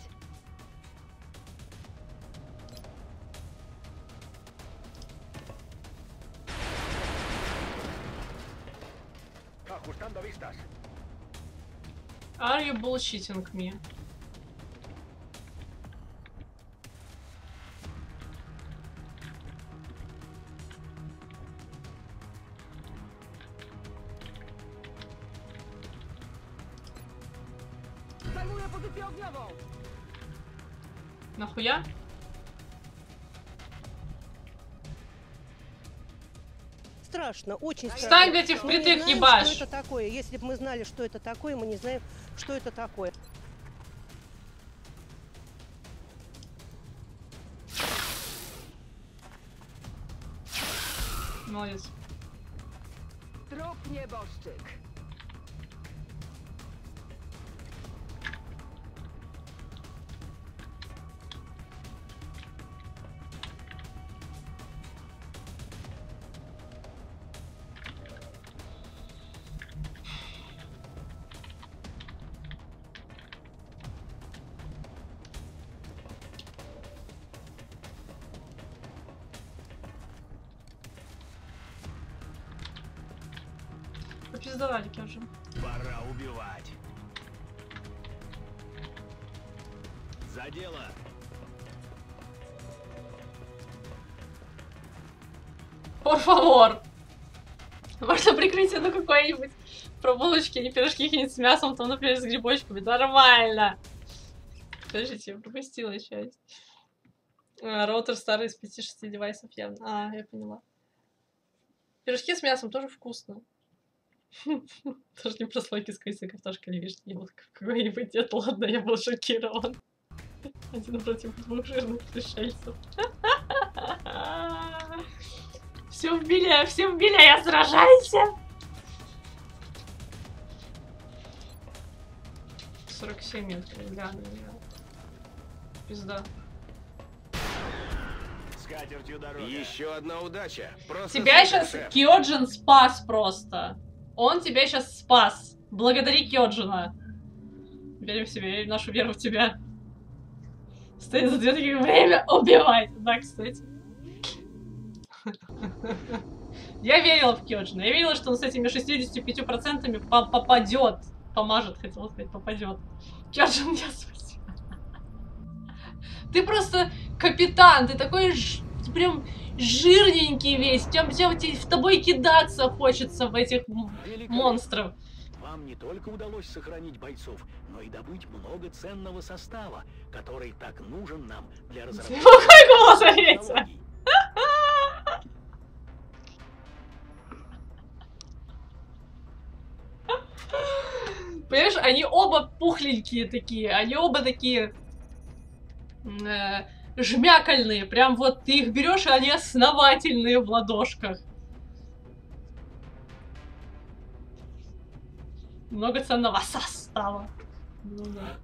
Are you bullshitting me? Нахуя? Страшно, очень страшно. Встань, блядь, и Мы впритык не знаем, ебашь. что это такое. Если бы мы знали, что это такое, мы не знаем, что это такое. Молодец. Trup nieboszczyk. Попиздовали уже. Пора убивать. За дело. Por favor. Можно прикрыть ну какое-нибудь про булочки или пирожки какие-нибудь с мясом, там, например, с грибочками. Нормально. Подождите, я пропустила часть. А, роутер старый из пяти-шести девайсов явно. А, я поняла. Пирожки с мясом тоже вкусно. Тоже не прослойки с курицей, картошка или вишни. Не был какой-нибудь дед. Ладно, я был шокирован. Один против двух жирных пришельцев. Все в беле, все в беле, я сражайся! сорок семь метров, гляну, я. Пизда. Еще одна удача. Просто Тебя супер, сейчас шеф. Кёджин спас просто. Он тебя сейчас спас. Благодари Кёджина. Верим в себя, верим в нашу веру в тебя. Стоит за дверью, такие, время убивать. Да, кстати. Я верила в Кёджина. Я верила, что он с этими шестьюдесятью пятью процентами попадет. Помажет, хотела сказать, попадет. Кёджин, я спасибо. Ты просто капитан, ты такой ж... ты прям жирненький весь. Тем, тем, в тобой кидаться хочется в этих монстров. Вам не только удалось сохранить бойцов, но и добыть много ценного состава, который так нужен нам для разработки. Какой голос оветься? Понимаешь, они оба пухленькие такие, они оба такие э, жмякальные, прям вот ты их берешь, и они основательные в ладошках. Много ценного состава. Ну, да.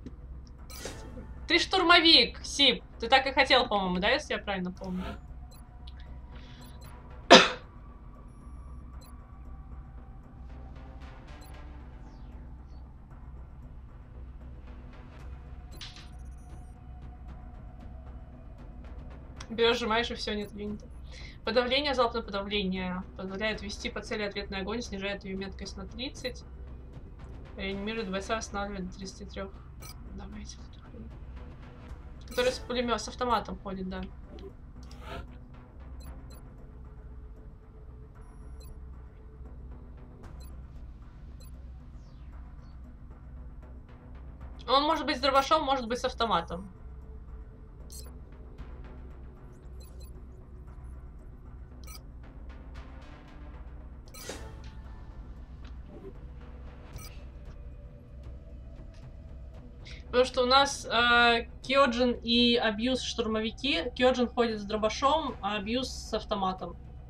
Ты штурмовик, Сип. Ты так и хотел, по-моему, да, если я правильно помню? Берешь, сжимаешь, и все, нет винта. Подавление, залпное подавление. Позволяет вести по цели ответный огонь, снижает ее меткость на тридцать. Реанимирует бойца, останавливает до тридцати трёх. Давайте. Который с пулемёт, с автоматом ходит, да. Он может быть с дробашом, может быть с автоматом. Потому что у нас э, Кёджин и Абьюз штурмовики. Кёджин ходит с дробашом, а Абьюз с автоматом.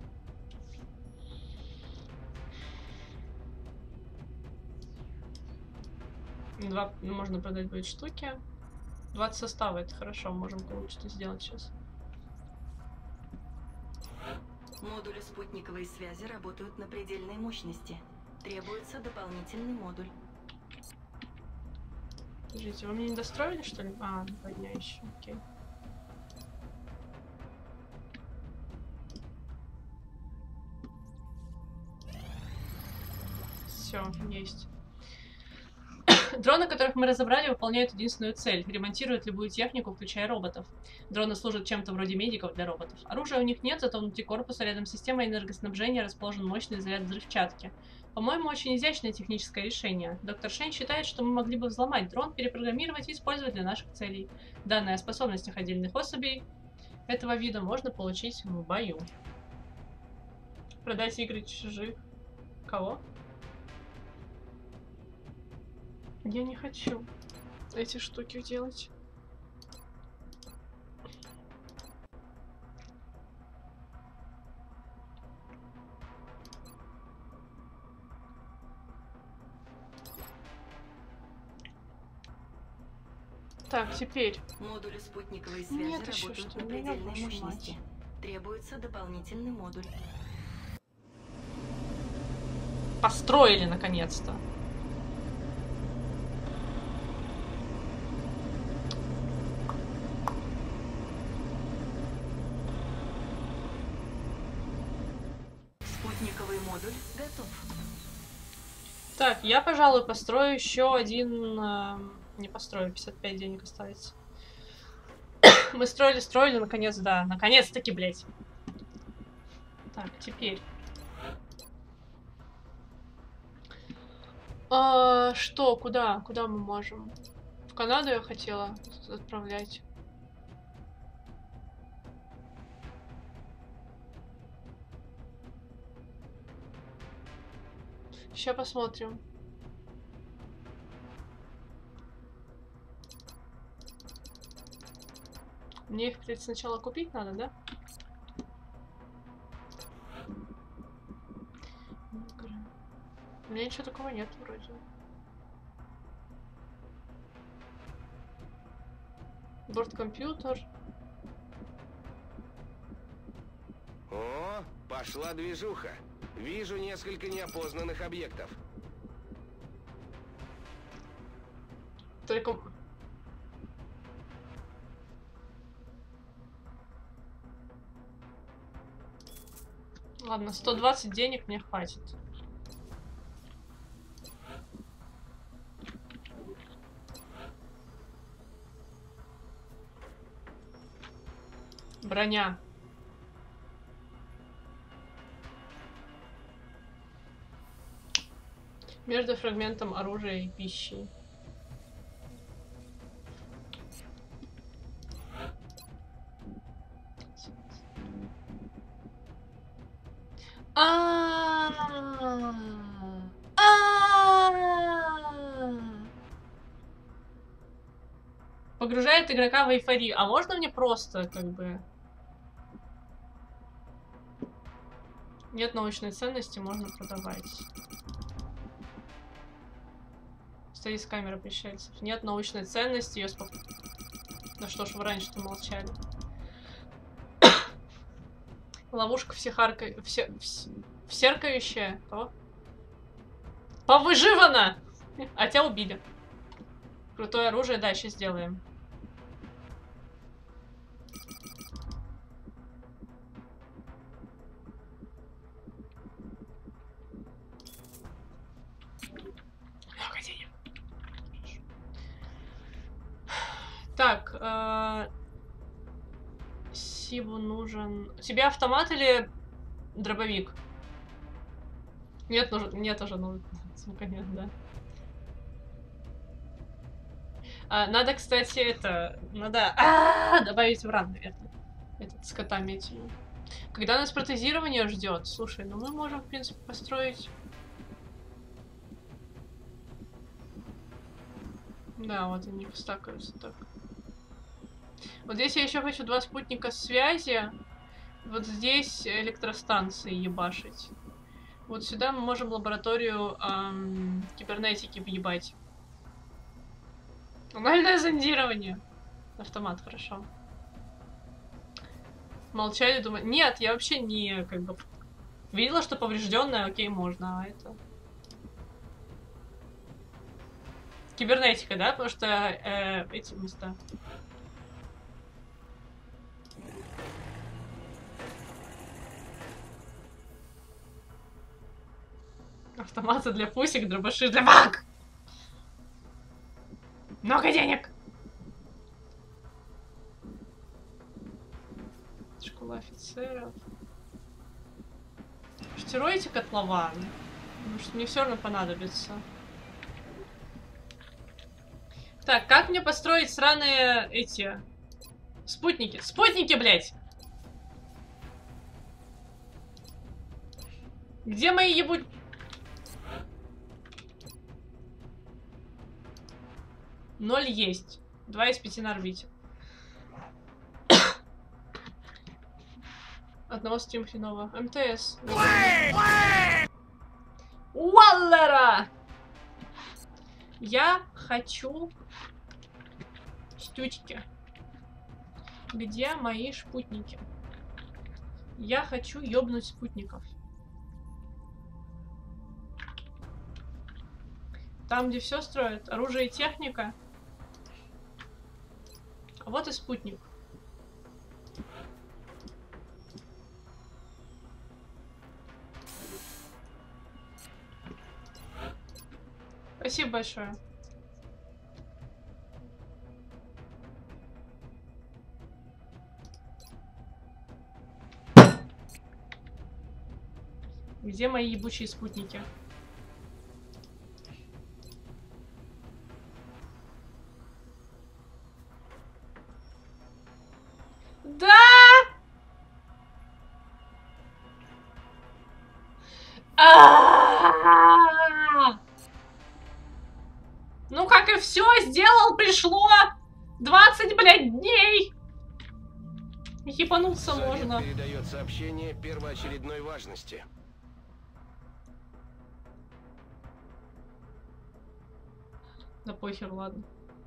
Два, можно продать будет штуки. двадцать состава, это хорошо, можем кое-что сделать сейчас. Модули спутниковой связи работают на предельной мощности. Требуется дополнительный модуль. Подождите, вы мне не достроили, что ли? А, два дня еще, окей. Все, есть. Дроны, которых мы разобрали, выполняют единственную цель. Ремонтируют любую технику, включая роботов. Дроны служат чем-то вроде медиков для роботов. Оружия у них нет, зато внутри корпуса рядом с системой энергоснабжения расположен мощный заряд взрывчатки. По-моему, очень изящное техническое решение. Доктор Шень считает, что мы могли бы взломать дрон, перепрограммировать и использовать для наших целей. Данные о способностях отдельных особей этого вида можно получить в бою. Продать игры чужих. Кого? Я не хочу эти штуки делать. Так, теперь. Модули спутниковой связи Нет, еще работают что? на Меня предельной вашу мощности. мать. Требуется дополнительный модуль. Построили наконец-то. Спутниковый модуль готов. Так, я, пожалуй, построю еще один... Э, не построю, пятьдесят пять денег оставится. Мы строили, строили, наконец, да. Наконец-таки, блядь. Так, теперь. А, что, куда? Куда мы можем? Канаду я хотела отправлять. Сейчас посмотрим. Мне их, кстати, сначала купить надо, да? У меня ничего такого нет вроде. Борт-компьютер. О, пошла движуха. Вижу несколько неопознанных объектов. Только... Ладно, сто двадцать денег мне хватит. Броня. Между фрагментом оружия и пищей. А, погружает игрока в эйфорию. А можно мне просто, как бы... Нет научной ценности, можно продавать. Стоит с камеры пришельцев. Нет научной ценности, ее спок... Да что ж вы раньше-то молчали. Ловушка всехарка... Все... Вс... Всеркающая. Кого? Повыживана! А тебя убили. Крутое оружие, да, сейчас сделаем. Много денег. Так, э... Сибу нужен... Тебе автомат или дробовик? Нет, нужен... Нет уже, ну, звука нет, да. А, надо, кстати, это... Надо а -а -а, добавить в ран, наверное. Этот, с котами этими. Когда нас протезирование ждет? Слушай, ну мы можем, в принципе, построить... Да, вот они стакаются так. Вот здесь я еще хочу два спутника связи. Вот здесь электростанции ебашить. Вот сюда мы можем лабораторию эм, кибернетики въебать. Анальное зондирование. Автомат, хорошо. Молчали, думаю. Нет, я вообще не как бы видела, что поврежденное, окей, можно, а это. Кибернетика, да? Потому что э, эти места. Автоматы для пусик, дробаши для бак! Много денег! Школа офицеров. Штируйте котлован. Потому что мне все равно понадобится. Так, как мне построить сраные эти... Спутники? Спутники, блядь! Где мои ебуть... Ноль есть. Два из пяти на орбите. Одного стримфинова. МТС. Уаллера! Я хочу штучки. Где мои спутники? Я хочу ёбнуть спутников. Там, где все строят, оружие и техника. А вот и спутник. Спасибо большое. Где мои ебучие спутники? Ну, как и все, сделал, пришло. двадцать, блядь, дней. Ебануться можно. Передает сообщение первоочередной важности. Да похер, ладно.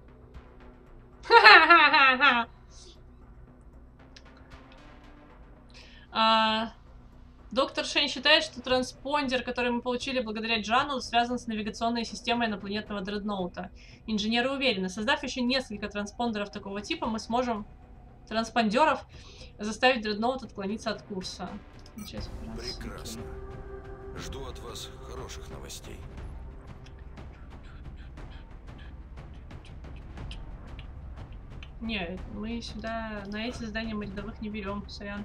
Ха-ха-ха-ха. А, доктор Шень считает, что транспондер, который мы получили благодаря Джану, связан с навигационной системой инопланетного дредноута. Инженеры уверены, создав еще несколько транспондеров такого типа, мы сможем транспондеров заставить дредноут отклониться от курса. Сейчас, прекрасно. Жду от вас хороших новостей. Не, мы сюда на эти задания мы рядовых не берем, сорян.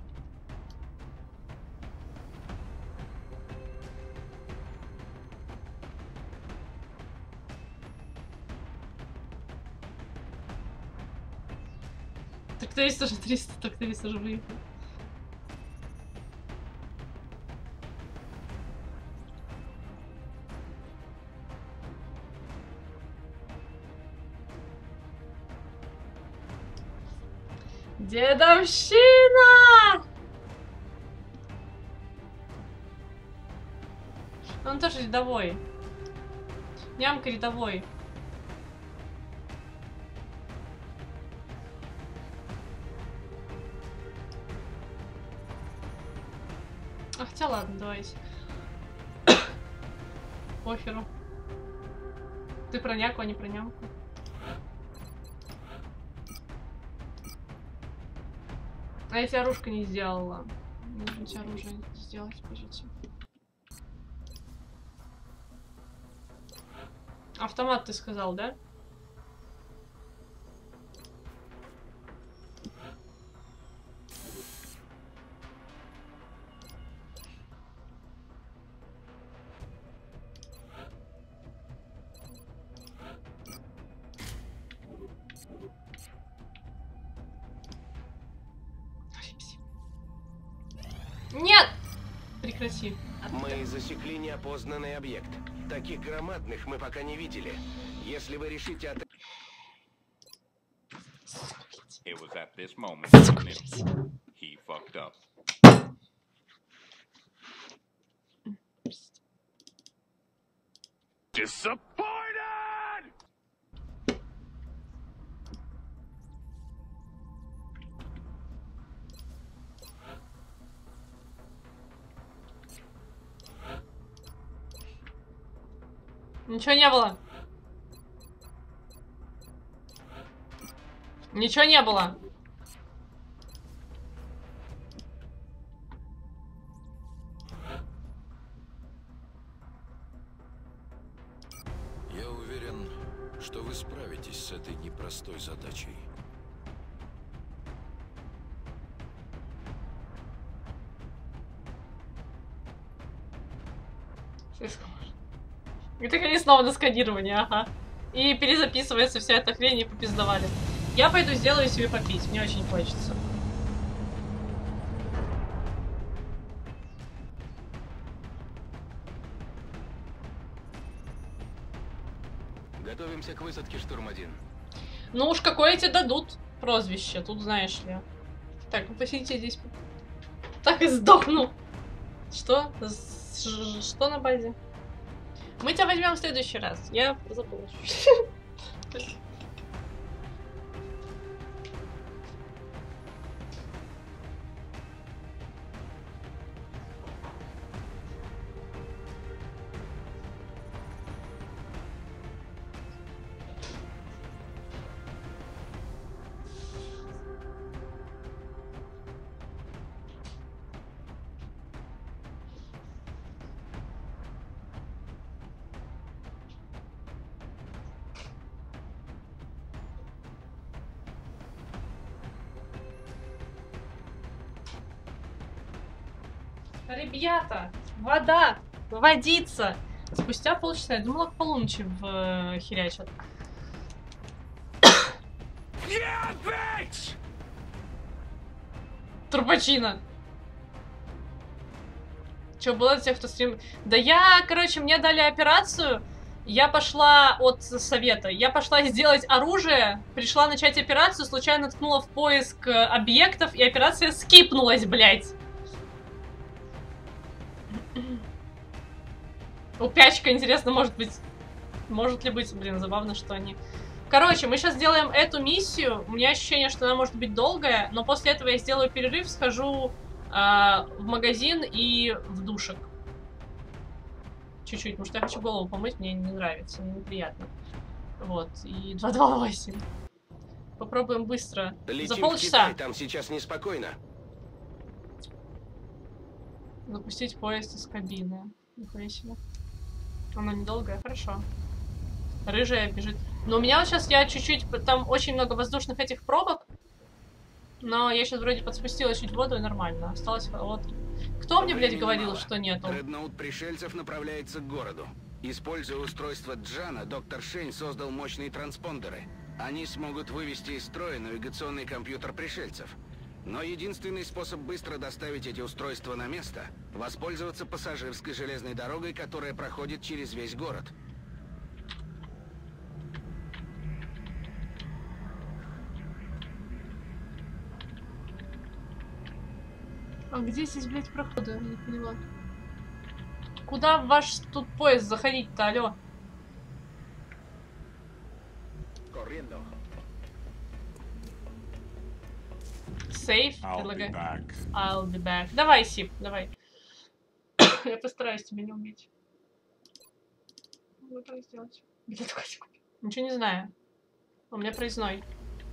Тракторист тоже триста, тракторист уже выехал. Дедовщина! Он тоже рядовой. Нямка рядовой. А хотя ладно, давайте. Похеру. Ты про няку, а не про нямку. А я тебе оружка не сделала. Нужно тебе оружие сделать, пожалуйста. Автомат ты сказал, да? Нет! Прекрати. Мы засекли неопознанный объект. Таких громадных мы пока не видели. Если вы решите от... It was at this moment he fucked up. Disappointed! Ничего не было. Ничего не было. Я уверен, что вы справитесь с этой непростой задачей. И так они снова на сканирование, ага. И перезаписывается вся эта хрень и попиздовали. Я пойду сделаю себе попить, мне очень хочется. Готовимся к высадке, штурм один. Ну уж какое тебе дадут прозвище, тут знаешь ли. Так, ну посидите здесь. Так и сдохну. Что? Что на базе? Мы тебя возьмем в следующий раз. Я забыла. Ребята, вода, водица. Спустя полчаса, я думала, к полуночи в э, херячат. Трубачина. Что было для тех, кто стрим... Да я, короче, мне дали операцию, я пошла от совета, я пошла сделать оружие, пришла начать операцию, случайно ткнула в поиск объектов, и операция скипнулась, блядь. Упячка, интересно, может быть... Может ли быть, блин, забавно, что они... Короче, мы сейчас сделаем эту миссию. У меня ощущение, что она может быть долгая, но после этого я сделаю перерыв, схожу э, в магазин и в душек. Чуть-чуть, потому что я хочу голову помыть, мне не нравится, мне неприятно. Вот, и два два восемь. Попробуем быстро. Летим За полчаса. в Китай, там сейчас неспокойно. Запустить поезд из кабины. Нихуя себе. Она недолгая, хорошо. Рыжая бежит. Но у меня вот сейчас я чуть-чуть... Там очень много воздушных этих пробок. Но я сейчас вроде подспустила чуть воду и нормально. Осталось вот... Кто мне, блядь, говорил, мало. Что нету? Дредноут пришельцев направляется к городу. Используя устройство Джана, доктор Шень создал мощные транспондеры. Они смогут вывести из строя навигационный компьютер пришельцев. Но единственный способ быстро доставить эти устройства на место — воспользоваться пассажирской железной дорогой, которая проходит через весь город. А где здесь, блядь, проходы? Я не поняла. Куда в ваш тут поезд заходить-то, алё? Сейф, предлагай. I'll be back. Давай, Сип, давай. Я постараюсь тебя не убить. Могу так сделать. Ничего не знаю. У меня проездной.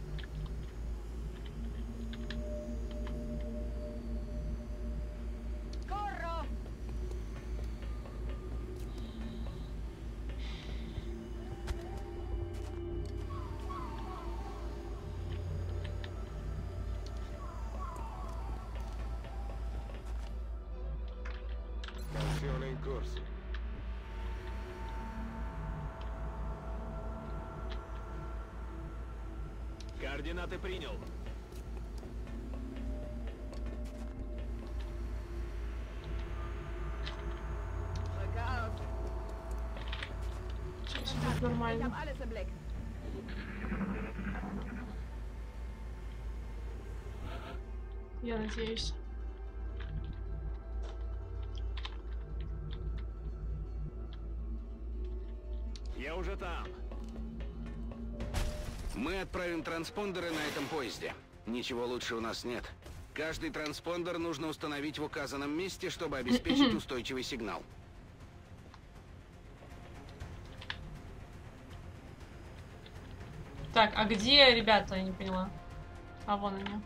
Координаты принял. Сейчас будет нормально. Я надеюсь. Я уже там. Мы отправим транспондеры на этом поезде. Ничего лучше у нас нет. Каждый транспондер нужно установить в указанном месте, чтобы обеспечить устойчивый сигнал. Так, а где ребята? Я не поняла. А вон они.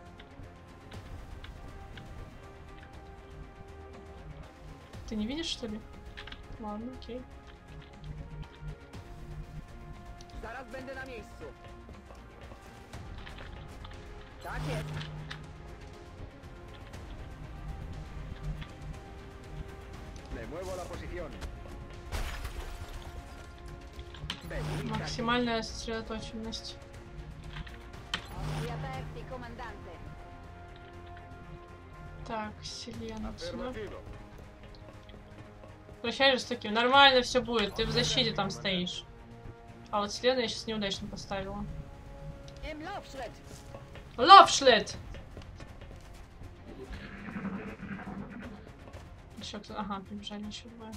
Ты не видишь, что ли? Ладно, окей. Zaraz będę na miejscu. Tak jest. Me muevo la posición. Максимальная сосредоточенность. Так, Селена. Прощай, жестокий. Нормально все будет. Ты в защите там стоишь. А вот Селена я сейчас неудачно поставила. Ловшлет! Еще кто-то... Ага, прибежали еще двое.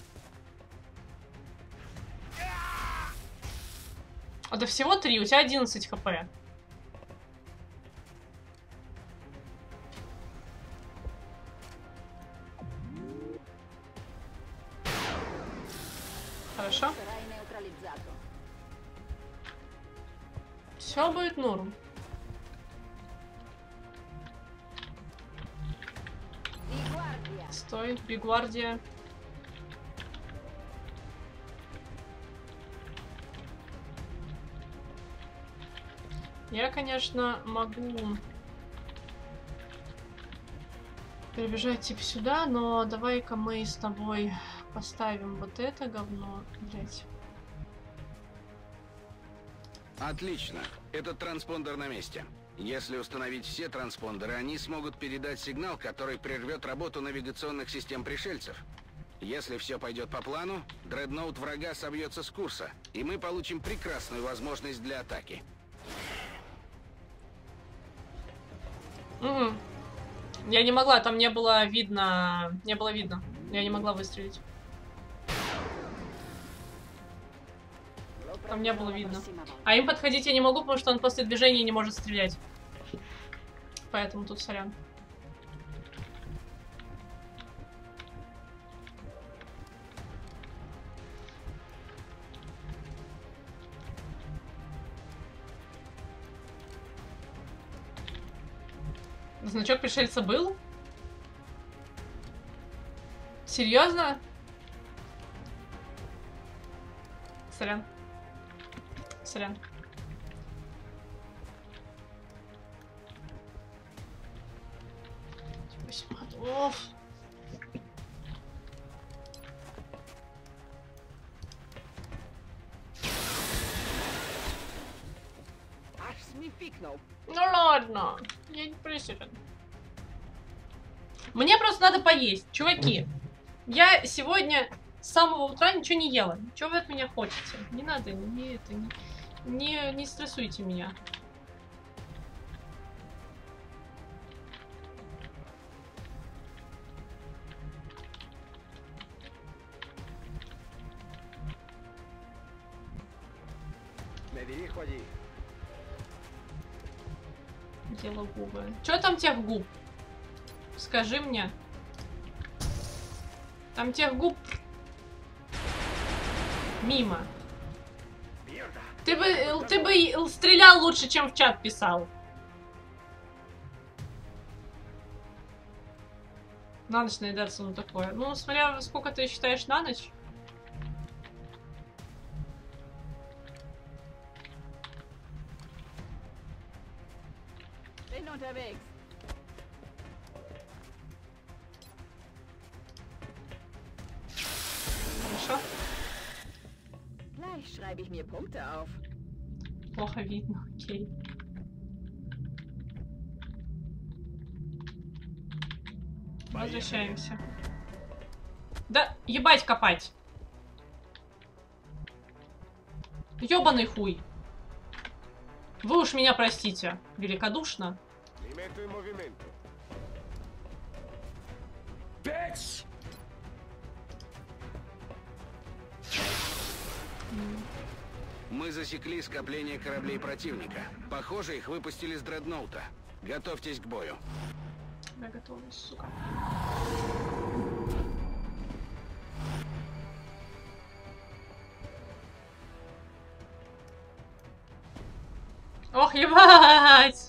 А до всего три, у тебя одиннадцать хп. Хорошо. Все будет норм. Стой, Бигвардия. Я, конечно, могу перебежать типа сюда, но давай-ка мы с тобой поставим вот это говно, блять. Отлично. Этот транспондер на месте. Если установить все транспондеры, они смогут передать сигнал, который прервет работу навигационных систем пришельцев. Если все пойдет по плану, дредноут врага собьется с курса, и мы получим прекрасную возможность для атаки. Угу. Я не могла, там не было видно, не было видно. Я не могла выстрелить. Там не было видно. А им подходить я не могу, потому что он после движения не может стрелять. Поэтому тут сорян. Значок пришельца был? Серьезно? Сорян. Сорян. Оф. Аж смификнул. Ну ладно, я не присерен. Мне просто надо поесть, чуваки. Я сегодня с самого утра ничего не ела. Чего вы от меня хотите? Не надо, не это, не, не, не стрессуйте меня. Набери, ходи. Дело губы. Чё там тех губ? Скажи мне. Там тех губ мимо. Ты бы, ты бы стрелял лучше, чем в чат писал. На ночь наедаться, ну такое. Ну, смотря сколько ты считаешь на ночь. Bin unterwegs. Хорошо. Gleich schreibe ich mir Punkte auf. Плохо видно, окей. Возвращаемся. Да, ебать копать. Ёбаный хуй. Вы уж меня простите. Великодушно. Пять! Мы засекли скопление кораблей противника. Похоже, их выпустили с дредноута. Готовьтесь к бою. Я готовлюсь, сука. Ох, ебать!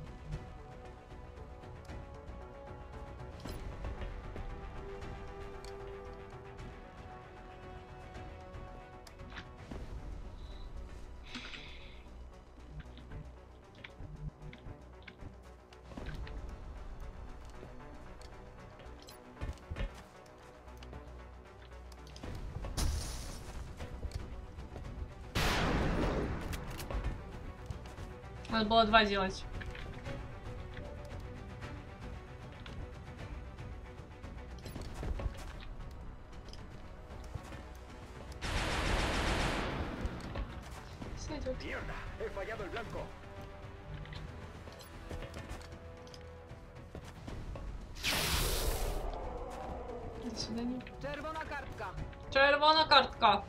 Надо было два делать. Сойдет. До свидания. Czerwona kartka. Czerwona kartka.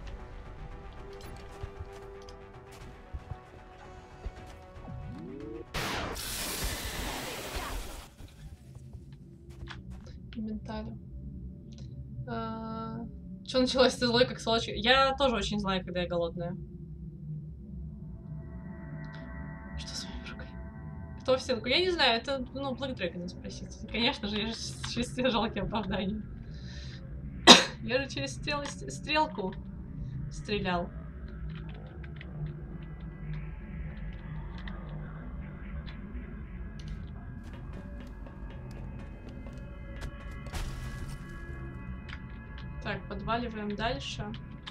Инвентарь. А, Что началось? Ты злой, как сволочь? Я тоже очень злая, когда я голодная. Что с моей рукой? Кто в стенку? Я не знаю, это, ну, Black Dragon спросить. Конечно же, я же шести жалки оправдания. Я же через стрел... стрелку стрелял. Так, подваливаем дальше.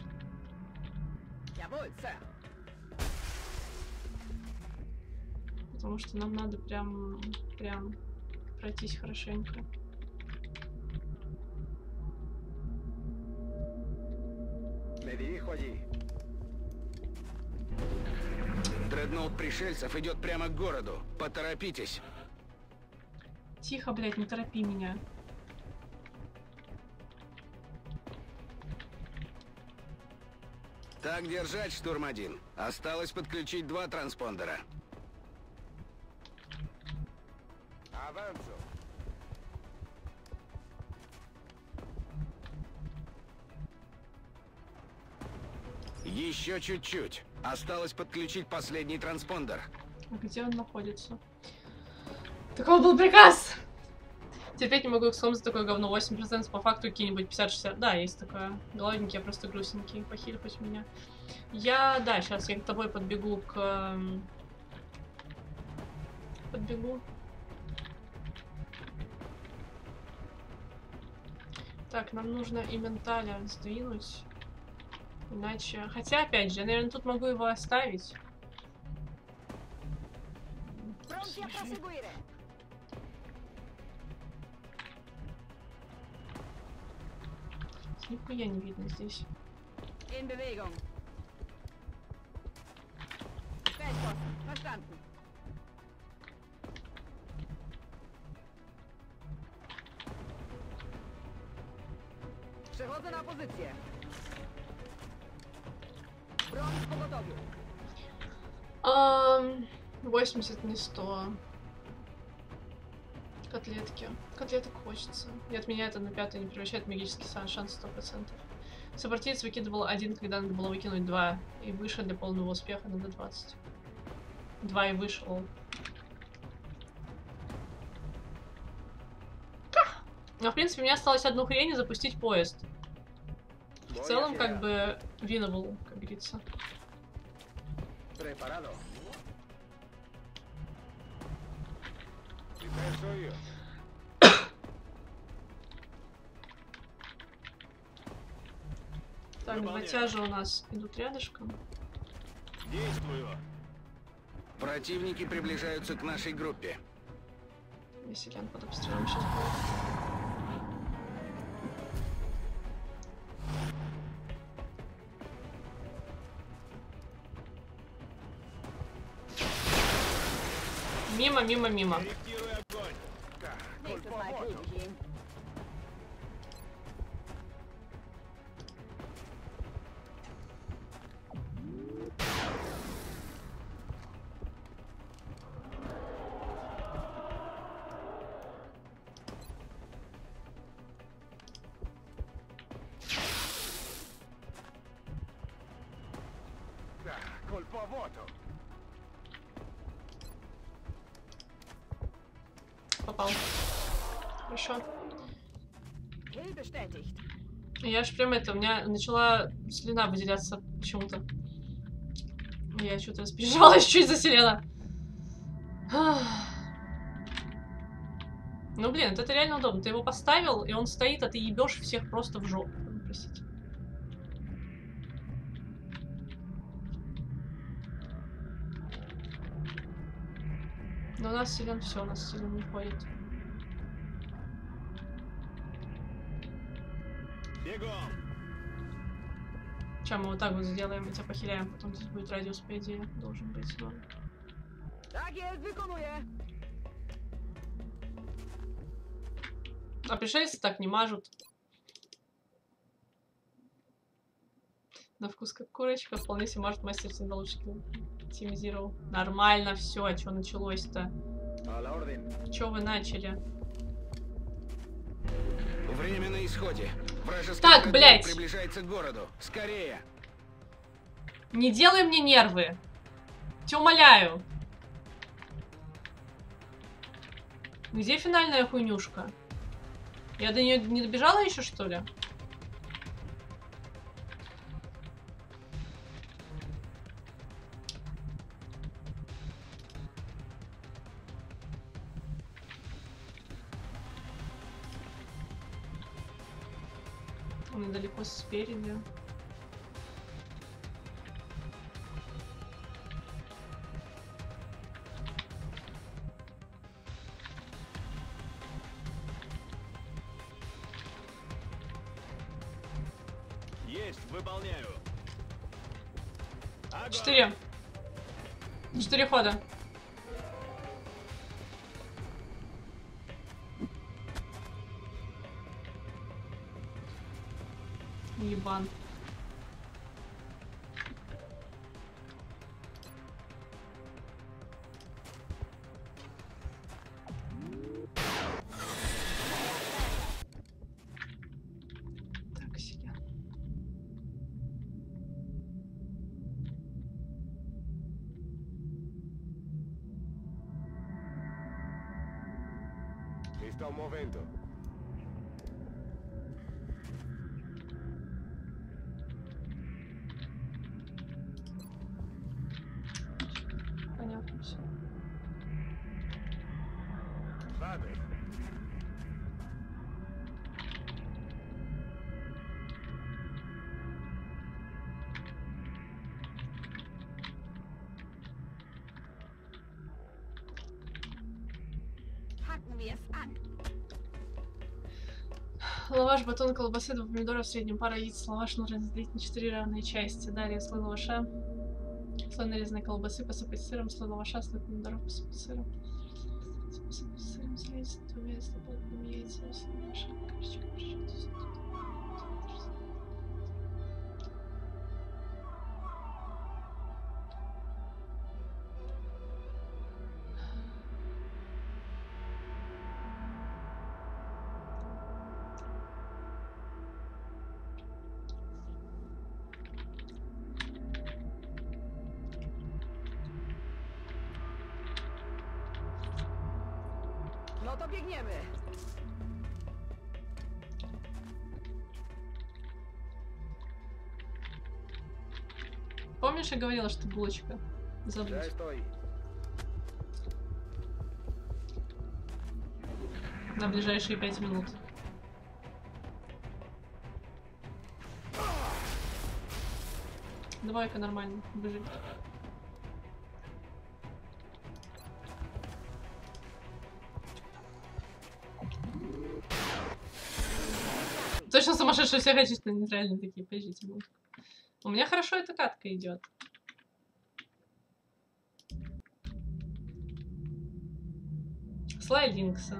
Jawohl, Sir. Потому что нам надо прям, прям пройтись хорошенько. Дредноут пришельцев идет прямо к городу. Поторопитесь. Тихо, блядь, не торопи меня. Так держать, штурм один. Осталось подключить два транспондера. Еще чуть-чуть. Осталось подключить последний транспондер. А где он находится? Такой был приказ! Терпеть не могу икс ком за такое говно. восемь процентов по факту какие-нибудь пятьдесят-шестьдесят. Да, есть такое. Голодненький, я просто грустненький. Похили хоть меня. Я, да, сейчас я к тобой подбегу к... Подбегу. Так, нам нужно и менталя сдвинуть. Иначе... Хотя, опять же, я, наверное, тут могу его оставить. Нихуя не видно здесь. Przechodzę na pozycję. Broń w pogotowiu. Um, восемьдесят не сто. Котлетки. Котлеток хочется. И от меня это на пятый не превращает в магический шанс сто процентов. Сопартиец выкидывал один, когда надо было выкинуть два. И выше для полного успеха надо двадцать. Два и выше, лол. Но, в принципе, мне осталось одну хрень и запустить поезд. В целом, как бы, winnable, как говорится. Так, два тяжа у нас идут рядышком. Действую. Противники приближаются к нашей группе. Веселян под обстрелом сейчас будет. Мимо, мимо, мимо. Попал. Хорошо. Я ж прям это, у меня начала слюна выделяться почему-то. Я что-то разбежалась чуть за Селена. Ну блин, это реально удобно. Ты его поставил, и он стоит, а ты ебешь всех просто в жопу. Простите. Но у нас Селен все, у нас Селен не ходит. Бегом! Сейчас мы вот так вот сделаем, мы тебя похиляем, потом здесь будет радиус, по идее, должен быть, но... Tak jest, wykonuję. А пришельцы так не мажут. На вкус как курочка, вполне себе мажет мастер синдалушки. Team Zero. Нормально все, а что началось-то? Че вы начали? Время на исходе. Вражеский Так, блядь! Приближается к городу. Скорее! Не делай мне нервы! Тебя умоляю! Где финальная хуйнюшка? Я до нее не добежала еще, что ли? Он далеко спереди. Есть, выполняю. Огонь. Четыре. Четыре хода. Ебан. Так себе. Mi sto muovendo. Понятно все. Vado. Packen wir es an. Лаваш, батон колбасы, два помидора в среднем, пара яиц. Лаваш нужно разделить на четыре равные части. Далее слой лаваша, слой нарезанной колбасы, посыпать сыром, слой лаваша, слой помидоров, посыпать сыром. Посыпать сыром, слить двумя яйцами, яйцами, слой лаваша, короче, короче. No to biegniemy. Помнишь, я говорила, что булочка? Забудь. Ya estoy. На ближайшие пять минут. Давай-ка нормально, выжить. Точно сумасшедшие все качества нейтральные такие, подождите. У меня хорошо эта катка идет. Слай Линкса.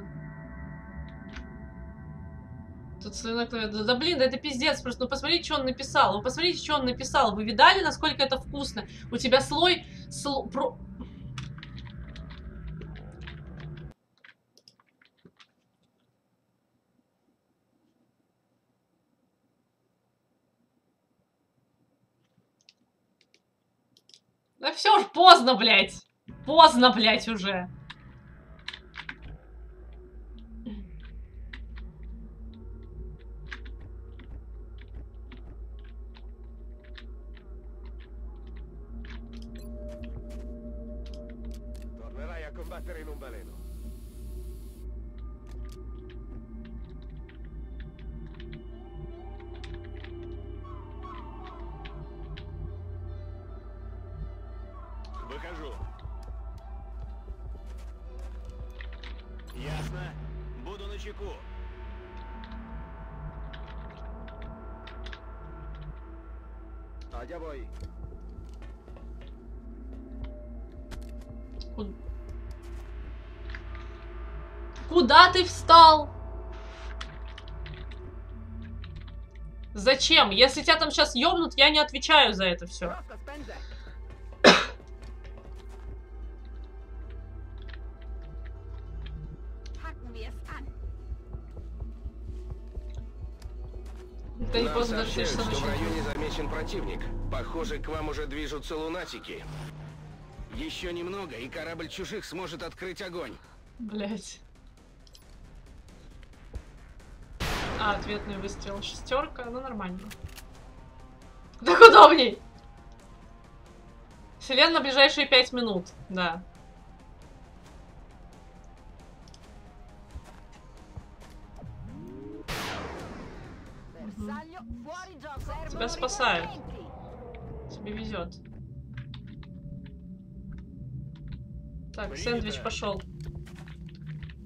Тут да, да блин, да это пиздец просто. Ну посмотрите, что он написал. Вы посмотрите, что он написал. Вы видали, насколько это вкусно? У тебя слой... Сло, про... Да все уж поздно, блядь. Поздно, блядь, уже. Tornerai a combattere in un baleno. Выхожу. Ясно. Буду начеку. Allá voy. Куда? Куда ты встал? Зачем? Если тебя там сейчас ёбнут, я не отвечаю за это все. Prosto, spędzę. Packen wir es an. Ты не Нам поздно сообщают, дошли, что в что районе замечен противник. Похоже, к вам уже движутся лунатики. Еще немного, и корабль чужих сможет открыть огонь. Блять. А, ответный выстрел. Шестерка, ну нормально. Так удобней. Селен на ближайшие пять минут, да. Bersaglio, fuori gioco. Servono Тебя спасают. rinforzamenti. Тебе везет. Так, сэндвич пошел.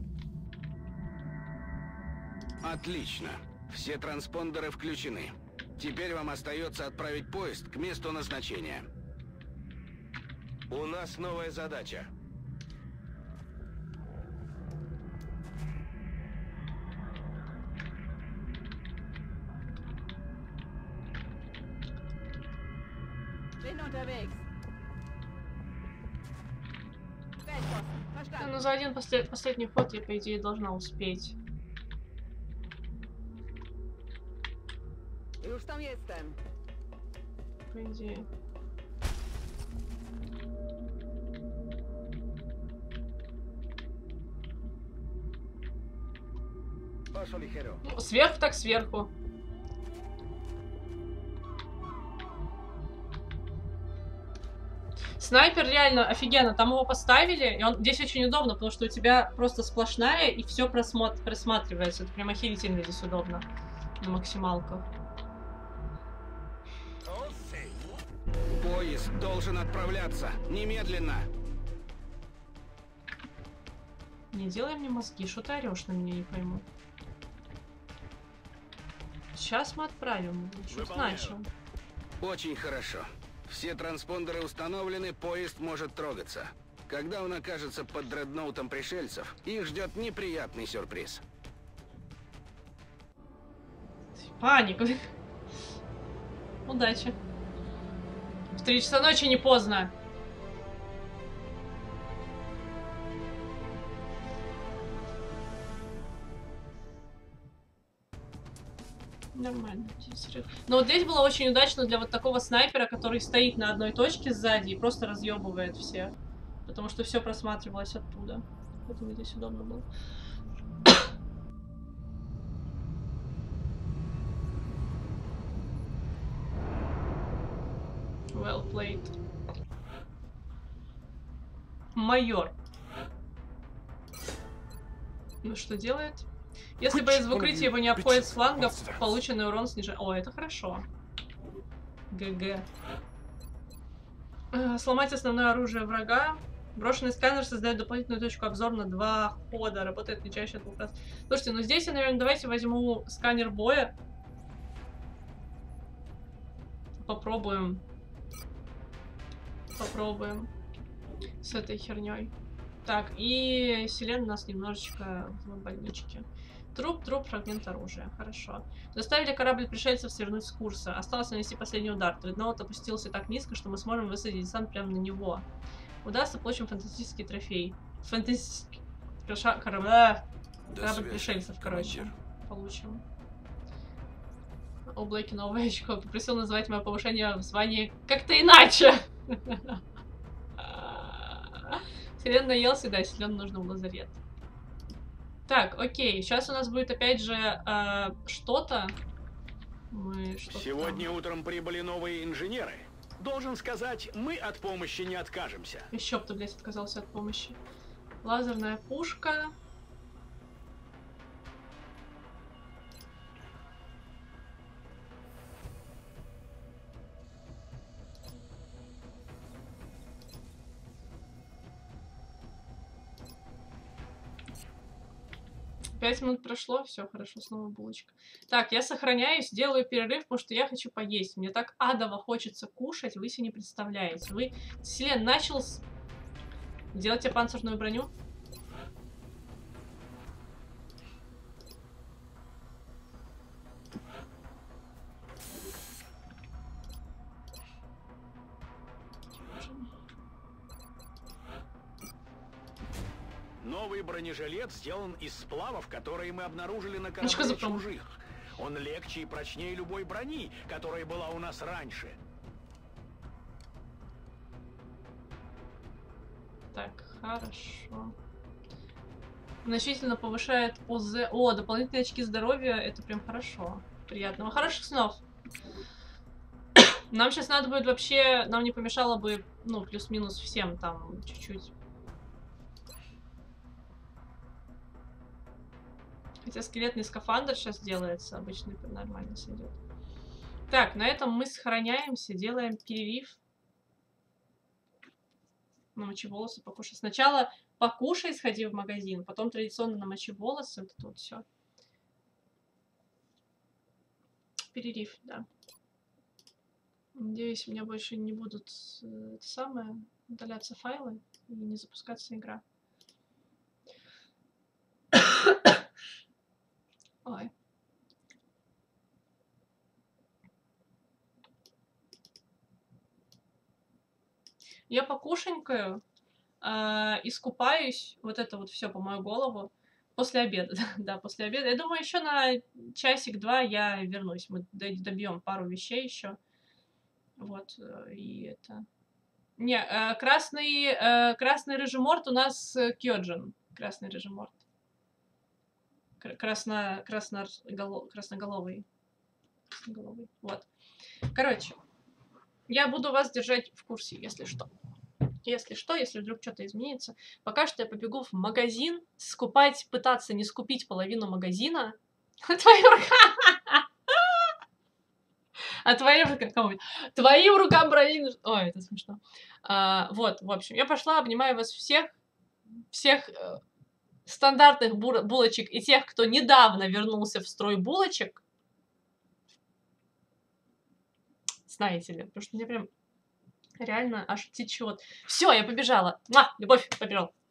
Отлично. Все транспондеры включены. Теперь вам остается отправить поезд к месту назначения. У нас новая задача. Ну, за один послед... последний ход я, по идее, должна успеть. Już tam jestem. По идее. Paso ligero. Ну, сверху так сверху. Снайпер реально офигенно. Там его поставили, и он здесь очень удобно, потому что у тебя просто сплошная, и все просмотр... просматривается. Это прям охерительно здесь удобно. На максималках. Поезд должен отправляться. Немедленно. Не делай мне мозги. Что ты орешь на меня, не пойму. Сейчас мы отправим. Что значит? Очень хорошо. Все транспондеры установлены, поезд может трогаться. Когда он окажется под дредноутом пришельцев, их ждет неприятный сюрприз. Паника. Удачи. В три часа ночи не поздно. Нормально. Но вот здесь было очень удачно для вот такого снайпера, который стоит на одной точке сзади и просто разъебывает всех. Потому что все просматривалось оттуда. Поэтому здесь удобно было. Well played. Майор. Ну что делает? Если боец в укрытии его не обходит с флангов, полученный урон снижает. О, это хорошо. ГГ. Э, сломать основное оружие врага. Брошенный сканер создает дополнительную точку обзора на два хода. Работает не чаще двух раз. Слушайте, ну здесь я, наверное, давайте возьму сканер боя. Попробуем. Попробуем. С этой херней. Так, и Селен у нас немножечко в больничке. Труп, труп, фрагмент оружия. Хорошо. Заставили корабль пришельцев свернуть с курса. Осталось нанести последний удар. Дредноут опустился так низко, что мы сможем высадить десант прямо на него. Удастся, получим фантастический трофей. Фантастический... Корабль, корабль пришельцев, короче. Получим. У Блэки новое очко. Попросил называть мое повышение в звании как-то иначе. Селен наелся, да, Селен нужно в лазарет. Так, окей, сейчас у нас будет опять же э, что-то. Мы что-то Сегодня там... утром прибыли новые инженеры. Должен сказать, мы от помощи не откажемся. Еще кто, блядь, отказался от помощи. Лазерная пушка. Пять минут прошло, все хорошо, снова булочка. Так, я сохраняюсь, делаю перерыв, потому что я хочу поесть. Мне так адово хочется кушать, вы себе не представляете. Вы, Селен, начал с... делать тебе панцирную броню? Новый бронежилет сделан из сплавов, которые мы обнаружили на Ну, что корабле за пром- чужих. Он легче и прочнее любой брони, которая была у нас раньше. Так, хорошо. Значительно повышает ОЗ. О, дополнительные очки здоровья. Это прям хорошо. Приятного. Хороших снов. Нам сейчас надо будет вообще... Нам не помешало бы, ну, плюс-минус всем там чуть-чуть. Хотя скелетный скафандр сейчас делается. Обычно нормально сойдет. Так, на этом мы сохраняемся. Делаем перерыв. Намочи волосы, покушай. Сначала покушай, сходи в магазин, потом традиционно намочи волосы, вот это вот все. перерыв, да. Надеюсь, у меня больше не будут э, это самое, удаляться файлы и не запускаться игра. Ой. Я покушенькаю, э, искупаюсь, вот это вот все по мою голову, после обеда, да, после обеда. Я думаю, еще на часик-два я вернусь, мы добьем пару вещей еще. Вот, и это... Не, э, красный, э, красный рыжеморт у нас э, Кёджин. Красный рыжеморт. Кр красно, красно, голо, красноголовый. красноголовый. Вот. Короче, я буду вас держать в курсе, если что. Если что, если вдруг что-то изменится. Пока что я побегу в магазин скупать, пытаться не скупить половину магазина. Твою рука! А твоим рукам... Твоим рукам брони... Ой, это смешно. А, вот, в общем, я пошла, обнимаю вас всех. Всех э, стандартных булочек и тех, кто недавно вернулся в строй булочек. Знаете ли, потому что мне прям реально аж течет. Все, я побежала. Муа, любовь, побежал.